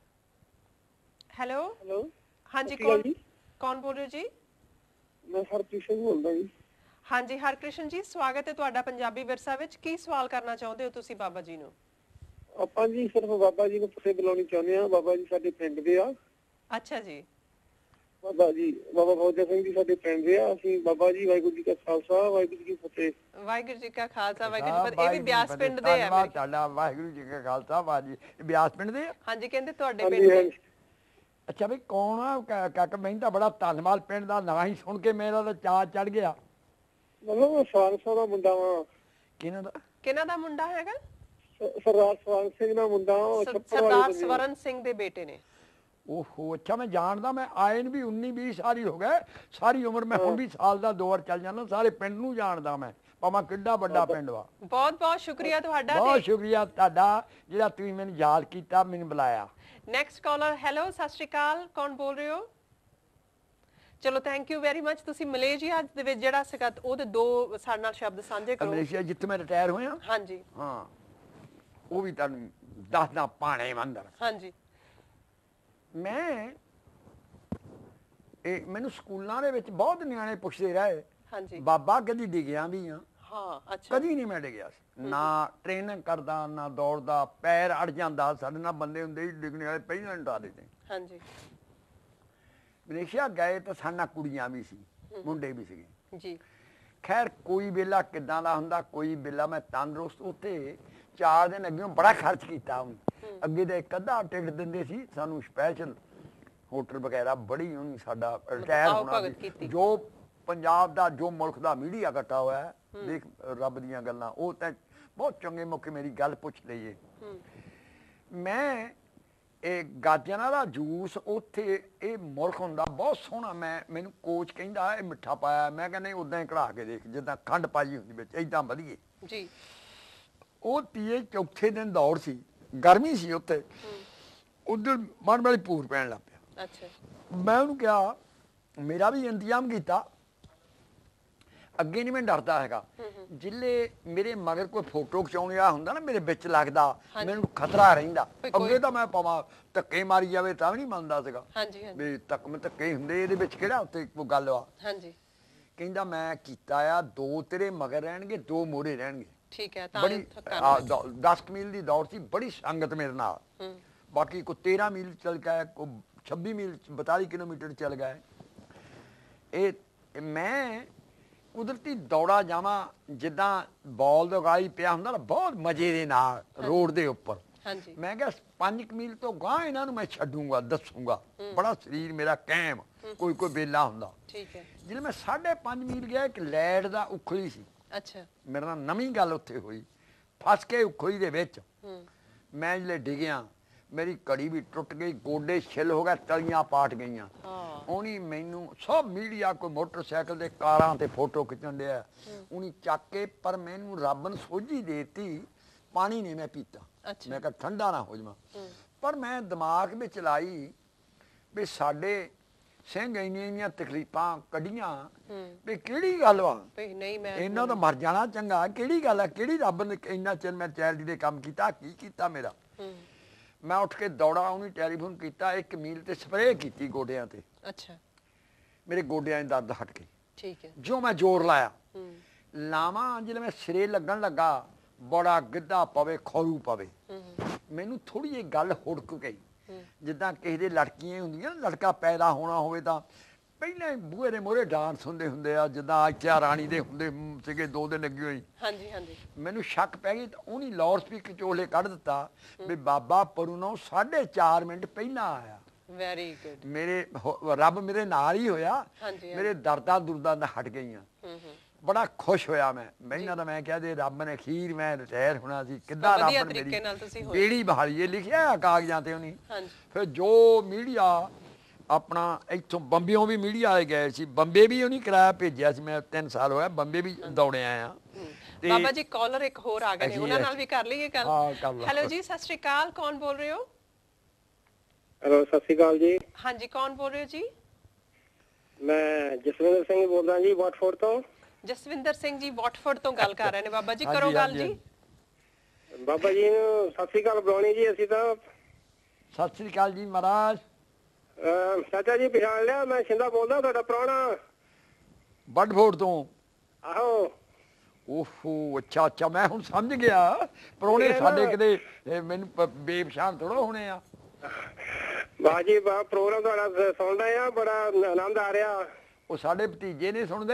ਹੈਲੋ
ਹੈਲੋ,
ਹਾਂਜੀ,
ਸਤਿ ਸ਼੍ਰੀ ਅਕਾਲ ਜੀ।
ਕੌਣ ਬੋਲ ਰਹੇ ਹੋ ਜੀ?
ਮੈਂ ਹਰਕ੍ਰਿਸ਼ਨ ਬੋਲਦਾ ਜੀ।
ਹਾਂਜੀ ਹਰਕ੍ਰਿਸ਼ਨ ਜੀ, ਸਵਾਗਤ ਹੈ ਤੁਹਾਡਾ ਪੰਜਾਬੀ ਵਿਰਸਾ ਵਿੱਚ। ਕੀ ਸਵਾਲ ਕਰਨਾ ਚਾਹੁੰਦੇ ਹੋ ਤੁਸੀਂ ਬਾਬਾ ਜੀ ਨੂੰ?
ਆਪਾਂ ਜੀ ਸਿਰਫ ਬਾਬਾ ਜੀ ਨੂੰ ਫਤਿਹ ਬੁਲਾਉਣੀ ਚਾਹੁੰਦੇ ਆ। ਬਾਬਾ ਜੀ ਸਾਡੇ ਪਿੰਡ ਦੇ ਆ।
ਅੱਛਾ ਜੀ।
ਬਾਬਾ ਜੀ, ਬਾਬਾ ਫੌਜਾ ਸਿੰਘ ਜੀ ਸਾਡੇ ਪਿੰਡ ਦੇ ਆ। ਅਸੀਂ ਬਾਬਾ ਜੀ ਵਾਹਿਗੁਰੂ ਜੀ ਕਾ ਖਾਲਸਾ ਵਾਹਿਗੁਰੂ ਜੀ ਕੀ ਫਤਿਹ।
ਵਾਹਿਗੁਰੂ ਜੀ ਕਾ ਖਾਲਸਾ ਵਾਹਿਗੁਰੂ ਜੀ ਕੀ ਫਤਿਹ। ਇਹ ਵੀ ਬਿਆਸ ਪਿੰਡ ਦੇ ਆ
ਧੰਨਵਾਦ ਤੁਹਾਡਾ, ਵਾਹਿਗੁਰੂ ਜੀ ਕਾ ਖਾਲਸਾ ਵਾਹਿਗੁਰੂ ਜੀ। ਬਿਆਸ ਪਿੰਡ ਦੇ ਆ?
ਹਾਂਜੀ, ਕਹਿੰਦੇ ਤੁਹਾਡੇ
ਹਾਂਜੀ,
ਪਿੰਡ ਦੇ।
ਹਾਂਜੀ।
ਅੱਛਾ ਬਈ, ਕੌਣ ਆ ਕਾਕਾ? ਮੈਨੂੰ ਤਾਂ ਬੜਾ ਧੰਨਵਾਦ, ਪਿੰਡ ਦਾ ਨਾਂ ਹੀ ਸੁਣ ਕੇ ਮੇਰਾ ਤਾਂ ਚਾਅ ਚੜ ਗਿਆ।
ਮਤਲਬ ਮੈਂ ਸਵਾਲ ਦਾ ਮੁੰਡਾ ਵਾਂ।
ਕਿਹਨਾਂ ਦਾ?
ਕਿਹਨਾਂ ਦਾ ਮੁੰਡਾ ਹੈਗਾ?
ਸਰਦਾਰ ਸਵਾਲ ਸਿੰਘ ਦਾ ਮੁੰਡਾ ਵਾਂ।
ਸਰਦਾਰ ਸਵਰਨ ਸਿੰਘ ਦੇ ਬੇਟੇ ਨੇ।
ਓਹੋ, ਅੱਛਾ, ਮੈਂ ਜਾਣਦਾ। ਮੈਂ ਆਏ ਨੂੰ ਵੀ 19-20 ਸਾਲ ਹੀ ਹੋ ਗਏ। ਸਾਰੀ ਉਮਰ ਮੈਂ ਹੁਣ ਵੀ ਸਾਲ ਦਾ 2 ਵਾਰ ਚੱਲ ਜਾਂਦਾ। ਸਾਰੇ ਪਿੰਡ ਨੂੰ ਜਾਣਦਾ ਮੈਂ, ਭਾਵੇਂ ਕਿੱਡਾ ਵੱਡਾ ਪਿੰਡ ਵਾ।
ਬਹੁਤ ਬਹੁਤ ਸ਼ੁਕਰੀਆ ਤੁਹਾਡਾ।
ਬਹੁਤ ਸ਼ੁਕਰੀਆ ਤੁਹਾਡਾ ਜਿਹੜਾ ਤੁਸੀਂ ਮੈਨੂੰ ਯਾਦ ਕੀਤਾ, ਮੈਨੂੰ ਬੁਲਾਇਆ।
Next collar. ਹੈਲੋ, ਸਤਿ ਸ਼੍ਰੀ ਅਕਾਲ, ਕੌਣ ਬੋਲ ਰਹੇ ਹੋ? ਚਲੋ, ਥੈਂਕ ਯੂ ਵੈਰੀ ਮਚ। ਤੁਸੀਂ ਮਲੇਸ਼ੀਆ ਦੇ ਵਿੱਚ ਜਿਹੜਾ ਸੀਗਾ ਉਹਦੇ 2 ਸਾਡੇ ਨਾਲ ਸ਼ਬਦ ਸਾਂਝੇ ਕਰੋ।
ਮਲੇਸ਼ੀਆ ਜਿੱਥੇ ਮੈਂ ਰਿਟਾਇਰ ਹੋਇਆ।
ਹਾਂਜੀ
ਹਾਂ, ਉਹ ਵੀ ਤੁਹਾਨੂੰ ਦੱਸਦਾ ਪਾਣੇ ਮੰਦਰ।
ਹਾਂਜੀ।
ਮੈਂ ਮੈਨੂੰ ਸਕੂਲਾਂ ਦੇ ਵਿੱਚ ਬਹੁਤ ਨਿਆਣੇ ਪੁੱਛਦੇ ਰਹੇ,
ਹਾਂਜੀ।
ਬਾਬਾ ਕਦੀ ਡਿੱਗਿਆ ਵੀ ਆ?
ਹਾਂ, ਅੱਛਾ।
ਕਦੀ ਨਹੀਂ ਮੈਂ ਡਿੱਗਿਆ ਸੀ, ਨਾ ਟ੍ਰੇਨਿੰਗ ਕਰਦਾ, ਨਾ ਦੌੜਦਾ। ਪੈਰ ਅੜ ਜਾਂਦਾ। ਸਾਡੇ ਨਾਲ ਬੰਦੇ ਹੁੰਦੇ ਸੀ ਡਿੱਗਣੇ ਵਾਲੇ, ਪਹਿਲਾਂ ਹਟਾ ਦਿੰਦੇ।
ਹਾਂਜੀ
ਮਲੇਸ਼ੀਆ ਗਏ ਤਾਂ ਸਾਡੇ ਨਾਲ ਕੁੜੀਆਂ ਵੀ ਸੀ, ਮੁੰਡੇ ਵੀ ਸੀਗੇ
ਜੀ।
ਖੈਰ, ਕੋਈ ਵੇਲਾ ਕਿੱਦਾਂ ਦਾ ਹੁੰਦਾ, ਕੋਈ ਵੇਲਾ ਮੈਂ ਤੰਦਰੁਸਤ। ਉੱਥੇ 4 ਦਿਨ ਅੱਗੇ ਬੜਾ ਖਰਚ ਕੀਤਾ। ਅੱਗੇ ਤਾਂ 1 ਅੱਧਾ ਟਿਕਟ ਦਿੰਦੇ ਸੀ ਸਾਨੂੰ, ਸਪੈਸ਼ਲ ਹੋਟਲ ਵਗੈਰਾ। ਬੜੀ ਉਹਨੀ ਸਾਡਾ ਰਿਟਾਇਰ ਹੋਣਾ ਸੀ। ਜੋ ਪੰਜਾਬ ਦਾ, ਜੋ ਮੁਲਕ ਦਾ ਮੀਡੀਆ ਇਕੱਠਾ ਹੋਇਆ, ਦੇਖ ਰੱਬ ਦੀਆਂ ਗੱਲਾਂ। ਉਹ ਤਾਂ ਬਹੁਤ ਚੰਗੇ ਮੌਕੇ ਮੇਰੀ ਗੱਲ ਪੁੱਛ ਲਈਏ। ਮੈਂ ਇਹ ਗਾਜਰਾਂ ਦਾ ਜੂਸ, ਉੱਥੇ ਇਹ ਮੁਲਕ ਹੁੰਦਾ ਬਹੁਤ ਸੋਹਣਾ। ਮੈਨੂੰ ਕੋਚ ਕਹਿੰਦਾ ਇਹ ਮਿੱਠਾ ਪਾਇਆ। ਮੈਂ ਕਹਿੰਦਾ ਨਹੀਂ, ਉਦਾਂ ਹੀ ਕਢਾ ਕੇ ਦੇਖ, ਜਿੱਦਾਂ ਖੰਡ ਪਾਈ ਹੁੰਦੀ ਵਿੱਚ, ਏਦਾਂ ਵਧੀਆ
ਜੀ।
ਉਹ ਪੀਏ। ਚੌਥੇ ਦਿਨ ਦੌੜ ਸੀ, ਗਰਮੀ ਸੀ ਉੱਥੇ। ਉਧਰ ਮਨ ਵਾਲੀ ਪੂਰ ਪੈਣ ਲੱਗ ਪਿਆ।
ਅੱਛਾ।
ਮੈਂ ਉਹਨੂੰ ਕਿਹਾ, ਮੇਰਾ ਵੀ ਇੰਤਜ਼ਾਮ ਕੀਤਾ। ਅੱਗੇ ਨਹੀਂ ਮੈਂ ਡਰਦਾ ਹੈਗਾ। ਜਿੱਲੇ ਮੇਰੇ ਮਗਰ ਕੋਈ ਫੋਟੋ ਖਿਚਾਉਣ ਵਾਲਾ ਹੁੰਦਾ ਨਾ, ਮੇਰੇ ਵਿੱਚ ਲੱਗਦਾ, ਮੈਨੂੰ ਖਤਰਾ ਰਹਿੰਦਾ। ਅੱਗੇ ਤਾਂ ਮੈਂ ਭਾਵੇਂ ਧੱਕੇ ਮਾਰੀ ਜਾਵੇ ਤਾਂ ਵੀ ਨਹੀਂ ਮੰਨਦਾ ਸੀਗਾ।
ਹਾਂਜੀ ਹਾਂਜੀ।
ਵੀ ਧੱਕੇ ਹੁੰਦੇ, ਇਹਦੇ ਵਿੱਚ ਕਿਹੜਾ ਉੱਤੇ ਕੋਈ ਗੱਲ ਆ।
ਹਾਂਜੀ।
ਕਹਿੰਦਾ ਮੈਂ ਕੀਤਾ ਆ, 2 ਤੇਰੇ ਮਗਰ ਰਹਿਣਗੇ, 2 ਮੋਰੇ ਰਹਿਣਗੇ।
ਠੀਕ ਹੈ। ਤਾਂ
ਬੜੀ 10 ਮੀਲ ਦੀ ਦੌੜ ਸੀ, ਬੜੀ ਸੰਗਤ ਮੇਰੇ ਨਾਲ। ਬਾਕੀ ਕੋਈ 13 ਮੀਲ ਚੱਲ ਗਿਆ, ਕੋਈ 26 ਮੀਲ 42 ਕਿਲੋਮੀਟਰ ਚੱਲ ਗਿਆ। ਇਹ ਮੈਂ ਕੁਦਰਤੀ ਦੌੜਾ ਜਾਵਾਂ, ਜਿੱਦਾਂ ਬਾਲ ਦਗਾਈ ਪਿਆ ਹੁੰਦਾ ਨਾ, ਬਹੁਤ ਮਜ਼ੇ ਦੇ ਨਾਲ ਰੋਡ ਦੇ ਉੱਪਰ।
ਹਾਂਜੀ।
ਮੈਂ ਕਿਹਾ 5 ਮੀਲ ਤੋਂ ਗਾਂਹ ਇਹਨਾਂ ਨੂੰ ਮੈਂ ਛੱਡੂਗਾ, ਦੱਸੂਗਾ। ਬੜਾ ਸਰੀਰ ਮੇਰਾ ਕਾਇਮ, ਕੋਈ ਵੇਲਾ ਹੁੰਦਾ।
ਠੀਕ ਹੈ।
ਜਦੋਂ ਮੈਂ 5.5 ਮੀਲ ਗਿਆ, ਇੱਕ ਲੈਟ ਦਾ ਉਖਲੀ ਸੀ।
ਅੱਛਾ।
ਮੇਰੇ ਨਾਲ ਨਵੀਂ ਗੱਲ ਉੱਥੇ ਹੋਈ। ਫਸ ਕੇ ਉਖਲੀ ਦੇ ਵਿੱਚ ਮੈਂ ਜਿਹੜੇ ਡਿੱਗਿਆ, ਮੇਰੀ ਘੜੀ ਵੀ ਟੁੱਟ ਗਈ, ਗੋਡੇ ਛਿੱਲ ਹੋ ਗਏ, ਤਲੀਆਂ ਪਾਟ ਗਈਆਂ। ਉਹਨੀ ਮੈਨੂੰ ਸਭ ਮੀਡੀਆ, ਕੋਈ ਮੋਟਰਸਾਈਕਲ ਦੇ, ਕਾਰਾਂ ਤੇ ਫੋਟੋ ਖਿੱਚਣ ਡਿਆ, ਉਹਨੀ ਚੱਕ ਕੇ। ਪਰ ਮੈਨੂੰ ਰੱਬ ਨੇ ਸੋਝੀ ਦੇਤੀ, ਪਾਣੀ ਨਹੀਂ ਮੈਂ ਪੀਤਾ। ਮੈਂ ਕਿਹਾ ਠੰਡਾ ਨਾ ਹੋ ਜਾਵਾਂ। ਪਰ ਮੈਂ ਦਿਮਾਗ ਵਿੱਚ ਲਾਈ ਵੀ ਸਾਡੇ ਸਿੰਘ ਇੰਨੀਆਂ ਤਕਲੀਫਾਂ ਕੱਢੀਆਂ, ਵੀ ਕਿਹੜੀ ਗੱਲ ਵਾ, ਇਹਨਾਂ ਤਾਂ ਮਰ ਜਾਣਾ ਚੰਗਾ। ਕਿਹੜੀ ਗੱਲ ਆ, ਕਿਹੜੀ ਰੱਬ ਨੇ ਇੰਨਾ ਚਿਰ ਮੈਂ ਚੈਰਿਟੀ ਦੇ ਕੰਮ ਕੀਤਾ, ਕੀ ਕੀਤਾ ਮੇਰਾ। ਮੈਂ ਉੱਠ ਕੇ ਦੌੜਾ, ਉਹਨੂੰ ਟੈਲੀਫੋਨ ਕੀਤਾ, 1 ਮੀਲ ਤੇ ਸਪਰੇਅ ਕੀਤੀ ਗੋਡਿਆਂ ਤੇ।
ਅੱਛਾ।
ਮੇਰੇ ਗੋਡਿਆਂ 'ਚ ਦਰਦ ਹਟ ਗਈ।
ਠੀਕ ਹੈ।
ਜੋ ਮੈਂ ਜ਼ੋਰ ਲਾਇਆ, ਲਾਵਾਂ ਜਦੋਂ ਮੈਂ ਸਿਰੇ ਲੱਗਣ ਲੱਗਾ, ਬੜਾ ਗਿੱਧਾ ਪਵੇ, ਖੌਰੂ ਪਵੇ। ਮੈਨੂੰ ਥੋੜੀ ਜਿਹੀ ਗੱਲ ਹੁੜਕ ਗਈ, ਜਿੱਦਾਂ ਕਿਸੇ ਦੇ ਲੜਕੀਆਂ ਹੁੰਦੀਆਂ, ਲੜਕਾ ਪੈਦਾ ਹੋਣਾ ਹੋਵੇ ਤਾਂ ਪਹਿਲਾਂ ਹੀ ਬੂਹੇ ਦੇ ਮੋਹਰੇ ਡਾਂਸ ਹੁੰਦੇ ਆ, ਜਿੱਦਾਂ ਇੱਥੇ ਰਾਣੀ ਦੇ ਹੁੰਦੇ ਸੀਗੇ 2 ਦਿਨ ਲੱਗੀ ਹੋਈ।
ਹਾਂਜੀ ਹਾਂਜੀ।
ਮੈਨੂੰ ਸ਼ੱਕ ਪੈ ਗਈ, ਤਾਂ ਉਹਨੇ ਲਾਊਡ ਸਪੀਕਰ ਚੋਲੇ ਕੱਢ ਦਿੱਤਾ ਵੀ ਬਾਬਾ ਪਰੂਨੋਂ 4.5 ਮਿੰਟ ਪਹਿਲਾਂ ਆਇਆ।
Very good.
ਮੇਰੇ ਰੱਬ ਮੇਰੇ ਨਾਲ ਹੀ ਹੋਇਆ। ਮੇਰੇ ਦਰਦਾਂ ਦੁਰਦਾਂ ਦਾ ਹਟ ਗਈਆਂ। ਬੜਾ ਖੁਸ਼ ਹੋਇਆ ਮੈਂ। ਇਹਨਾਂ ਦਾ ਮੈਂ ਕਿਹਾ ਜੇ ਰੱਬ ਨੇ ਅਖੀਰ ਮੈਂ ਰਿਟਾਇਰ ਹੋਣਾ ਸੀ, ਕਿੱਦਾਂ ਰੱਬ ਨੇ ਮੇਰੀ ਬੇੜੀ ਬਹਾਲੀ। ਇਹ ਲਿਖਿਆ ਕਾਗਜ਼ਾਂ ਤੇ ਉਹਨੇ। ਫਿਰ ਜੋ ਮੀਡੀਆ ਆਪਣਾ ਇੱਥੋਂ ਬੰਬਿਓਂ ਵੀ ਮੀਡੀਆ ਵਾਲੇ ਗਏ ਸੀ, ਬੰਬੇ ਵੀ ਉਹਨੇ ਕਿਰਾਇਆ ਭੇਜਿਆ ਸੀ। ਮੈਂ 3 ਸਾਲ ਹੋਇਆ ਬੰਬੇ ਵੀ ਦੌੜਿਆ ਆ।
ਬਾਬਾ ਜੀ ਕਾਲਰ ਇੱਕ ਹੋਰ ਆ ਗਏ ਨੇ, ਉਹਨਾਂ ਨਾਲ ਵੀ ਕਰ ਲਈਏ ਗੱਲ।
ਹਾਂ, ਕਰ ਲਓ।
ਹੈਲੋ ਜੀ, ਸਤਿ ਸ਼੍ਰੀ ਅਕਾਲ, ਕੌਣ ਬੋਲ ਰਹੇ ਹੋ?
ਹੈਲੋ, ਸਤਿ ਸ਼੍ਰੀ ਅਕਾਲ ਜੀ।
ਹਾਂਜੀ, ਕੌਣ ਬੋਲ ਰਹੇ ਹੋ ਜੀ?
ਮੈਂ ਜਸਵਿੰਦਰ ਸਿੰਘ ਬੋਲਦਾ ਜੀ, ਵਾਟਫੋਰਡ ਤੋਂ।
ਜਸਵਿੰਦਰ ਸਿੰਘ ਜੀ ਵਾਟਫੋਰਡ ਤੋਂ ਗੱਲ ਕਰ ਰਹੇ ਨੇ ਬਾਬਾ ਜੀ,
ਹਾਂਜੀ,
ਕਰੋ ਗੱਲ
ਹਾਂਜੀ,
ਜੀ।
ਬਾਬਾ ਜੀ ਨੂੰ ਸਤਿ ਸ਼੍ਰੀ ਅਕਾਲ ਬੁਲਾਉਣੀ ਜੀ ਅਸੀਂ ਤਾਂ।
ਸਤਿ ਸ੍ਰੀ ਅਕਾਲ ਜੀ ਮਹਾਰਾਜ।
ਚਾਚਾ ਜੀ ਪਛਾਣ ਲਿਆ, ਮੈਂ ਸ਼ਿੰਦਾ ਬੋਲਦਾ, ਤੁਹਾਡਾ ਪ੍ਰਾਹੁਣਾ।
ਵੱਡਫੋਰਡ ਤੋਂ।
ਆਹੋ।
ਓਹੋ, ਅੱਛਾ ਅੱਛਾ, ਮੈਂ ਹੁਣ ਸਮਝ ਗਿਆ। ਪ੍ਰਾਹੁਣੇ ਸਾਡੇ ਕਿਤੇ ਮੈਨੂੰ ਬੇਪਛਾਣ ਥੋੜਾ ਹੋਣੇ ਆ।
ਵਾਹ ਜੀ ਵਾਹ, ਪ੍ਰੋਗਰਾਮ ਤੁਹਾਡਾ ਸੁਣਦਾ ਆ, ਬੜਾ ਆਨੰਦ ਆ ਰਿਹਾ।
ਉਹ ਸਾਡੇ ਭਤੀਜੇ ਨਹੀਂ ਸੁਣਦੇ?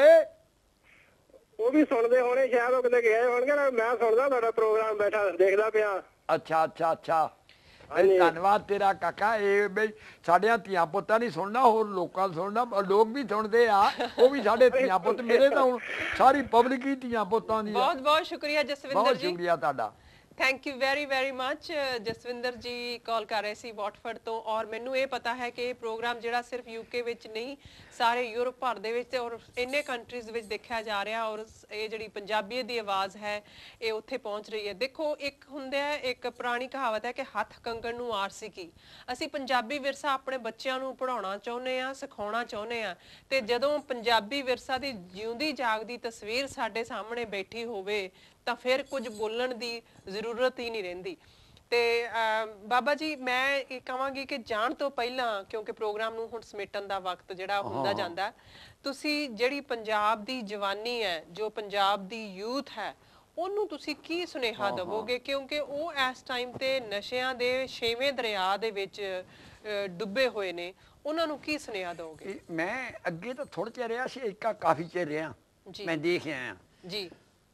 ਉਹ ਵੀ ਸੁਣਦੇ ਹੋਣੇ, ਸ਼ਾਇਦ ਉਹ ਕਿਤੇ ਗਏ ਹੋਣਗੇ ਨਾ। ਮੈਂ ਸੁਣਦਾ ਤੁਹਾਡਾ ਪ੍ਰੋਗਰਾਮ, ਬੈਠਾ ਦੇਖਦਾ ਪਿਆ।
ਅੱਛਾ ਅੱਛਾ ਅੱਛਾ,
ਹਾਂਜੀ।
ਧੰਨਵਾਦ ਤੇਰਾ ਕਾਕਾ। ਇਹ ਬਈ ਸਾਡੀਆਂ ਧੀਆਂ ਪੁੱਤਾਂ ਨਹੀਂ ਸੁਣਨਾ, ਹੋਰ ਲੋਕਾਂ ਨੂੰ ਸੁਣਨਾ। ਲੋਕ ਵੀ ਸੁਣਦੇ ਆ, ਉਹ ਵੀ ਸਾਡੇ ਧੀਆਂ ਪੁੱਤ। ਮੇਰੇ ਤਾਂ ਹੁਣ ਸਾਰੀ ਪਬਲਿਕ ਹੀ ਧੀਆਂ ਪੁੱਤਾਂ ਦੀ ਆ।
ਬਹੁਤ ਬਹੁਤ ਸ਼ੁਕਰੀਆ ਜਸਵਿੰਦਰ
ਬਹੁਤ
ਜੀ,
ਸ਼ੁਕਰੀਆ ਤੁਹਾਡਾ।
Thank you very very much. Jaswinder ji call ਕਰ ਰਹੇ ਸੀ ਵਾਟਫੋਰਡ ਤੋਂ, ਔਰ ਮੈਨੂੰ ਇਹ ਪਤਾ ਹੈ ਕਿ ਇਹ ਪ੍ਰੋਗਰਾਮ ਜਿਹੜਾ ਸਿਰਫ ਯੂਕੇ ਵਿੱਚ ਨਹੀਂ, ਸਾਰੇ ਯੂਰਪ ਭਰ ਦੇ ਵਿੱਚ ਔਰ ਇੰਨੇ ਕੰਟਰੀਜ਼ ਵਿੱਚ ਦੇਖਿਆ ਜਾ ਰਿਹਾ, ਔਰ ਇਹ ਜਿਹੜੀ ਪੰਜਾਬੀਅਤ ਦੀ ਆਵਾਜ਼ ਹੈ ਇਹ ਉੱਥੇ ਪਹੁੰਚ ਰਹੀ ਹੈ। ਦੇਖੋ, ਇੱਕ ਹੁੰਦਾ ਹੈ, ਇੱਕ ਪੁਰਾਣੀ ਕਹਾਵਤ ਹੈ ਕਿ ਹੱਥ ਕੰਗਣ ਨੂੰ ਆਰਸੀ ਕੀ। ਅਸੀਂ ਪੰਜਾਬੀ ਵਿਰਸਾ ਆਪਣੇ ਬੱਚਿਆਂ ਨੂੰ ਪੜ੍ਹਾਉਣਾ ਚਾਹੁੰਦੇ ਆ, ਸਿਖਾਉਣਾ ਚਾਹੁੰਦੇ ਆ, ਤੇ ਜਦੋਂ ਪੰਜਾਬੀ ਵਿਰਸਾ ਦੀ ਜਿਉਂਦੀ ਜਾਗਦੀ ਤਸਵੀਰ ਸਾਡੇ ਸਾਹਮਣੇ ਬੈਠੀ ਹੋਵੇ ਤਾਂ ਫਿਰ ਕੁਝ ਬੋਲਣ ਦੀ ਜ਼ਰੂਰਤ ਹੀ ਨਹੀਂ ਰਹਿੰਦੀ। ਤੇ ਬਾਬਾ ਜੀ, ਮੈਂ ਇਹ ਕਹਾਂਗੀ ਕਿ ਜਾਣ ਤੋਂ ਪਹਿਲਾਂ, ਕਿਉਂਕਿ ਪ੍ਰੋਗਰਾਮ ਨੂੰ ਹੁਣ ਸਮੇਟਣ ਦਾ ਵਕਤ ਜਿਹੜਾ ਹੁੰਦਾ ਜਾਂਦਾ, ਤੁਸੀਂ ਜਿਹੜੀ ਪੰਜਾਬ ਦੀ ਜਵਾਨੀ ਹੈ, ਜੋ ਪੰਜਾਬ ਦੀ ਯੂਥ ਹੈ, ਉਹਨੂੰ ਤੁਸੀਂ ਕੀ ਸੁਨੇਹਾ ਦੇਵੋਗੇ? ਕਿਉਂਕਿ ਉਹ ਇਸ ਟਾਈਮ ਤੇ ਨਸ਼ਿਆਂ ਦੇ 6ਵੇਂ ਦਰਿਆ ਦੇ ਵਿੱਚ ਡੁੱਬੇ ਹੋਏ ਨੇ, ਉਹਨਾਂ ਨੂੰ ਕੀ ਸੁਨੇਹਾ ਦਿਓਗੇ?
ਮੈਂ ਅੱਗੇ ਤਾਂ ਥੋੜਾ ਚਿਰ ਰਿਹਾ ਸੀ, ਇੱਕ ਕਾਫੀ ਚਿਰ ਰਿਹਾ, ਮੈਂ ਦੇਖ ਆਇਆ
ਜੀ।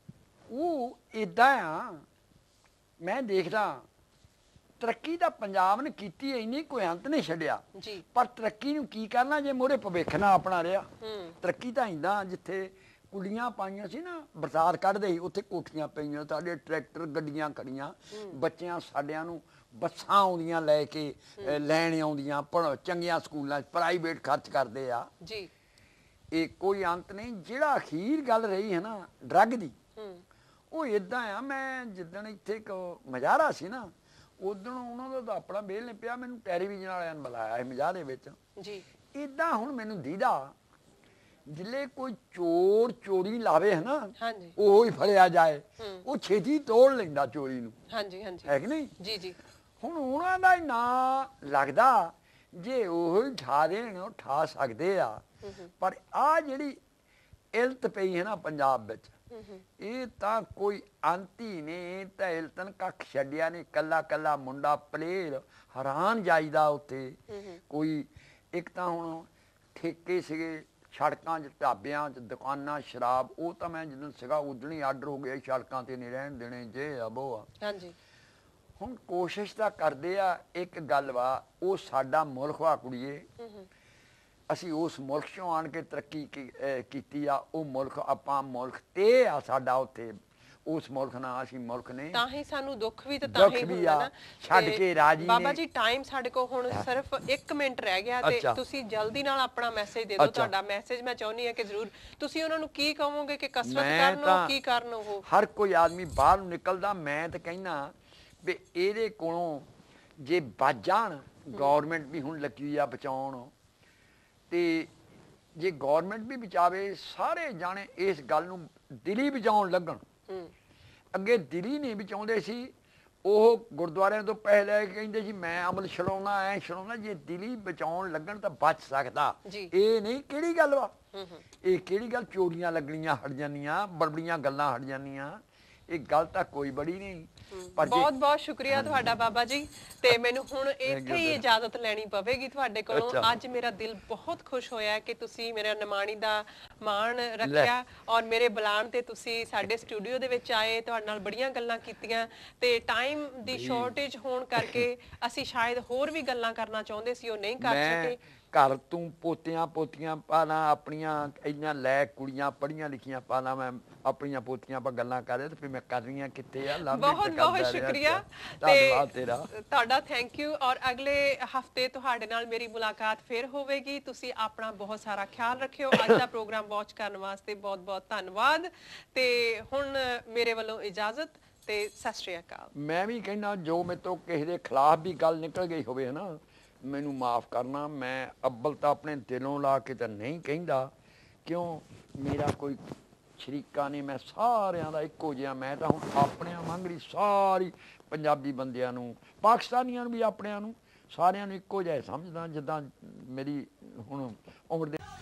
ਉਹ ਇਦਾਂ ਆ, ਮੈਂ ਦੇਖਦਾ ਤਰੱਕੀ ਤਾਂ ਪੰਜਾਬ ਨੇ ਕੀਤੀ ਇੰਨੀ, ਕੋਈ ਅੰਤ ਨਹੀਂ ਛੱਡਿਆ।
ਜੀ।
ਪਰ ਤਰੱਕੀ ਨੂੰ ਕੀ ਕਰਨਾ ਜੇ ਮੋਰੇ ਭਵਿੱਖ ਨਾ ਆਪਣਾ ਰਿਹਾ। ਤਰੱਕੀ ਤਾਂ ਇੰਦਾ, ਜਿੱਥੇ ਕੁੜੀਆਂ ਪਾਈਆਂ ਸੀ ਨਾ, ਬਰਸਾਤ ਕੱਢਦੇ ਸੀ, ਉੱਥੇ ਕੋਠੀਆਂ ਪਈਆਂ, ਸਾਡੇ ਟਰੈਕਟਰ ਗੱਡੀਆਂ ਖੜੀਆਂ, ਬੱਚਿਆਂ ਸਾਡਿਆਂ ਨੂੰ ਬੱਸਾਂ ਆਉਂਦੀਆਂ ਲੈ ਕੇ, ਲੈਣ ਆਉਂਦੀਆਂ, ਚੰਗੀਆਂ ਸਕੂਲਾਂ 'ਚ ਪ੍ਰਾਈਵੇਟ ਖਰਚ ਕਰਦੇ ਆ
ਜੀ।
ਇਹ ਕੋਈ ਅੰਤ ਨਹੀਂ। ਜਿਹੜਾ ਅਖੀਰ ਗੱਲ ਰਹੀ ਹੈ ਨਾ ਡਰੱਗ ਦੀ, ਉਹ ਇਦਾਂ ਆ, ਮੈਂ ਜਿੱਦਣ ਇੱਥੇ ਇੱਕ ਮਜ਼ਾਰਾ ਸੀ ਨਾ, ਉਦੋਂ ਉਹਨਾਂ ਦਾ ਤਾਂ ਆਪਣਾ ਬੇਲ ਨਹੀਂ ਪਿਆ, ਮੈਨੂੰ ਟੈਲੀਵਿਜ਼ਨ ਵਾਲਿਆਂ ਨੇ ਬੁਲਾਇਆ ਸੀ ਮਜ਼ਾਰੇ ਵਿੱਚ
ਜੀ।
ਇਦਾਂ ਹੁਣ ਮੈਨੂੰ ਦੀਦਾ, ਜਿੱਲੇ ਕੋਈ ਚੋਰ ਚੋਰੀ ਲਾਵੇ ਹੈ ਨਾ,
ਹਾਂਜੀ।
ਉਹ ਹੀ ਫੜਿਆ ਜਾਏ, ਉਹ ਛੇਤੀ ਤੋੜ ਲੈਂਦਾ ਚੋਰੀ ਨੂੰ।
ਹਾਂਜੀ ਹਾਂਜੀ,
ਹੈ ਕਿ ਨਹੀਂ?
ਜੀ ਜੀ।
ਹੁਣ ਉਹਨਾਂ ਦਾ ਹੀ ਨਾਂ ਲੱਗਦਾ, ਜੇ ਉਹ ਹੀ ਠਾ ਦੇਣ ਉਹ ਠਾ ਸਕਦੇ ਆ। ਪਰ ਆ ਜਿਹੜੀ ਇਲਤ ਪਈ ਹੈ ਨਾ ਪੰਜਾਬ ਵਿੱਚ, ਇਹ ਤਾਂ ਕੋਈ ਅੰਤ ਹੀ ਨਹੀਂ। ਤਾਂ ਇਲਤਨ ਕੱਖ ਛੱਡਿਆ ਨਹੀਂ, ਕੱਲਾ ਕੱਲਾ ਮੁੰਡਾ ਪਲੇਰ ਹੈਰਾਨ ਜਾਈਦਾ ਉੱਥੇ। ਕੋਈ ਇੱਕ ਤਾਂ ਹੁਣ ਠੇਕੇ ਸੀਗੇ ਸੜਕਾਂ 'ਚ, ਢਾਬਿਆਂ 'ਚ, ਦੁਕਾਨਾਂ, ਸ਼ਰਾਬ, ਉਹ ਤਾਂ ਮੈਂ ਜਦੋਂ ਸੀਗਾ ਉਦੋਂ ਹੀ ਆਰਡਰ ਹੋ ਗਿਆ, ਸੜਕਾਂ ਤੇ ਨਹੀਂ ਰਹਿਣ ਦੇਣੇ, ਜੇ ਆ ਬੋ ਆ।
ਹਾਂਜੀ।
ਹੁਣ ਕੋਸ਼ਿਸ਼ ਤਾਂ ਕਰਦੇ ਆ। ਇੱਕ ਗੱਲ ਵਾ, ਉਹ ਸਾਡਾ ਮੁਲਕ ਵਾ ਕੁੜੀਏ, ਅਸੀਂ ਉਸ ਮੁਲਕ 'ਚੋਂ ਆਣ ਕੇ ਤਰੱਕੀ ਕੀਤੀ ਆ। ਉਹ ਮੁਲਕ ਆਪਾਂ ਮੁਲਕ ਤੇ ਆ ਸਾਡਾ, ਉੱਥੇ ਉਸ ਮੁਲਕ ਨਾਲ ਅਸੀਂ ਮੁਲਕ ਨੇ,
ਤਾਂ ਹੀ ਸਾਨੂੰ ਦੁੱਖ ਵੀ ਤੇ ਤਾਂ ਹੀ ਹੁੰਦਾ ਨਾ।
ਛੱਡ ਕੇ ਰਾਜੀ
ਬਾਬਾ ਜੀ, ਟਾਈਮ ਸਾਡੇ ਕੋਲ ਹੁਣ ਸਿਰਫ 1 ਮਿੰਟ ਰਹਿ ਗਿਆ, ਤੇ ਤੁਸੀਂ ਜਲਦੀ ਨਾਲ ਆਪਣਾ ਮੈਸੇਜ ਦੇ ਦਿਓ। ਤੁਹਾਡਾ ਮੈਸੇਜ ਮੈਂ ਚਾਹੁੰਦੀ ਹਾਂ ਕਿ ਜ਼ਰੂਰ ਤੁਸੀਂ ਉਹਨਾਂ ਨੂੰ ਕੀ ਕਹੋਗੇ ਕਿ ਕਸਰਤ ਕਰਨ, ਕੀ ਕਰਨ? ਉਹ
ਹਰ ਕੋਈ ਆਦਮੀ ਬਾਹਰ ਨੂੰ ਨਿਕਲਦਾ, ਮੈਂ ਤਾਂ ਕਹਿਣਾ ਵੀ ਇਹਦੇ ਕੋਲੋਂ ਜੇ ਬਚ ਜਾਣ, ਗੌਰਮੈਂਟ ਵੀ ਹੁਣ ਲੱਗੀ ਆ ਬਚਾਉਣ, ਤੇ ਜੇ ਗੌਰਮੈਂਟ ਵੀ ਬਚਾਵੇ, ਸਾਰੇ ਜਾਣੇ ਇਸ ਗੱਲ ਨੂੰ ਦਿਲੀ ਬਚਾਉਣ ਲੱਗਣ। ਅੱਗੇ ਦਿਲੀ ਨਹੀਂ ਬਚਾਉਂਦੇ ਸੀ, ਉਹ ਗੁਰਦੁਆਰਿਆਂ ਤੋਂ ਪੈਸੇ ਲੈ ਕੇ ਕਹਿੰਦੇ ਸੀ ਮੈਂ ਅਮਲ ਛਡਾਉਣਾ, ਐ ਛਡਾਉਣਾ। ਜੇ ਦਿਲੀ ਬਚਾਉਣ ਲੱਗਣ ਤਾਂ ਬਚ ਸਕਦਾ। ਇਹ ਨਹੀਂ ਕਿਹੜੀ ਗੱਲ ਵਾ, ਇਹ ਕਿਹੜੀ ਗੱਲ? ਚੋਰੀਆਂ ਲੱਗਣੀਆਂ ਹਟ ਜਾਂਦੀਆਂ, ਬੜਬੜੀਆਂ ਗੱਲਾਂ ਹਟ ਜਾਂਦੀਆਂ, ਇਹ ਗੱਲ ਤਾਂ ਕੋਈ ਬੜੀ ਨਹੀਂ। ਪਰ
ਬਹੁਤ ਬਹੁਤ ਸ਼ੁਕਰੀਆ ਤੁਹਾਡਾ ਬਾਬਾ ਜੀ, ਤੇ ਮੈਨੂੰ ਹੁਣ ਇੱਥੇ ਹੀ ਇਜਾਜ਼ਤ ਲੈਣੀ ਪਵੇਗੀ ਤੁਹਾਡੇ ਕੋਲੋਂ। ਅੱਜ ਮੇਰਾ ਦਿਲ ਬਹੁਤ ਖੁਸ਼ ਹੋਇਆ ਕਿ ਤੁਸੀਂ ਮੇਰਾ ਨਿਮਾਣੀ ਦਾ ਮਾਣ ਰੱਖਿਆ, ਔਰ ਮੇਰੇ ਬੁਲਾਣ ਤੇ ਤੁਸੀਂ ਸਾਡੇ ਸਟੂਡੀਓ ਦੇ ਵਿੱਚ ਆਏ, ਤੁਹਾਡੇ ਨਾਲ ਬੜੀਆਂ ਗੱਲਾਂ ਕੀਤੀਆਂ। ਤੇ ਟਾਈਮ ਦੀ ਸ਼ਾਰਟੇਜ ਹੋਣ ਕਰਕੇ ਅਸੀਂ ਸ਼ਾਇਦ ਹੋਰ ਵੀ ਗੱਲਾਂ ਕਰਨਾ ਚਾਹੁੰਦੇ ਸੀ, ਉਹ ਨਹੀਂ ਕਰ ਸਕੇ।
ਘਰ ਤੂੰ ਪੋਤਿਆਂ ਪੋਤੀਆਂ ਪਾਣਾ ਆਪਣੀਆਂ ਇੰਨੀਆਂ ਲੈ ਕੁੜੀਆਂ ਪੜ੍ਹੀਆਂ ਲਿਖੀਆਂ ਪਾਣਾ ਮੈਂ ਆਪਣੀਆਂ ਪੋਤੀਆਂ ਆਪਾਂ ਗੱਲਾਂ ਕਰ ਰਹੇ ਤੇ ਫਿਰ ਮੈਂ ਕਰ ਰਹੀਆਂ ਕਿੱਥੇ ਆ ਲਾਂਭੇ
ਬਹੁਤ
ਟਕਰਦਾ
ਬਹੁਤ
ਰਿਹਾ।
ਸ਼ੁਕਰੀਆ
ਧੰਨਵਾਦ ਤੇਰਾ।
ਤੁਹਾਡਾ ਥੈਂਕ ਯੂ। ਔਰ ਅਗਲੇ ਹਫਤੇ ਤੁਹਾਡੇ ਨਾਲ ਮੇਰੀ ਮੁਲਾਕਾਤ ਫਿਰ ਹੋਵੇਗੀ। ਤੁਸੀਂ ਆਪਣਾ ਬਹੁਤ ਸਾਰਾ ਖਿਆਲ ਰੱਖਿਓ। ਅੱਜ ਦਾ ਪ੍ਰੋਗਰਾਮ ਵਾਚ ਕਰਨ ਵਾਸਤੇ ਬਹੁਤ ਬਹੁਤ ਧੰਨਵਾਦ ਤੇ ਹੁਣ ਮੇਰੇ ਵੱਲੋਂ ਇਜਾਜ਼ਤ ਤੇ ਸਤਿ ਸ਼੍ਰੀ ਅਕਾਲ।
ਮੈਂ ਵੀ ਕਹਿੰਦਾ ਜੋ ਮੇਰੇ ਤੋਂ ਕਿਸੇ ਦੇ ਖਿਲਾਫ ਵੀ ਗੱਲ ਨਿਕਲ ਗਈ ਹੋਵੇ ਨਾ ਮੈਨੂੰ ਮਾਫ ਕਰਨਾ। ਮੈਂ ਅੱਬਲ ਤਾਂ ਆਪਣੇ ਦਿਲੋਂ ਲਾ ਕੇ ਤਾਂ ਨਹੀਂ ਕਹਿੰਦਾ ਕਿਉਂ ਮੇਰਾ ਕੋਈ ਸ਼ਰੀਕਾ ਨਹੀਂ। ਮੈਂ ਸਾਰਿਆਂ ਦਾ ਇੱਕੋ ਜਿਹਾ। ਮੈਂ ਤਾਂ ਹੁਣ ਆਪਣਿਆਂ ਵਾਂਗਰੀ ਸਾਰੀ ਪੰਜਾਬੀ ਬੰਦਿਆਂ ਨੂੰ ਪਾਕਿਸਤਾਨੀਆਂ ਨੂੰ ਵੀ ਆਪਣਿਆਂ ਨੂੰ ਸਾਰਿਆਂ ਨੂੰ ਇੱਕੋ ਜਿਹਾ ਸਮਝਦਾ ਜਿੱਦਾਂ ਮੇਰੀ ਹੁਣ ਉਮਰ ਦੇ